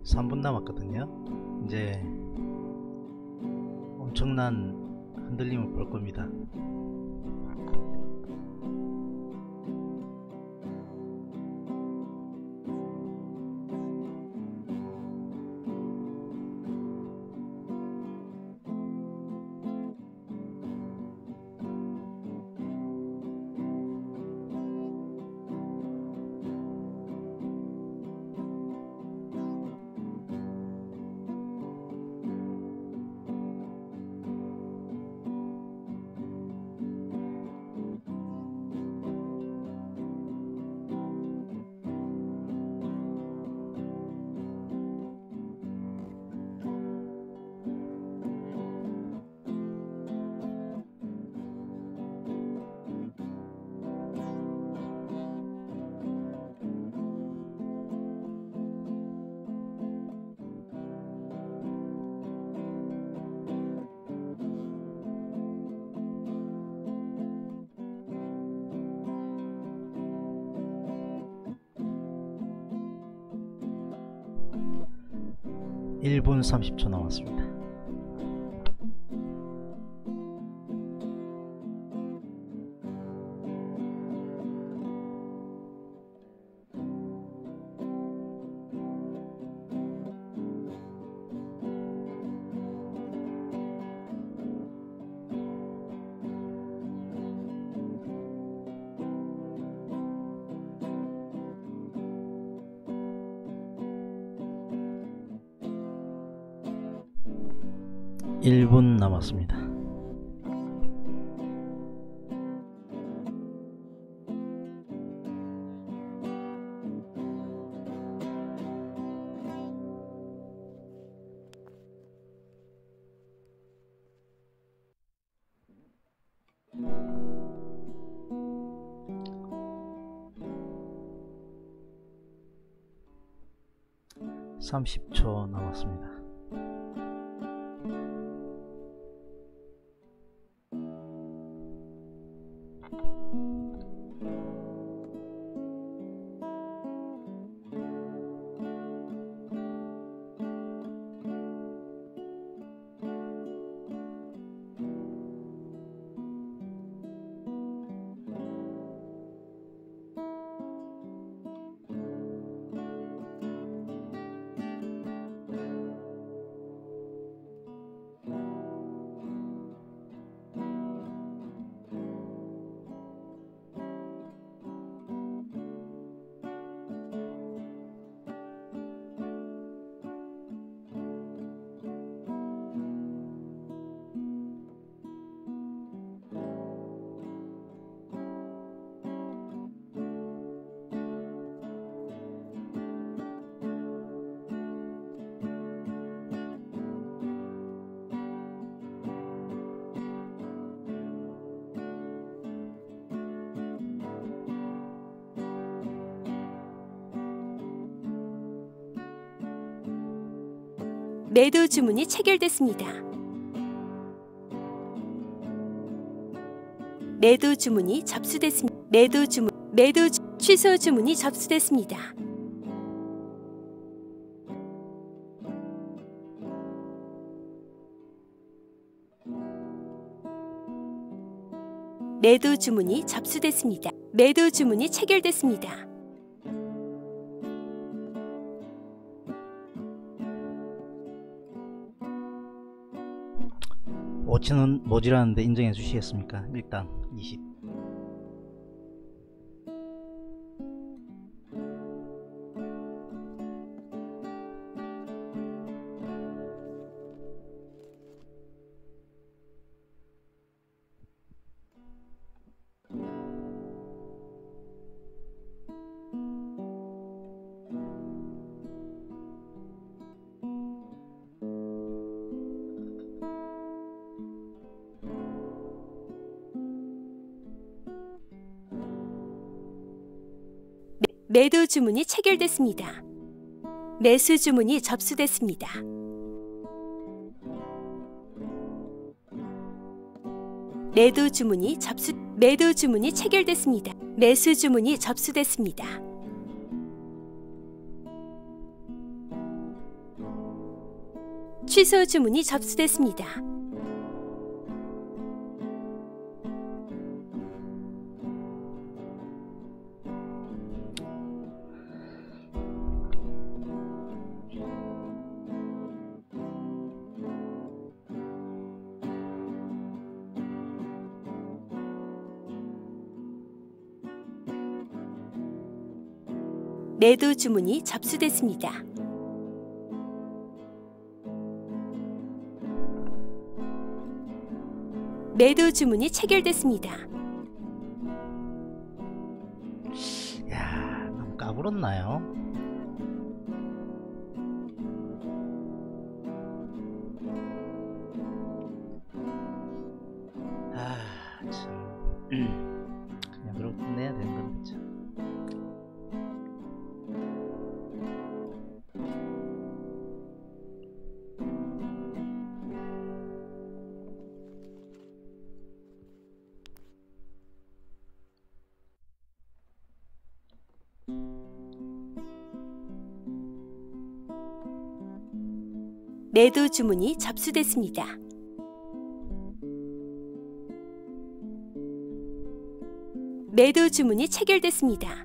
삼 분 남았거든요. 이제 엄청난 흔들림을 볼 겁니다. 일 분 삼십 초 남았습니다. 일 분 남았습니다. 삼십 초 남았습니다. 매도 주문이 체결됐습니다. 매도 주문이 접수됐습니다. 매도 주문, 매도 주, 취소 주문이 접수됐습니다. 매도 주문이 접수됐습니다. 매도 주문이 체결됐습니다. 오천원 모자라는데 인정해 주시겠습니까? 일당 이십. 매도 주문이 체결됐습니다. 매수 주문이 접수됐습니다. 매도 주문이 접수 매도 주문이 체결됐습니다. 매수 주문이 접수됐습니다. 취소 주문이 접수됐습니다. 매도 주문이 접수됐습니다. 매도 주문이 체결됐습니다. 야, 너무 까불었나요? 아, 참. 그냥 그러고 끝내야 되는 건데 참. 매도 주문이 접수됐습니다. 매도 주문이 체결됐습니다.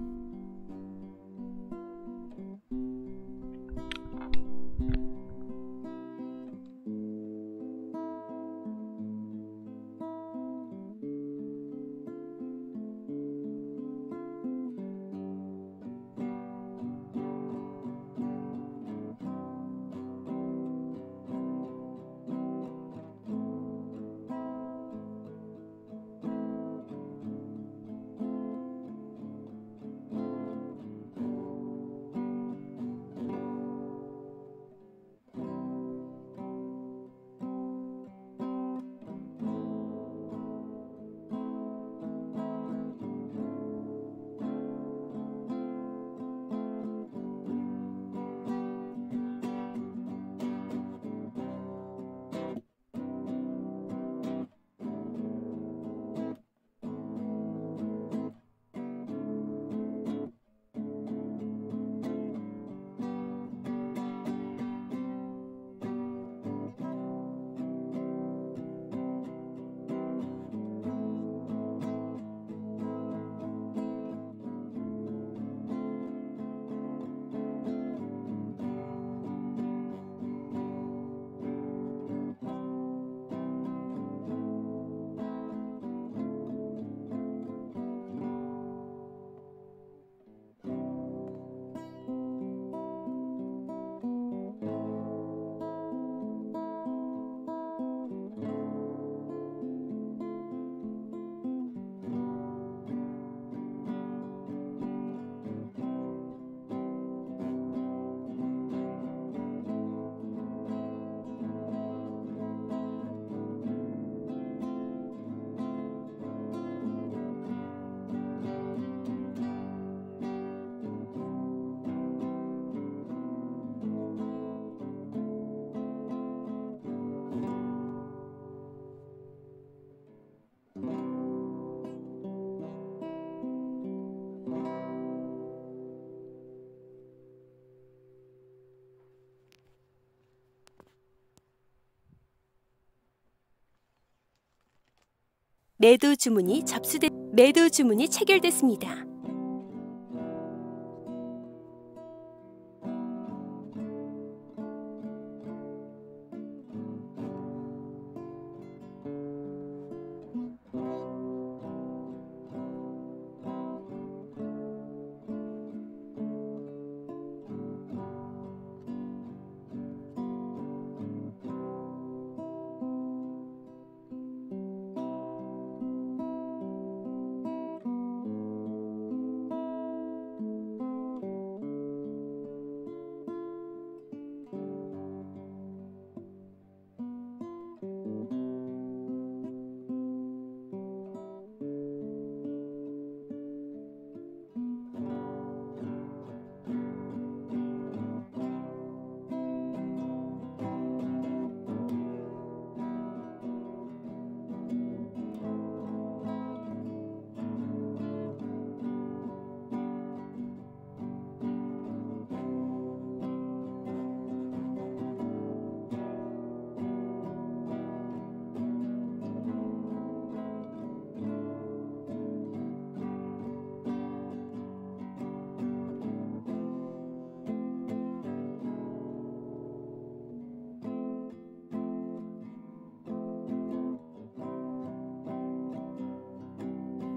매도 주문이 접수됐 매도 주문이 체결됐습니다.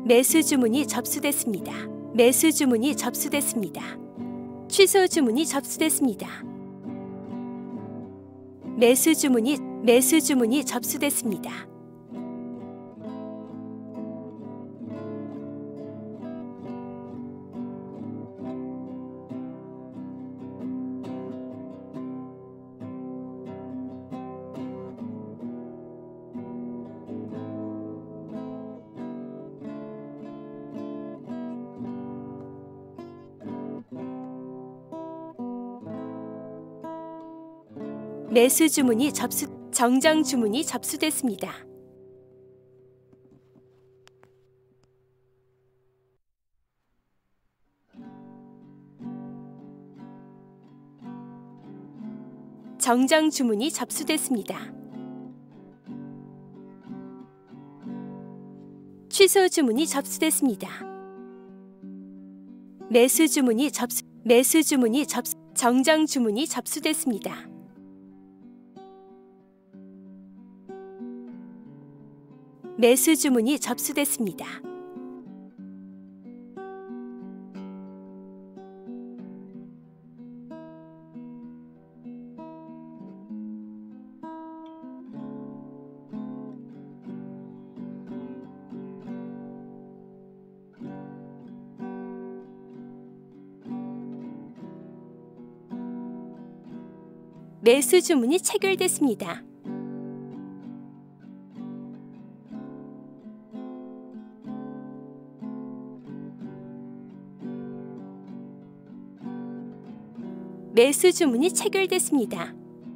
매수 주문이 접수됐습니다. 매수 주문이 접수됐습니다. 취소 주문이 접수됐습니다. 매수 주문이 매수 주문이 접수됐습니다. 매수 주문이 접수 정장 주문이 접수됐습니다. 정장 주문이 접수됐습니다. 취소 주문이 접수됐습니다. 매수 주문이 접수 매수 주문이 접수 정장 주문이 접수됐습니다. 매수 주문이 접수됐습니다. 매수 주문이 체결됐습니다. 매수 주문이 체결됐습니다.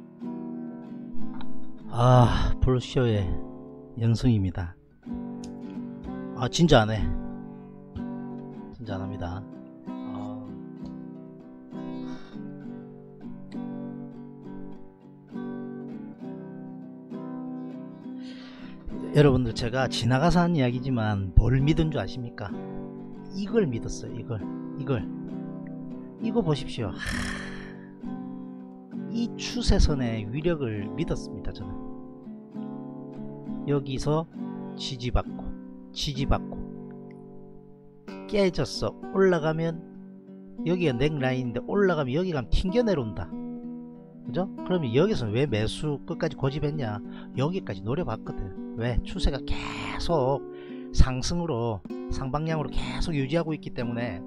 아, 불쇼의 영승입니다. 아, 진짜 안해. 진짜 안합니다. 아. 여러분들, 제가 지나가서 한 이야기지만 뭘 믿은 줄 아십니까? 이걸 믿었어요. 이걸 이걸 이거 보십시오. 하... 이 추세선의 위력을 믿었습니다. 저는 여기서 지지받고 지지받고 깨졌어. 올라가면 여기가 넥라인인데 올라가면 여기 가면 튕겨 내려온다. 그죠? 그러면 여기서 왜 매수 끝까지 고집했냐? 여기까지 노려봤거든. 왜? 추세가 계속 상승으로 상방향으로 계속 유지하고 있기 때문에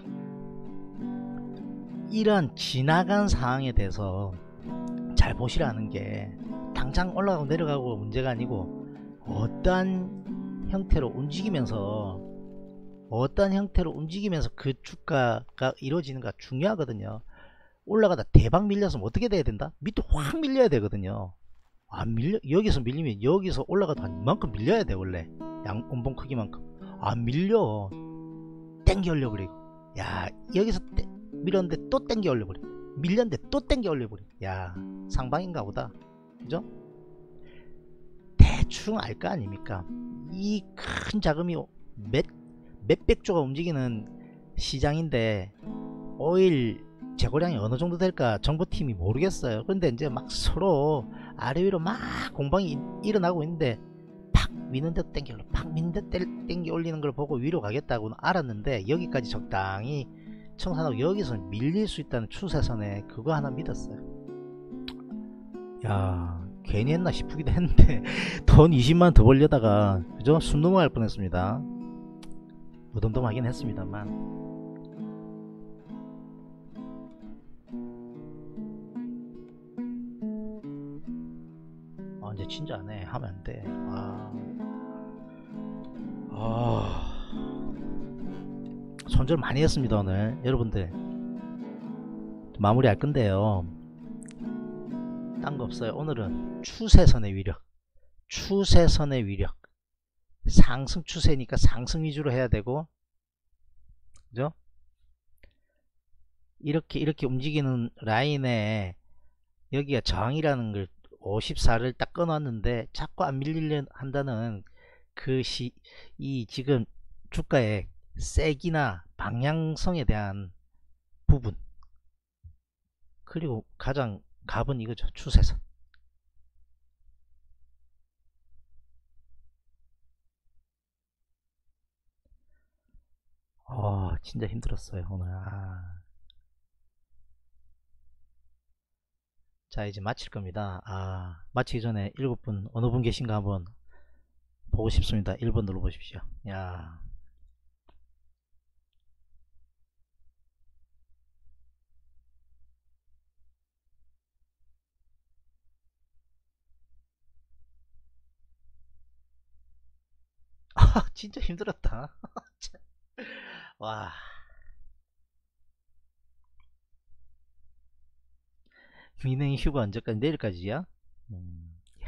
이런 지나간 상황에 대해서 잘 보시라는 게, 당장 올라가고 내려가고 문제가 아니고 어떠한 형태로 움직이면서 어떠한 형태로 움직이면서 그 주가가 이루어지는가 중요하거든요. 올라가다 대박 밀렸으면 어떻게 돼야 된다? 밑으로 확 밀려야 되거든요. 안 밀려, 여기서 밀리면 여기서 올라가도 한 이만큼 밀려야 돼. 원래 양 음봉 크기만큼 안 밀려. 땡겨 올려버리고, 야 여기서 떼, 밀었는데 또 땡겨 올려버려. 밀렸는데 또 땡겨 올려버려. 야, 상방인가 보다. 그죠? 대충 알 거 아닙니까? 이 큰 자금이 몇, 몇백조가 움직이는 시장인데 오일 재고량이 어느 정도 될까 정보팀이 모르겠어요. 그런데 이제 막 서로 아래 위로 막 공방이 일어나고 있는데 팍 미는 데 땡겨 올려, 팍 미는 데 땡겨 올리는 걸 보고 위로 가겠다고는 알았는데, 여기까지 적당히 청산하고 여기서 밀릴 수 있다는 추세선에 그거 하나 믿었어요. 야, 괜히 했나 싶기도 했는데 돈 이십만 더 벌려다가, 그죠? 숨 넘어갈 뻔했습니다. 무덤덤하긴 했습니다만. 아, 이제 진짜 안해. 하면 안돼. 아, 아, 손절 많이 했습니다. 오늘 여러분들 마무리 할 건데요, 딴 거 없어요. 오늘은 추세선의 위력, 추세선의 위력, 상승 추세니까 상승 위주로 해야 되고, 그죠? 이렇게 이렇게 움직이는 라인에 여기가 저항이라는 걸 오십사를 딱 끊었는데 자꾸 안 밀리려 한다는 그 시, 이 지금 주가의 세기나 방향성에 대한 부분, 그리고 가장 갑은 이거죠. 추세선. 어, 진짜 힘들었어요 오늘. 아. 자, 이제 마칠 겁니다. 아, 마치기 전에 일곱 분 어느 분 계신가 한번 보고 싶습니다. 일 번 눌러보십시오. 야. 아, 진짜 힘들었다. 와. 민행 휴가 언제까지? 내일까지야? 음, 야,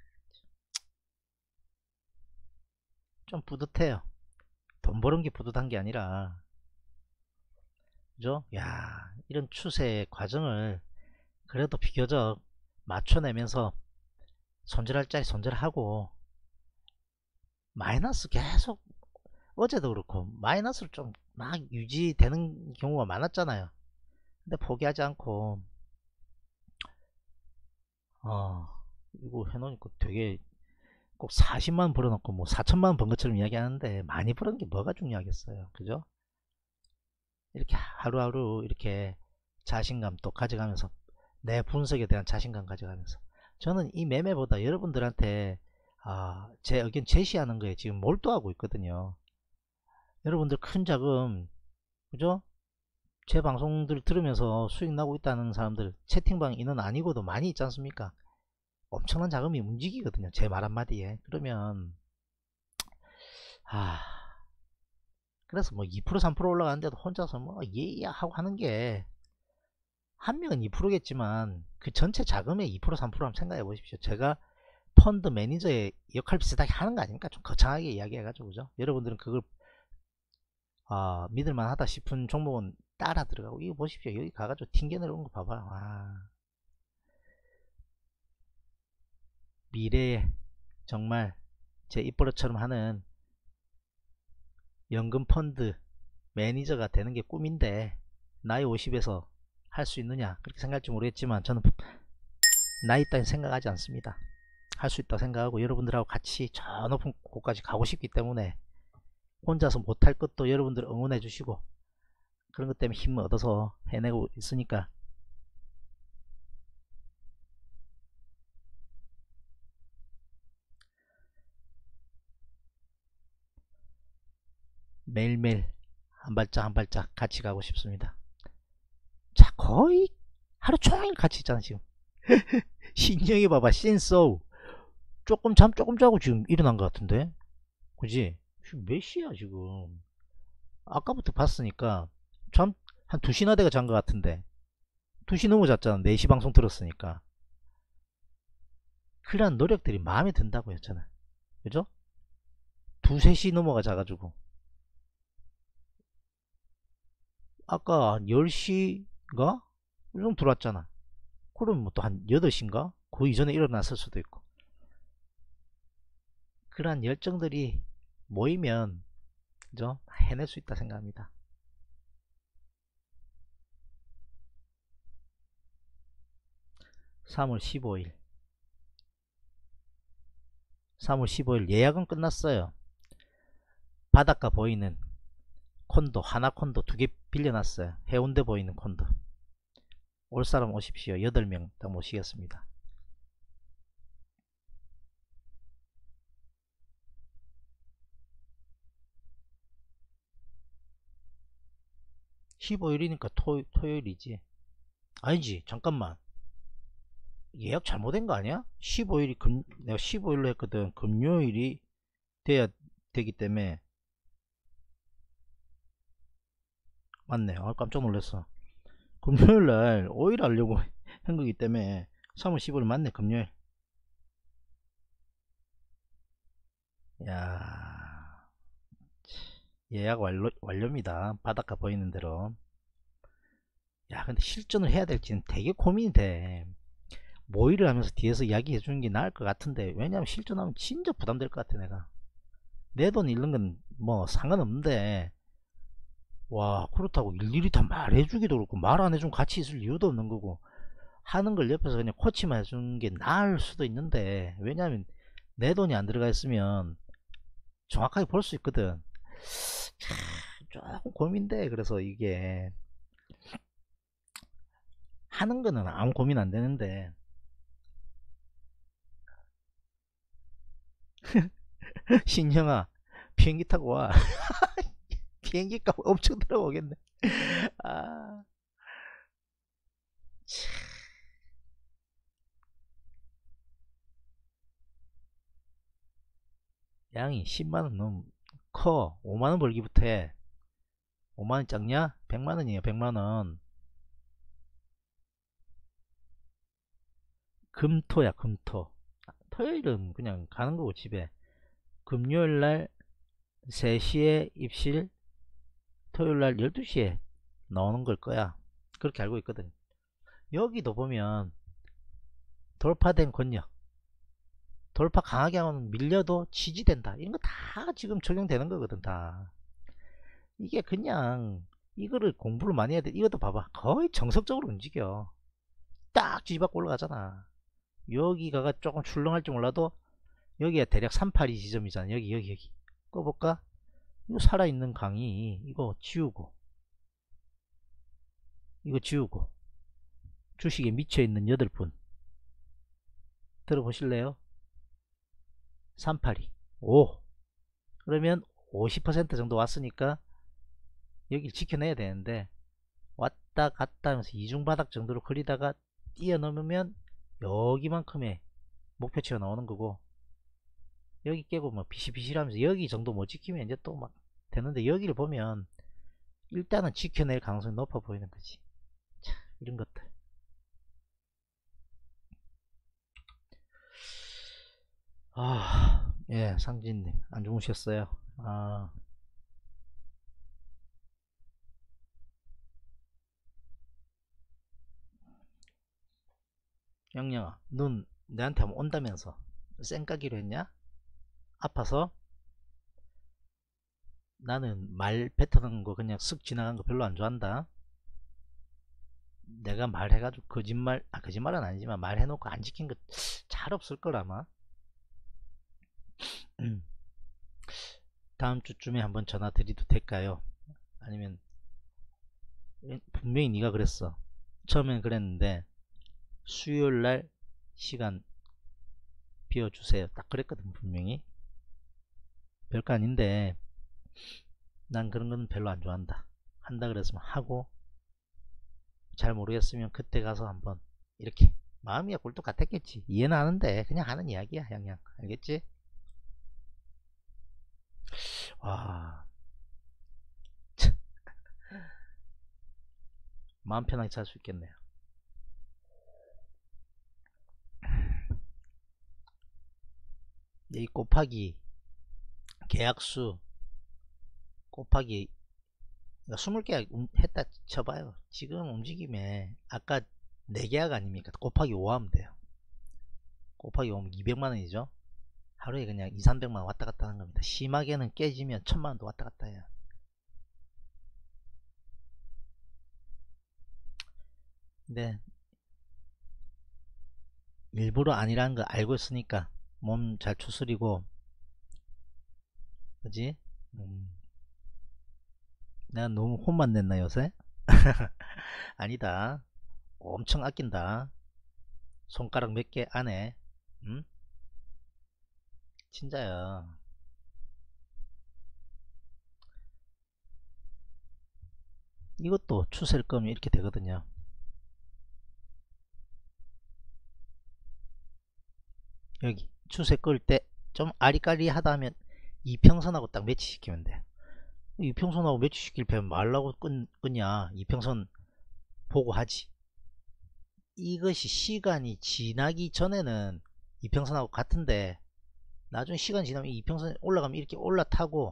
좀 뿌듯해요. 돈 버는 게 뿌듯한 게 아니라, 그죠? 야, 이런 추세 과정을 그래도 비교적 맞춰내면서 손절할 자리 손절하고, 마이너스 계속, 어제도 그렇고, 마이너스를 좀 막 유지되는 경우가 많았잖아요. 근데 포기하지 않고, 어, 이거 해놓으니까 되게 꼭 사십만 벌어놓고 뭐 사천만 번 것처럼 이야기하는데, 많이 벌은 게 뭐가 중요하겠어요. 그죠? 이렇게 하루하루 이렇게 자신감 또 가져가면서, 내 분석에 대한 자신감 가져가면서, 저는 이 매매보다 여러분들한테 아, 제 의견 제시하는 거에 지금 몰두하고 있거든요. 여러분들 큰 자금, 그죠? 제 방송들 들으면서 수익 나고 있다는 사람들 채팅방 인원 아니고도 많이 있지 않습니까? 엄청난 자금이 움직이거든요. 제 말 한마디에. 그러면 아, 그래서 뭐 이 퍼센트 삼 퍼센트 올라가는데도 혼자서 뭐 예야 하고 하는 게, 한 명은 이 퍼센트겠지만 그 전체 자금의 이 퍼센트 삼 퍼센트 한번 생각해 보십시오. 제가 펀드 매니저의 역할 비슷하게 하는 거 아닙니까? 좀 거창하게 이야기해가지고, 그죠? 여러분들은 그걸 아, 믿을만 하다 싶은 종목은 따라 들어가고, 이거 보십시오. 여기 가가지고 튕겨 내려온 거 봐봐요. 아, 미래에 정말 제 입버릇처럼 하는 연금 펀드 매니저가 되는 게 꿈인데, 나이 오십에서 할 수 있느냐 그렇게 생각할지 모르겠지만, 저는 나이 따윈 생각하지 않습니다. 할 수 있다고 생각하고, 여러분들하고 같이 저 높은 곳까지 가고 싶기 때문에, 혼자서 못할 것도 여러분들 응원해 주시고, 그런 것 때문에 힘을 얻어서 해내고 있으니까, 매일매일 한 발짝 한 발짝 같이 가고 싶습니다. 자, 거의 하루 종일 같이 있잖아 지금. 신영이 봐봐, 신소우 조금 잠 조금 자고 지금 일어난 것 같은데, 그지? 지금 몇 시야 지금? 아까부터 봤으니까 잠 한 두 시나 돼가 잔 것 같은데, 두 시 넘어 잤잖아. 네 시 방송 들었으니까. 그런 노력들이 마음에 든다고 했잖아. 그죠? 두, 세 시 넘어가 자가지고, 아까 열 시인가? 좀 들어왔잖아. 그럼 뭐 또 한 여덟 시인가? 그 이전에 일어났을 수도 있고. 그러한 열정들이 모이면, 그죠? 해낼 수 있다 생각합니다. 삼월 십오일 삼월 십오일 예약은 끝났어요. 바닷가 보이는 콘도, 하나 콘도 두 개 빌려놨어요. 해운대 보이는 콘도. 올 사람 오십시오. 여덟 명 딱 모시겠습니다. 십오일이니까 토, 토요일이지. 아니지, 잠깐만. 예약 잘못된 거 아니야? 십오일이 금, 내가 십오일로 했거든. 금요일이 돼야 되기 때문에. 맞네. 아, 깜짝 놀랐어. 금요일날 오일 하려고 한 거기 때문에 삼월 십오일 맞네. 금요일. 야, 예약 완료, 완료입니다. 바닷가 보이는 대로. 야, 근데 실전을 해야 될지는 되게 고민이 돼. 모의를 하면서 뒤에서 이야기 해주는 게 나을 것 같은데, 왜냐면 실전하면 진짜 부담될 것 같아. 내가 내 돈 잃는 건 뭐 상관없는데, 와, 그렇다고 일일이 다 말해주기도 그렇고, 말 안 해주면 같이 있을 이유도 없는 거고, 하는 걸 옆에서 그냥 코치만 해주는 게 나을 수도 있는데, 왜냐면 내 돈이 안 들어가 있으면 정확하게 볼 수 있거든. 조금 고민돼. 그래서 이게 하는 거는 아무 고민 안 되는데 신형아 비행기 타고 와. 비행기 값 엄청 들어오겠네. 아, 양이 십만원 너무 커. 오만원 벌기부터 해. 오만원 작냐? 백만원이에요. 백만원. 금토야 금토. 토요일은 그냥 가는 거고 집에. 금요일날 세 시에 입실, 토요일날 열두 시에 나오는 걸 거야. 그렇게 알고 있거든. 여기도 보면 돌파된 권역, 돌파 강하게 하면 밀려도 지지된다. 이런 거 다 지금 적용되는 거거든. 다 이게 그냥 이거를 공부를 많이 해야 돼. 이것도 봐봐, 거의 정석적으로 움직여. 딱 지지받고 올라가잖아. 여기가 조금 출렁할지 몰라도 여기가 대략 삼팔이 지점이잖아. 여기 여기 여기 꺼볼까? 이거 살아있는 강의 이거 지우고 이거 지우고 주식에 미쳐있는 여덟 분 들어보실래요? 삼팔이 오, 그러면 오십 퍼센트 정도 왔으니까 여기를 지켜내야 되는데 왔다 갔다 하면서 이중바닥 정도로 걸리다가 뛰어넘으면 여기만큼의 목표치가 나오는 거고, 여기 깨고 뭐 비실비실 하면서 여기 정도 못 지키면 이제 또 막 되는데, 여기를 보면 일단은 지켜낼 가능성이 높아 보이는 거지. 자, 이런 것들. 아, 예, 상진님 안 주무셨어요? 아, 영영아, 넌 내한테 한번 온다면서 쌩까기로 했냐? 아파서? 나는 말 뱉어놓은 거 그냥 쓱 지나간 거 별로 안 좋아한다. 내가 말해가지고 거짓말, 아 거짓말은 아니지만 말해놓고 안 지킨 거 잘 없을 걸 아마. 다음 주쯤에 한번 전화 드려도 될까요? 아니면 분명히 네가 그랬어. 처음엔 그랬는데 수요일날 시간 비워주세요 딱 그랬거든. 분명히 별거 아닌데 난 그런 거는 별로 안 좋아한다. 한다 그랬으면 하고, 잘 모르겠으면 그때 가서 한번 이렇게. 마음이야 꿀뚝 같았겠지. 이해는 하는데 그냥 하는 이야기야. 양양 알겠지? 와, 마음 편하게 잘 수 있겠네요. 이 곱하기 계약수 곱하기 스무 개 했다 쳐봐요. 지금 움직임에 아까 네 계약 아닙니까? 곱하기 오 하면 돼요. 곱하기 오 하면 이백만 원이죠. 하루에 그냥 이삼백만 원 왔다 갔다 하는 겁니다. 심하게는 깨지면 천만 원도 왔다 갔다 해요. 근데 일부러 아니라는 거 알고 있으니까 몸 잘 추스리고, 그지? 음. 내가 너무 혼만 냈나 요새? 아니다. 엄청 아낀다. 손가락 몇 개 안에. 응? 진짜야. 이것도 추세를 끄면 이렇게 되거든요. 여기 추세 끌 때 좀 아리까리하다 하면 이평선하고 딱 매치시키면 돼. 이평선하고 매치시킬 배면 말라고 끈, 끄냐. 이평선 보고 하지. 이것이 시간이 지나기 전에는 이평선하고 같은데 나중에 시간 지나면 이평선 올라가면 이렇게 올라타고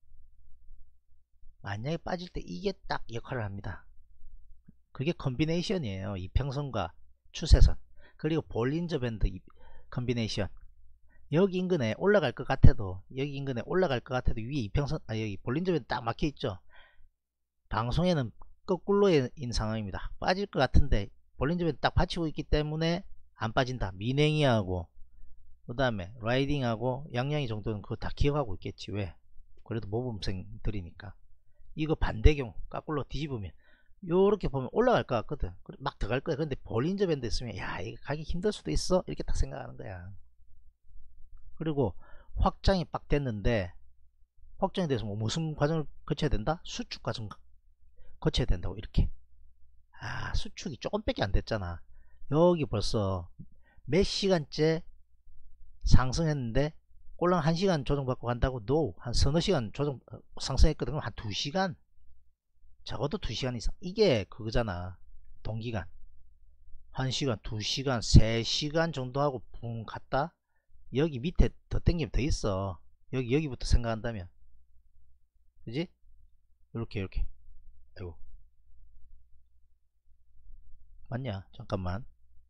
만약에 빠질 때 이게 딱 역할을 합니다. 그게 컨비네이션이에요. 이평선과 추세선 그리고 볼린저 밴드 컨비네이션. 여기 인근에 올라갈 것 같아도 여기 인근에 올라갈 것 같아도 위에 이평선, 아 여기 볼린저 밴드 딱 막혀 있죠. 방송에는 거꾸로인 상황입니다. 빠질 것 같은데 볼린저 밴드 딱 받치고 있기 때문에 안 빠진다. 민행이하고 그 다음에 라이딩하고 양양이 정도는 그거 다 기억하고 있겠지. 왜? 그래도 모범생들이니까. 이거 반대경 거꾸로 뒤집으면 요렇게 보면 올라갈 것 같거든. 막 들어갈 거야. 근데 볼린저 밴드 있으면 야 이거 가기 힘들 수도 있어 이렇게 딱 생각하는 거야. 그리고 확장이 빡 됐는데 확장이 돼서 뭐 무슨 과정을 거쳐야 된다? 수축 과정 거쳐야 된다고. 이렇게 아 수축이 조금밖에 안 됐잖아. 여기 벌써 몇 시간째 상승했는데 꼴랑 한 시간 조정받고 간다고? 노. 한 서너 시간 조정 상승했거든. 한 두 시간, 적어도 두 시간 이상. 이게 그거잖아. 동기간 한 시간, 두 시간, 세 시간 정도 하고 붕 갔다. 여기 밑에 더 땡기면 더 있어. 여기 여기부터 생각한다면 그지? 이렇게 이렇게. 아이고 맞냐? 잠깐만.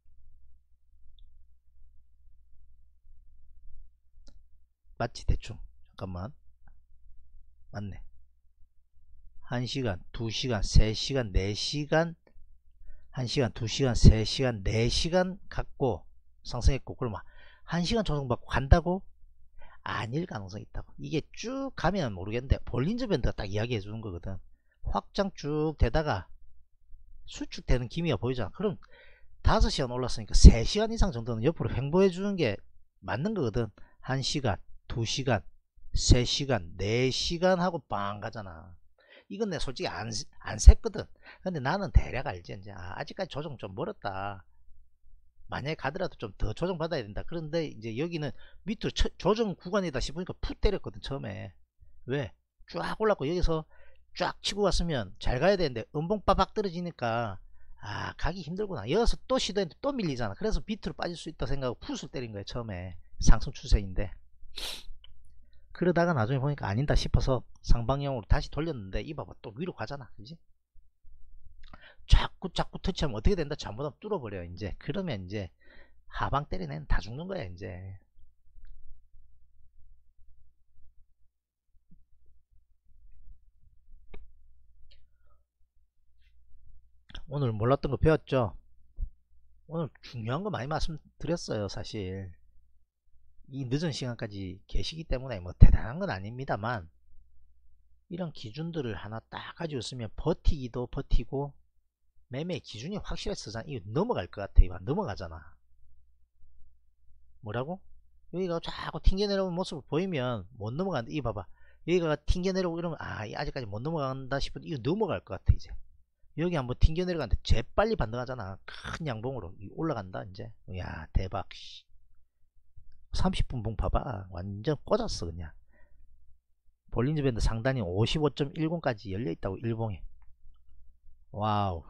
맞지? 대충. 잠깐만. 맞네. 한 시간, 두 시간, 세 시간, 네 시간, 한 시간, 두 시간, 세 시간, 네 시간 갖고 상승했고, 그러면 한 시간 조정받고 간다고? 아닐 가능성이 있다고. 이게 쭉 가면 모르겠는데 볼린저 밴드가 딱 이야기해 주는 거거든. 확장 쭉 되다가 수축되는 기미가 보이잖아. 그럼 다섯 시간 올랐으니까 세 시간 이상 정도는 옆으로 횡보해 주는 게 맞는 거거든. 한 시간, 두 시간, 세 시간, 네 시간 하고 빵 가잖아. 이건 내 솔직히 안, 안 샜거든. 근데 나는 대략 알지. 이제 아, 아직까지 조정 좀 멀었다. 만약에 가더라도 좀 더 조정 받아야 된다. 그런데 이제 여기는 밑으로 처, 조정 구간이다 싶으니까 푹 때렸거든 처음에. 왜? 쫙 올랐고 여기서 쫙 치고 갔으면 잘 가야 되는데 음봉 빠박 떨어지니까 아 가기 힘들구나. 여기서 또 시도했는데 또 밀리잖아. 그래서 밑으로 빠질 수 있다 생각하고 풋을 때린 거야 처음에. 상승 추세인데 그러다가 나중에 보니까 아닌다 싶어서 상방향으로 다시 돌렸는데 이 봐봐 또 위로 가잖아. 그지? 자꾸 자꾸 터치하면 어떻게 된다? 잘못하면 뚫어버려. 이제 그러면 이제 하방 때리는 다 죽는 거야. 이제 오늘 몰랐던 거 배웠죠? 오늘 중요한 거 많이 말씀드렸어요. 사실 이 늦은 시간까지 계시기 때문에 뭐 대단한 건 아닙니다만 이런 기준들을 하나 딱 가지고 있으면 버티기도 버티고 매매 기준이 확실해서잖아. 이거 넘어갈 것 같아. 이거 넘어가잖아. 뭐라고? 여기가 자꾸 튕겨 내려오는 모습을 보이면 못 넘어간다. 이거 봐봐. 여기가 튕겨 내려오고 이러면 아 아직까지 못 넘어간다 싶은데 이거 넘어갈 것 같아. 이제 여기 한번 튕겨 내려가는데 재빨리 반등하잖아. 큰 양봉으로 올라간다. 이제 야 대박. 삼십 분 봉 봐봐. 완전 꽂았어 그냥. 볼린저 밴드 상단이 오십오 점 일공까지 열려있다고. 일봉에. 와우.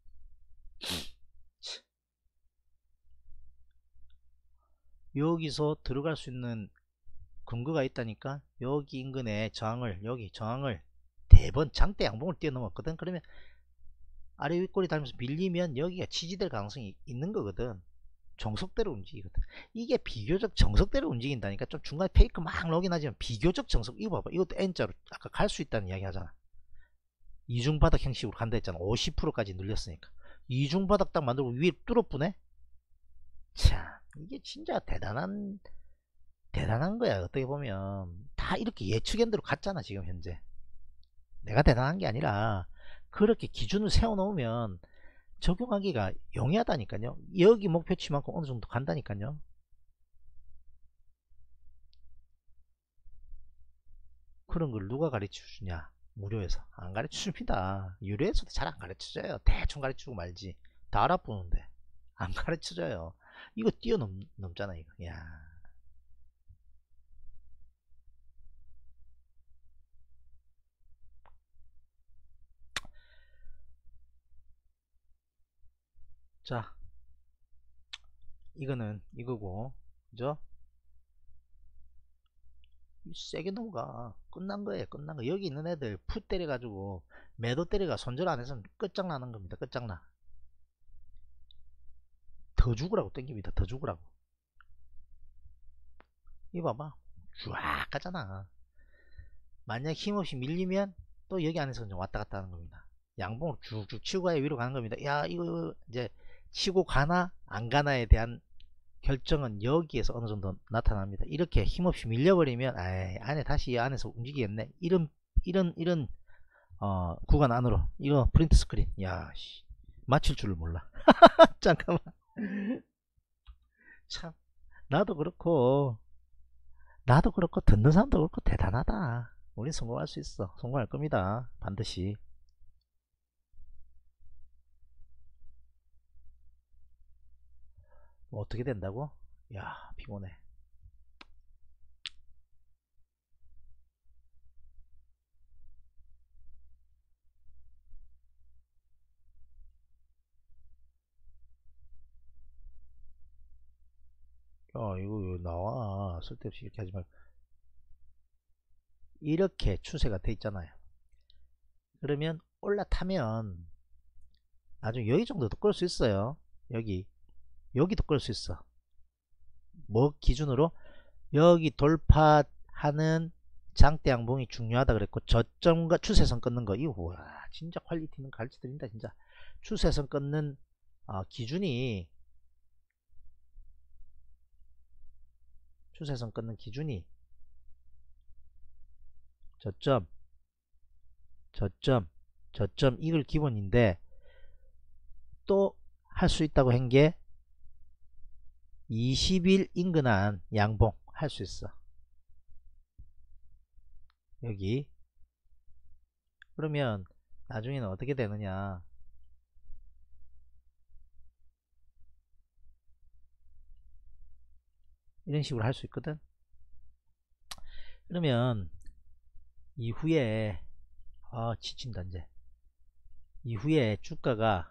여기서 들어갈 수 있는 근거가 있다니까. 여기 인근에 저항을 여기 저항을 대번 장대 양봉을 뛰어넘었거든. 그러면 아래 윗꼬리 달면서 밀리면 여기가 지지될 가능성이 있는 거거든. 정석대로 움직이거든. 이게 비교적 정석대로 움직인다니까. 좀 중간에 페이크 막 나오긴 하지만 비교적 정석. 이거 봐봐. 이것도 N자로 아까 갈 수 있다는 이야기 하잖아. 이중바닥 형식으로 간다 했잖아. 오십 퍼센트까지 늘렸으니까. 이중바닥 딱 만들고 위에 뚫어뿌네. 자 이게 진짜 대단한 대단한 거야. 어떻게 보면 다 이렇게 예측한 대로 갔잖아. 지금 현재 내가 대단한 게 아니라 그렇게 기준을 세워 놓으면 적용하기가 용이하다니까요. 여기 목표치만큼 어느 정도 간다니까요. 그런 걸 누가 가르쳐 주냐? 무료에서 안 가르쳐 줍니다. 유료에서도 잘 안 가르쳐 줘요. 대충 가르쳐 주고 말지. 다 알아보는데 안 가르쳐 줘요. 이거 뛰어넘잖아 이거. 야. 자 이거는 이거고 그죠? 세게 넘어가. 끝난 거예요. 끝난 거. 여기 있는 애들 풋 때려가지고 매도 때려가 손절 안 해서는 끝장나는 겁니다. 끝장나. 더 죽으라고 땡깁니다. 더 죽으라고. 이거 봐봐. 쫙 가잖아. 만약 힘없이 밀리면 또 여기 안에서 좀 왔다 갔다 하는 겁니다. 양봉을 쭉쭉 치고 가야 위로 가는 겁니다. 야 이거 이제 치고 가나 안 가나에 대한 결정은 여기에서 어느 정도 나타납니다. 이렇게 힘없이 밀려버리면 아이, 안에 다시 안에서 움직이겠네. 이런 이런 이런 어, 구간 안으로 이거 프린트 스크린. 야, 씨, 맞출 줄을 몰라. 잠깐만. 참 나도 그렇고 나도 그렇고 듣는 사람도 그렇고 대단하다. 우린 성공할 수 있어. 성공할 겁니다. 반드시. 뭐 어떻게 된다고? 야, 피곤해. 야, 이거 왜 나와? 쓸데없이 이렇게 하지 말고. 이렇게 추세가 돼 있잖아요. 그러면 올라타면 나중에 여기 정도도 끌 수 있어요. 여기 여기도 끌 수 있어. 뭐 기준으로? 여기 돌파하는 장대 양봉이 중요하다 그랬고, 저점과 추세선 끊는 거, 이거 와 진짜 퀄리티는 가르쳐 드린다. 진짜 추세선 끊는 어, 기준이 추세선 끊는 기준이 저점 저점 저점 이걸 기본인데, 또 할 수 있다고 한 게 이십 일 인근한 양봉 할 수 있어. 여기. 그러면 나중에는 어떻게 되느냐, 이런 식으로 할 수 있거든. 그러면 이후에 아 지친다 이제. 이후에 주가가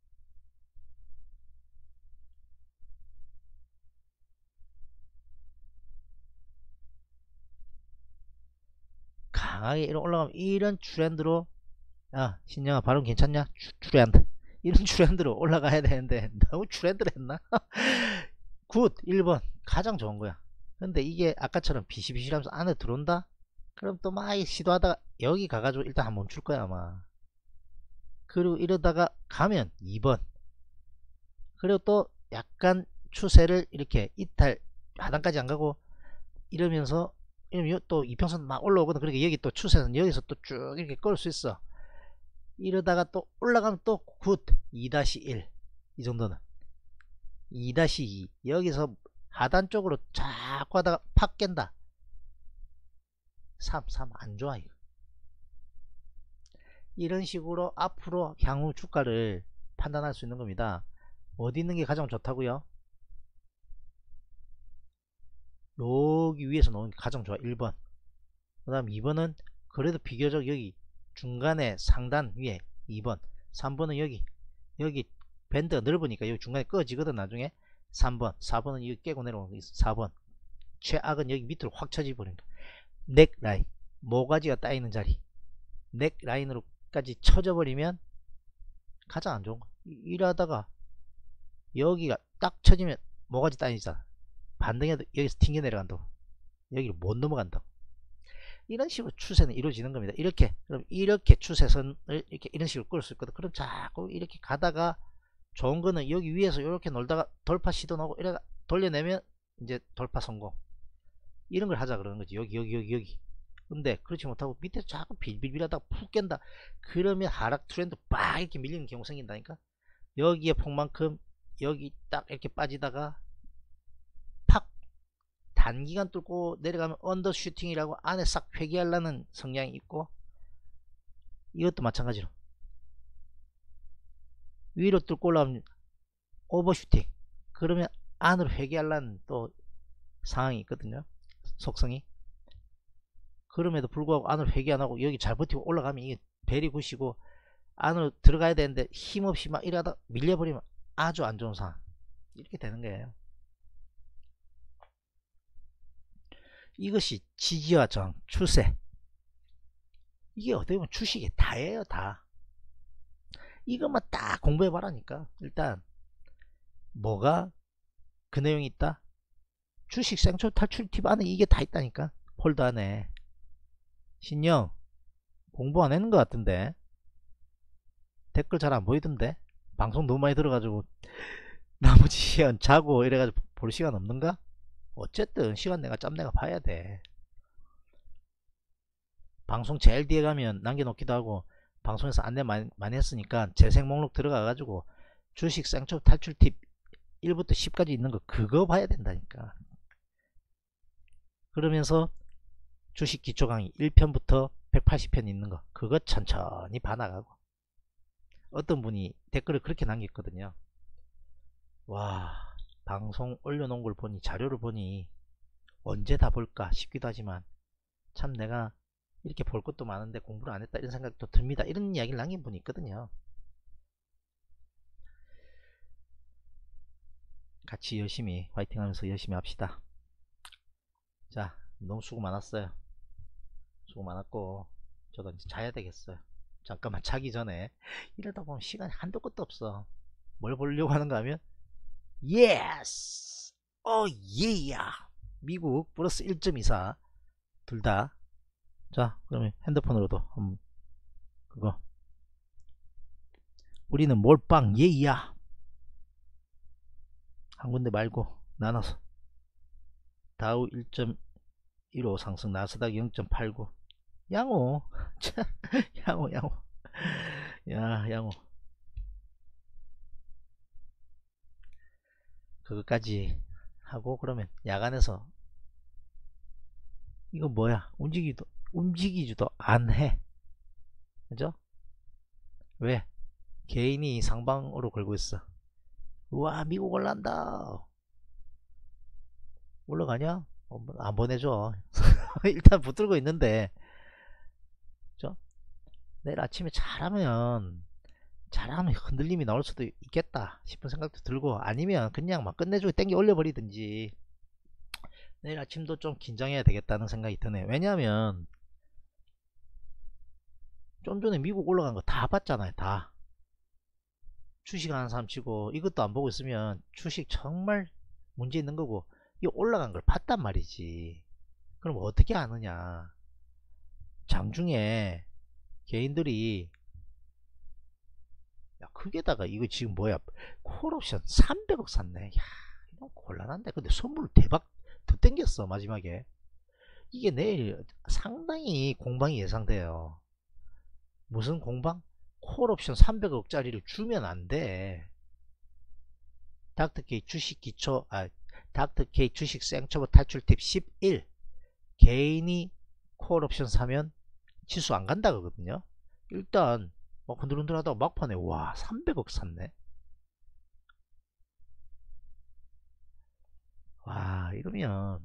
강하게 이런 올라가면 이런 트렌드로, 야 신영아 발음 괜찮냐? 추, 트렌드 이런 트렌드로 올라가야 되는데 너무 트렌드를 했나? 굿 일 번 가장 좋은 거야. 근데 이게 아까처럼 비실비실하면서 안에 들어온다? 그럼 또 막 시도하다가 여기 가가지고 일단 한 멈출 거야 아마. 그리고 이러다가 가면 이 번. 그리고 또 약간 추세를 이렇게 이탈 하단까지 안 가고 이러면서 이러면 또 이평선 막 올라오거든. 그러니까 여기 또 추세는 여기서 또 쭉 이렇게 끌 수 있어. 이러다가 또 올라가면 또 굿 이 일. 이 정도는 이 이. 여기서 하단 쪽으로 자꾸 하다가 팍 깬다. 삼, 삼 안 좋아 이거. 이런 식으로 앞으로 향후 주가를 판단할 수 있는 겁니다. 어디 있는 게 가장 좋다고요? 여기 위에서 놓은 게 가장 좋아. 일 번. 그 다음 이 번은 그래도 비교적 여기 중간에 상단 위에 이 번. 삼 번은 여기 여기 밴드가 넓으니까 여기 중간에 꺼지거든 나중에. 삼 번. 사 번은 여기 깨고 내려오는 거 있어. 사 번. 최악은 여기 밑으로 확 쳐지 버린다. 넥라인, 모가지가 따이는 자리, 넥라인으로까지 쳐져 버리면 가장 안 좋은 거. 이러다가 여기가 딱 쳐지면 모가지 따이잖아. 반등해도 여기서 튕겨 내려간다고. 여기를 못 넘어간다고. 이런 식으로 추세는 이루어지는 겁니다. 이렇게. 그럼 이렇게 추세선을 이렇게 이런 식으로 끌 수 있거든. 그럼 자꾸 이렇게 가다가 좋은 거는 여기 위에서 이렇게 놀다가 돌파 시도 나오고 이래가 돌려내면 이제 돌파 성공. 이런 걸 하자 그러는 거지. 여기 여기 여기 여기. 근데 그렇지 못하고 밑에서 자꾸 빌빌빌하다가 푹 깬다. 그러면 하락 트렌드 빡 이렇게 밀리는 경우 생긴다니까. 여기에 폭만큼 여기 딱 이렇게 빠지다가 팍 단기간 뚫고 내려가면 언더슈팅이라고 안에 싹 회귀하려는 성향이 있고, 이것도 마찬가지로 위로 뚫고 올라가면 오버슈팅, 그러면 안으로 회귀하려는 또 상황이 있거든요. 속성이. 그럼에도 불구하고 안으로 회귀 안하고 여기 잘 버티고 올라가면 이게 베리 굿이고, 안으로 들어가야 되는데 힘없이 막 이러다 밀려버리면 아주 안 좋은 상황. 이렇게 되는 거예요. 이것이 지지와 저항, 추세. 이게 어떻게 보면 주식이 다예요. 다. 이것만 딱 공부해 봐라니까. 일단 뭐가 그 내용이 있다? 주식 생초 탈출 팁 안에 이게 다 있다니까. 폴더 안에. 신영 공부 안 하는 것 같은데, 댓글 잘 안 보이던데, 방송 너무 많이 들어가지고 나머지 시간 자고 이래가지고 볼 시간 없는가? 어쨌든 시간 내가 짬 내가 봐야 돼. 방송 제일 뒤에 가면 남겨놓기도 하고 방송에서 안내 많이, 많이 했으니까 재생 목록 들어가 가지고 주식 생초 탈출 팁 일부터 십까지 있는 거 그거 봐야 된다니까. 그러면서 주식 기초 강의 일 편부터 백팔십 편 있는 거 그거 천천히 봐나가고. 어떤 분이 댓글을 그렇게 남겼거든요. 와, 방송 올려놓은 걸 보니, 자료를 보니 언제 다 볼까 싶기도 하지만 참 내가 이렇게 볼 것도 많은데 공부를 안 했다 이런 생각도 듭니다. 이런 이야기를 남긴 분이 있거든요. 같이 열심히 화이팅 하면서 열심히 합시다. 자, 너무 수고 많았어요. 수고 많았고 저도 이제 자야 되겠어요. 잠깐만 자기 전에 이러다 보면 시간이 한도 끝도 없어. 뭘 보려고 하는가 하면 예스! 어 예야! 미국 플러스 일 점 이사 둘 다. 자, 그러면 핸드폰으로도 음, 그거 우리는 몰빵 예야! 한 군데 말고 나눠서 다우 일 점 일오 상승, 나스닥 영 점 팔구. 양호. 양호 양호. 야 양호. 그것까지 하고 그러면 야간에서 이거 뭐야 움직이도 움직이지도 안해. 그죠? 왜? 개인이 상방으로 걸고 있어. 우와 미국 올라간다. 올라가냐? 어, 안 보내줘. 일단 붙들고 있는데 그죠? 내일 아침에 잘하면 잘하면 흔들림이 나올 수도 있겠다 싶은 생각도 들고, 아니면 그냥 막 끝내주고 땡겨 올려버리든지. 내일 아침도 좀 긴장해야 되겠다는 생각이 드네요. 왜냐하면 좀 전에 미국 올라간 거 다 봤잖아요. 다 주식하는 사람 치고 이것도 안 보고 있으면 주식 정말 문제 있는 거고, 이 올라간 걸 봤단 말이지. 그럼 어떻게 아느냐. 장중에 개인들이 야 그게다가 이거 지금 뭐야 콜옵션 삼백억 샀네. 야 이건 곤란한데. 근데 선물 대박 더 땡겼어 마지막에. 이게 내일 상당히 공방이 예상돼요. 무슨 공방? 콜옵션 삼백억 짜리를 주면 안돼. 닥터케이 주식 기초 아 닥터케이 주식 생초보 탈출 팁 십일. 개인이 콜옵션 사면 지수 안 간다 그거든요. 일단 막 흔들흔들 하다가 막판에 와 삼백억 샀네. 와 이러면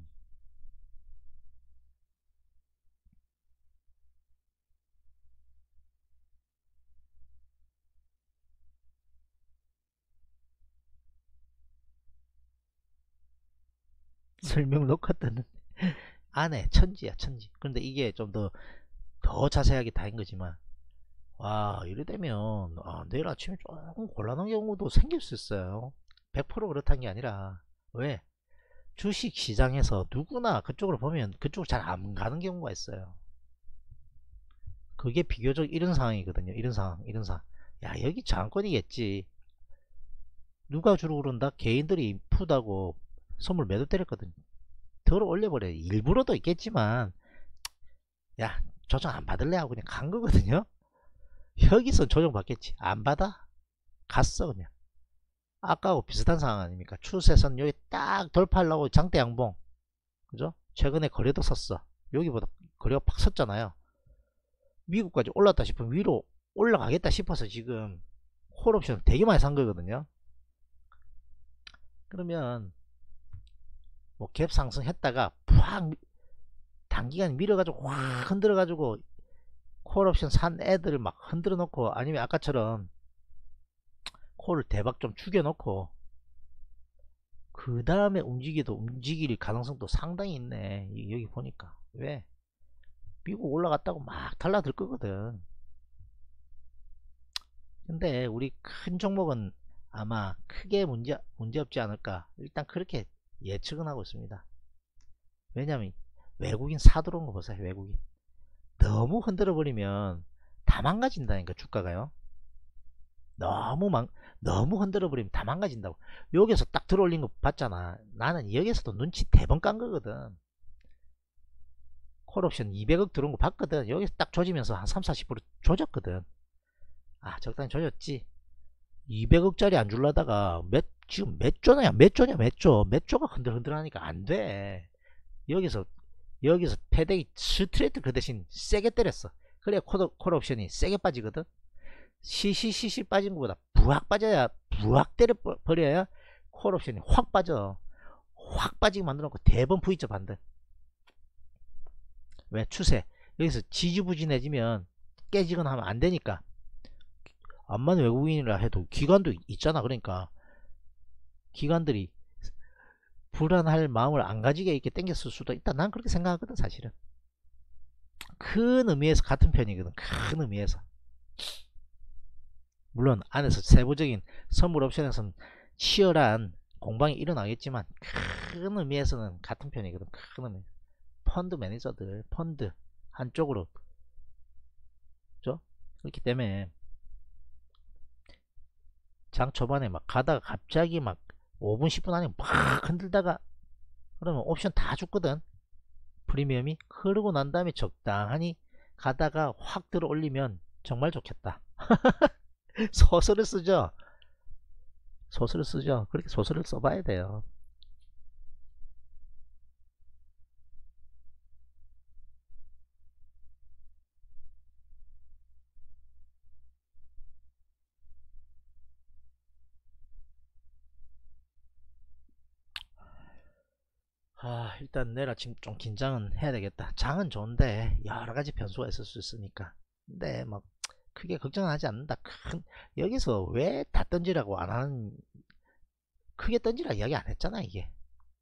설명 녹화 뜨는 안에 천지야 천지. 그런데 이게 좀 더 더 자세하게 다인 거지만, 와 이래 되면 아, 내일 아침에 조금 곤란한 경우도 생길 수 있어요. 백 퍼센트 그렇다는 게 아니라, 왜? 주식 시장에서 누구나 그쪽으로 보면 그쪽으로 잘 안 가는 경우가 있어요. 그게 비교적 이런 상황이거든요. 이런 상황 이런 상황. 야 여기 장권이겠지. 누가 주로 그런다? 개인들이 푸다고 선물 매도 때렸거든요. 덜어 올려버려. 일부러도 있겠지만 야 조정 안 받을래 하고 그냥 간 거거든요. 여기서 조정 받겠지. 안 받아? 갔어 그냥. 아까하고 비슷한 상황 아닙니까? 추세선 여기 딱 돌파하려고 장대 양봉. 그죠? 최근에 거래도 섰어. 여기보다 거래가 팍 섰잖아요. 미국까지 올랐다 싶으면 위로 올라가겠다 싶어서 지금 콜옵션 되게 많이 산 거거든요. 그러면 뭐 갭 상승했다가 팍 단기간 밀어가지고 확 흔들어가지고 콜옵션 산 애들을 막 흔들어 놓고, 아니면 아까처럼 콜을 대박 좀 죽여놓고 그 다음에 움직이도 움직일 가능성도 상당히 있네. 여기 보니까. 왜? 미국 올라갔다고 막 달라들 거거든. 근데 우리 큰 종목은 아마 크게 문제, 문제없지 않을까. 일단 그렇게 예측은 하고 있습니다. 왜냐면 외국인 사들어온 거 보세요. 외국인 너무 흔들어 버리면 다 망가진다니까. 주가가요. 너무 망 너무 흔들어 버리면 다 망가진다고. 여기서 딱 들어올린 거 봤잖아. 나는 여기서도 눈치 대번 깐 거거든. 콜옵션 이백억 들어온 거 봤거든. 여기서 딱 조지면서 한 삼, 사십 퍼센트 조졌거든. 아 적당히 조졌지. 이백억짜리 안 줄라다가 몇 지금 몇 조냐 몇 조냐 몇 조 몇 조가 흔들흔들하니까 안돼. 여기서 여기서 패덱이 스트레이트 그 대신 세게 때렸어. 그래야 콜, 콜옵션이 세게 빠지거든. 시시시시 빠진 것보다 부악 빠져야 부악 때려 버려야 콜옵션이 확 빠져. 확 빠지게 만들어놓고 대번 V자 반대. 왜? 추세. 여기서 지지부진해지면 깨지거나 하면 안되니까. 암만 외국인이라 해도 기관도 있잖아. 그러니까 기관들이 불안할 마음을 안 가지게 이렇게 땡겼을 수도 있다. 난 그렇게 생각하거든 사실은. 큰 의미에서 같은 편이거든. 큰 의미에서. 물론 안에서 세부적인 선물 옵션에서는 치열한 공방이 일어나겠지만 큰 의미에서는 같은 편이거든. 큰 의미. 펀드 매니저들 펀드 한쪽으로 그렇죠? 그렇기 때문에 장 초반에 막 가다가 갑자기 막 오 분 십 분 안에 막 흔들다가 그러면 옵션 다 죽거든. 프리미엄이. 그러고 난 다음에 적당히 가다가 확 들어 올리면 정말 좋겠다. 소설을 쓰죠. 소설을 쓰죠. 그렇게 소설을 써봐야 돼요. 아, 일단 내일 아침 좀 긴장은 해야 되겠다. 장은 좋은데 여러가지 변수가 있을 수 있으니까. 근데 막 크게 걱정은 하지 않는다. 큰 여기서 왜 다 던지라고 안 하는, 크게 던지라 이야기 안 했잖아. 이게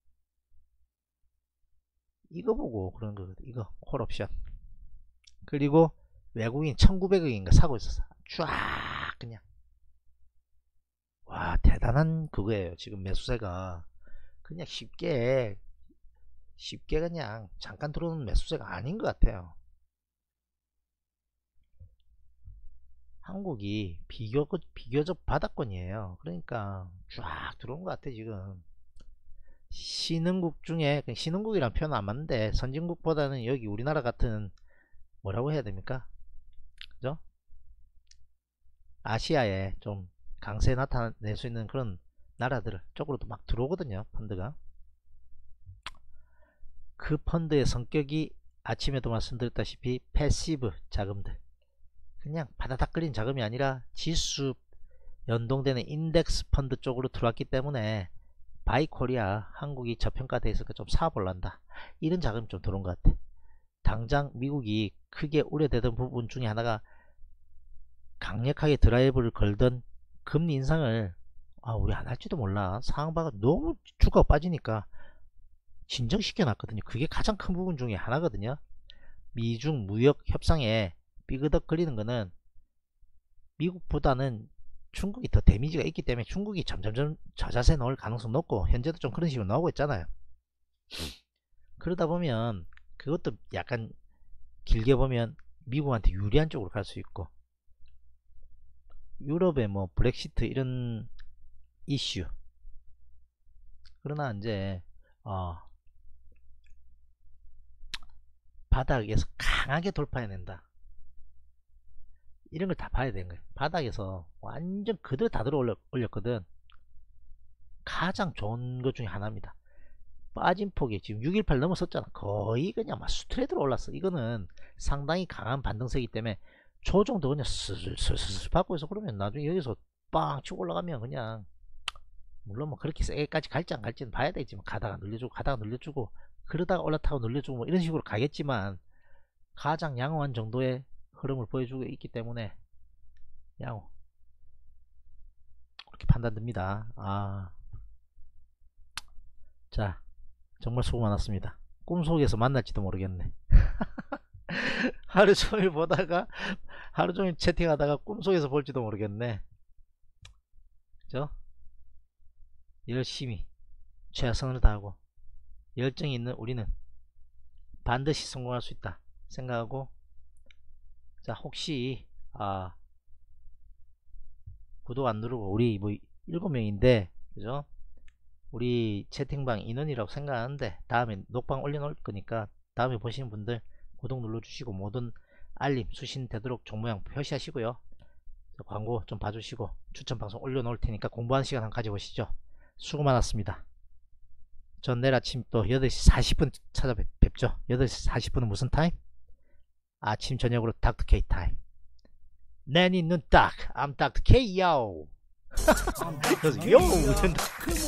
이거 보고 그런 거거든. 이거 콜옵션. 그리고 외국인 천구백억인가 사고 있었어. 쫙 그냥. 와, 대단한 그거예요. 지금 매수세가 그냥 쉽게 쉽게 그냥 잠깐 들어오는 매수세가 아닌 것 같아요. 한국이 비교적, 비교적 바닥권이에요. 그러니까 쫙 들어온 것 같아 지금. 신흥국 중에, 신흥국이란 표현은 안 맞는데 선진국보다는 여기 우리나라 같은, 뭐라고 해야 됩니까? 그죠? 아시아에 좀 강세 나타낼 수 있는 그런 나라들 쪽으로도 막 들어오거든요. 펀드가. 그 펀드의 성격이 아침에도 말씀드렸다시피 패시브 자금들, 그냥 바다닥 끌린 자금이 아니라 지수 연동되는 인덱스 펀드 쪽으로 들어왔기 때문에 바이코리아 한국이 저평가되어 있으니까 좀 사볼란다, 이런 자금이 좀 들어온 것 같아. 당장 미국이 크게 우려되던 부분 중에 하나가 강력하게 드라이브를 걸던 금리 인상을 아 우리 안 할지도 몰라, 상황바가 너무 주가가 빠지니까 진정시켜 놨거든요. 그게 가장 큰 부분 중에 하나거든요. 미중 무역 협상에 삐그덕 거리는 거는 미국보다는 중국이 더 데미지가 있기 때문에 중국이 점점점 저자세 넣을 가능성 높고, 현재도 좀 그런 식으로 나오고 있잖아요. 그러다 보면 그것도 약간 길게 보면 미국한테 유리한 쪽으로 갈 수 있고, 유럽의 뭐 브렉시트 이런 이슈, 그러나 이제 어 바닥에서 강하게 돌파해낸다, 이런 걸 다 봐야 되는 거예요. 바닥에서 완전 그대로 다 들어 올려, 올렸거든. 가장 좋은 것 중에 하나입니다. 빠진 폭이 지금 육백십팔 넘었었잖아. 거의 그냥 막 스트레이트로 올랐어. 이거는 상당히 강한 반등세이기 때문에 조정도 그냥 슬슬슬슬 받고 있어. 그러면 나중에 여기서 빵 치고 올라가면 그냥, 물론 뭐 그렇게 세게까지 갈지 안 갈지는 봐야 되지만, 가다가 늘려주고 가다가 늘려주고 그러다가 올라타고 늘려주고 뭐 이런 식으로 가겠지만, 가장 양호한 정도의 흐름을 보여주고 있기 때문에 양호, 그렇게 판단됩니다. 아, 자, 정말 수고 많았습니다. 꿈속에서 만날지도 모르겠네. 하루 종일 보다가 하루 종일 채팅하다가 꿈속에서 볼지도 모르겠네. 그죠? 열심히 최선을 다하고 열정이 있는 우리는 반드시 성공할 수 있다 생각하고, 자, 혹시 아 구독 안 누르고, 우리 뭐 일곱 명인데 그죠? 우리 채팅방 인원이라고 생각하는데 다음에 녹방 올려놓을 거니까 다음에 보시는 분들 구독 눌러주시고 모든 알림 수신 되도록 종모양 표시하시고요. 광고 좀 봐주시고 추천 방송 올려놓을 테니까 공부하는 시간 한번 가져보시죠. 수고 많았습니다. 전 내일 아침 또 여덟 시 사십 분 찾아뵙죠. 여덟 시 사십 분은 무슨 타임? 아침 저녁으로 닥터 K 타임. 내니 눈 딱, I'm 닥터 K yo. 그래서 요 이런다.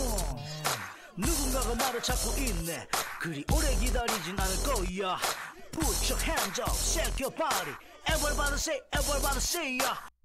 누군가가 나를 찾고 있네. 그리 오래 기다리진 않을 거야. Put your hands up, shake your body. Everybody say, everybody say, yeah.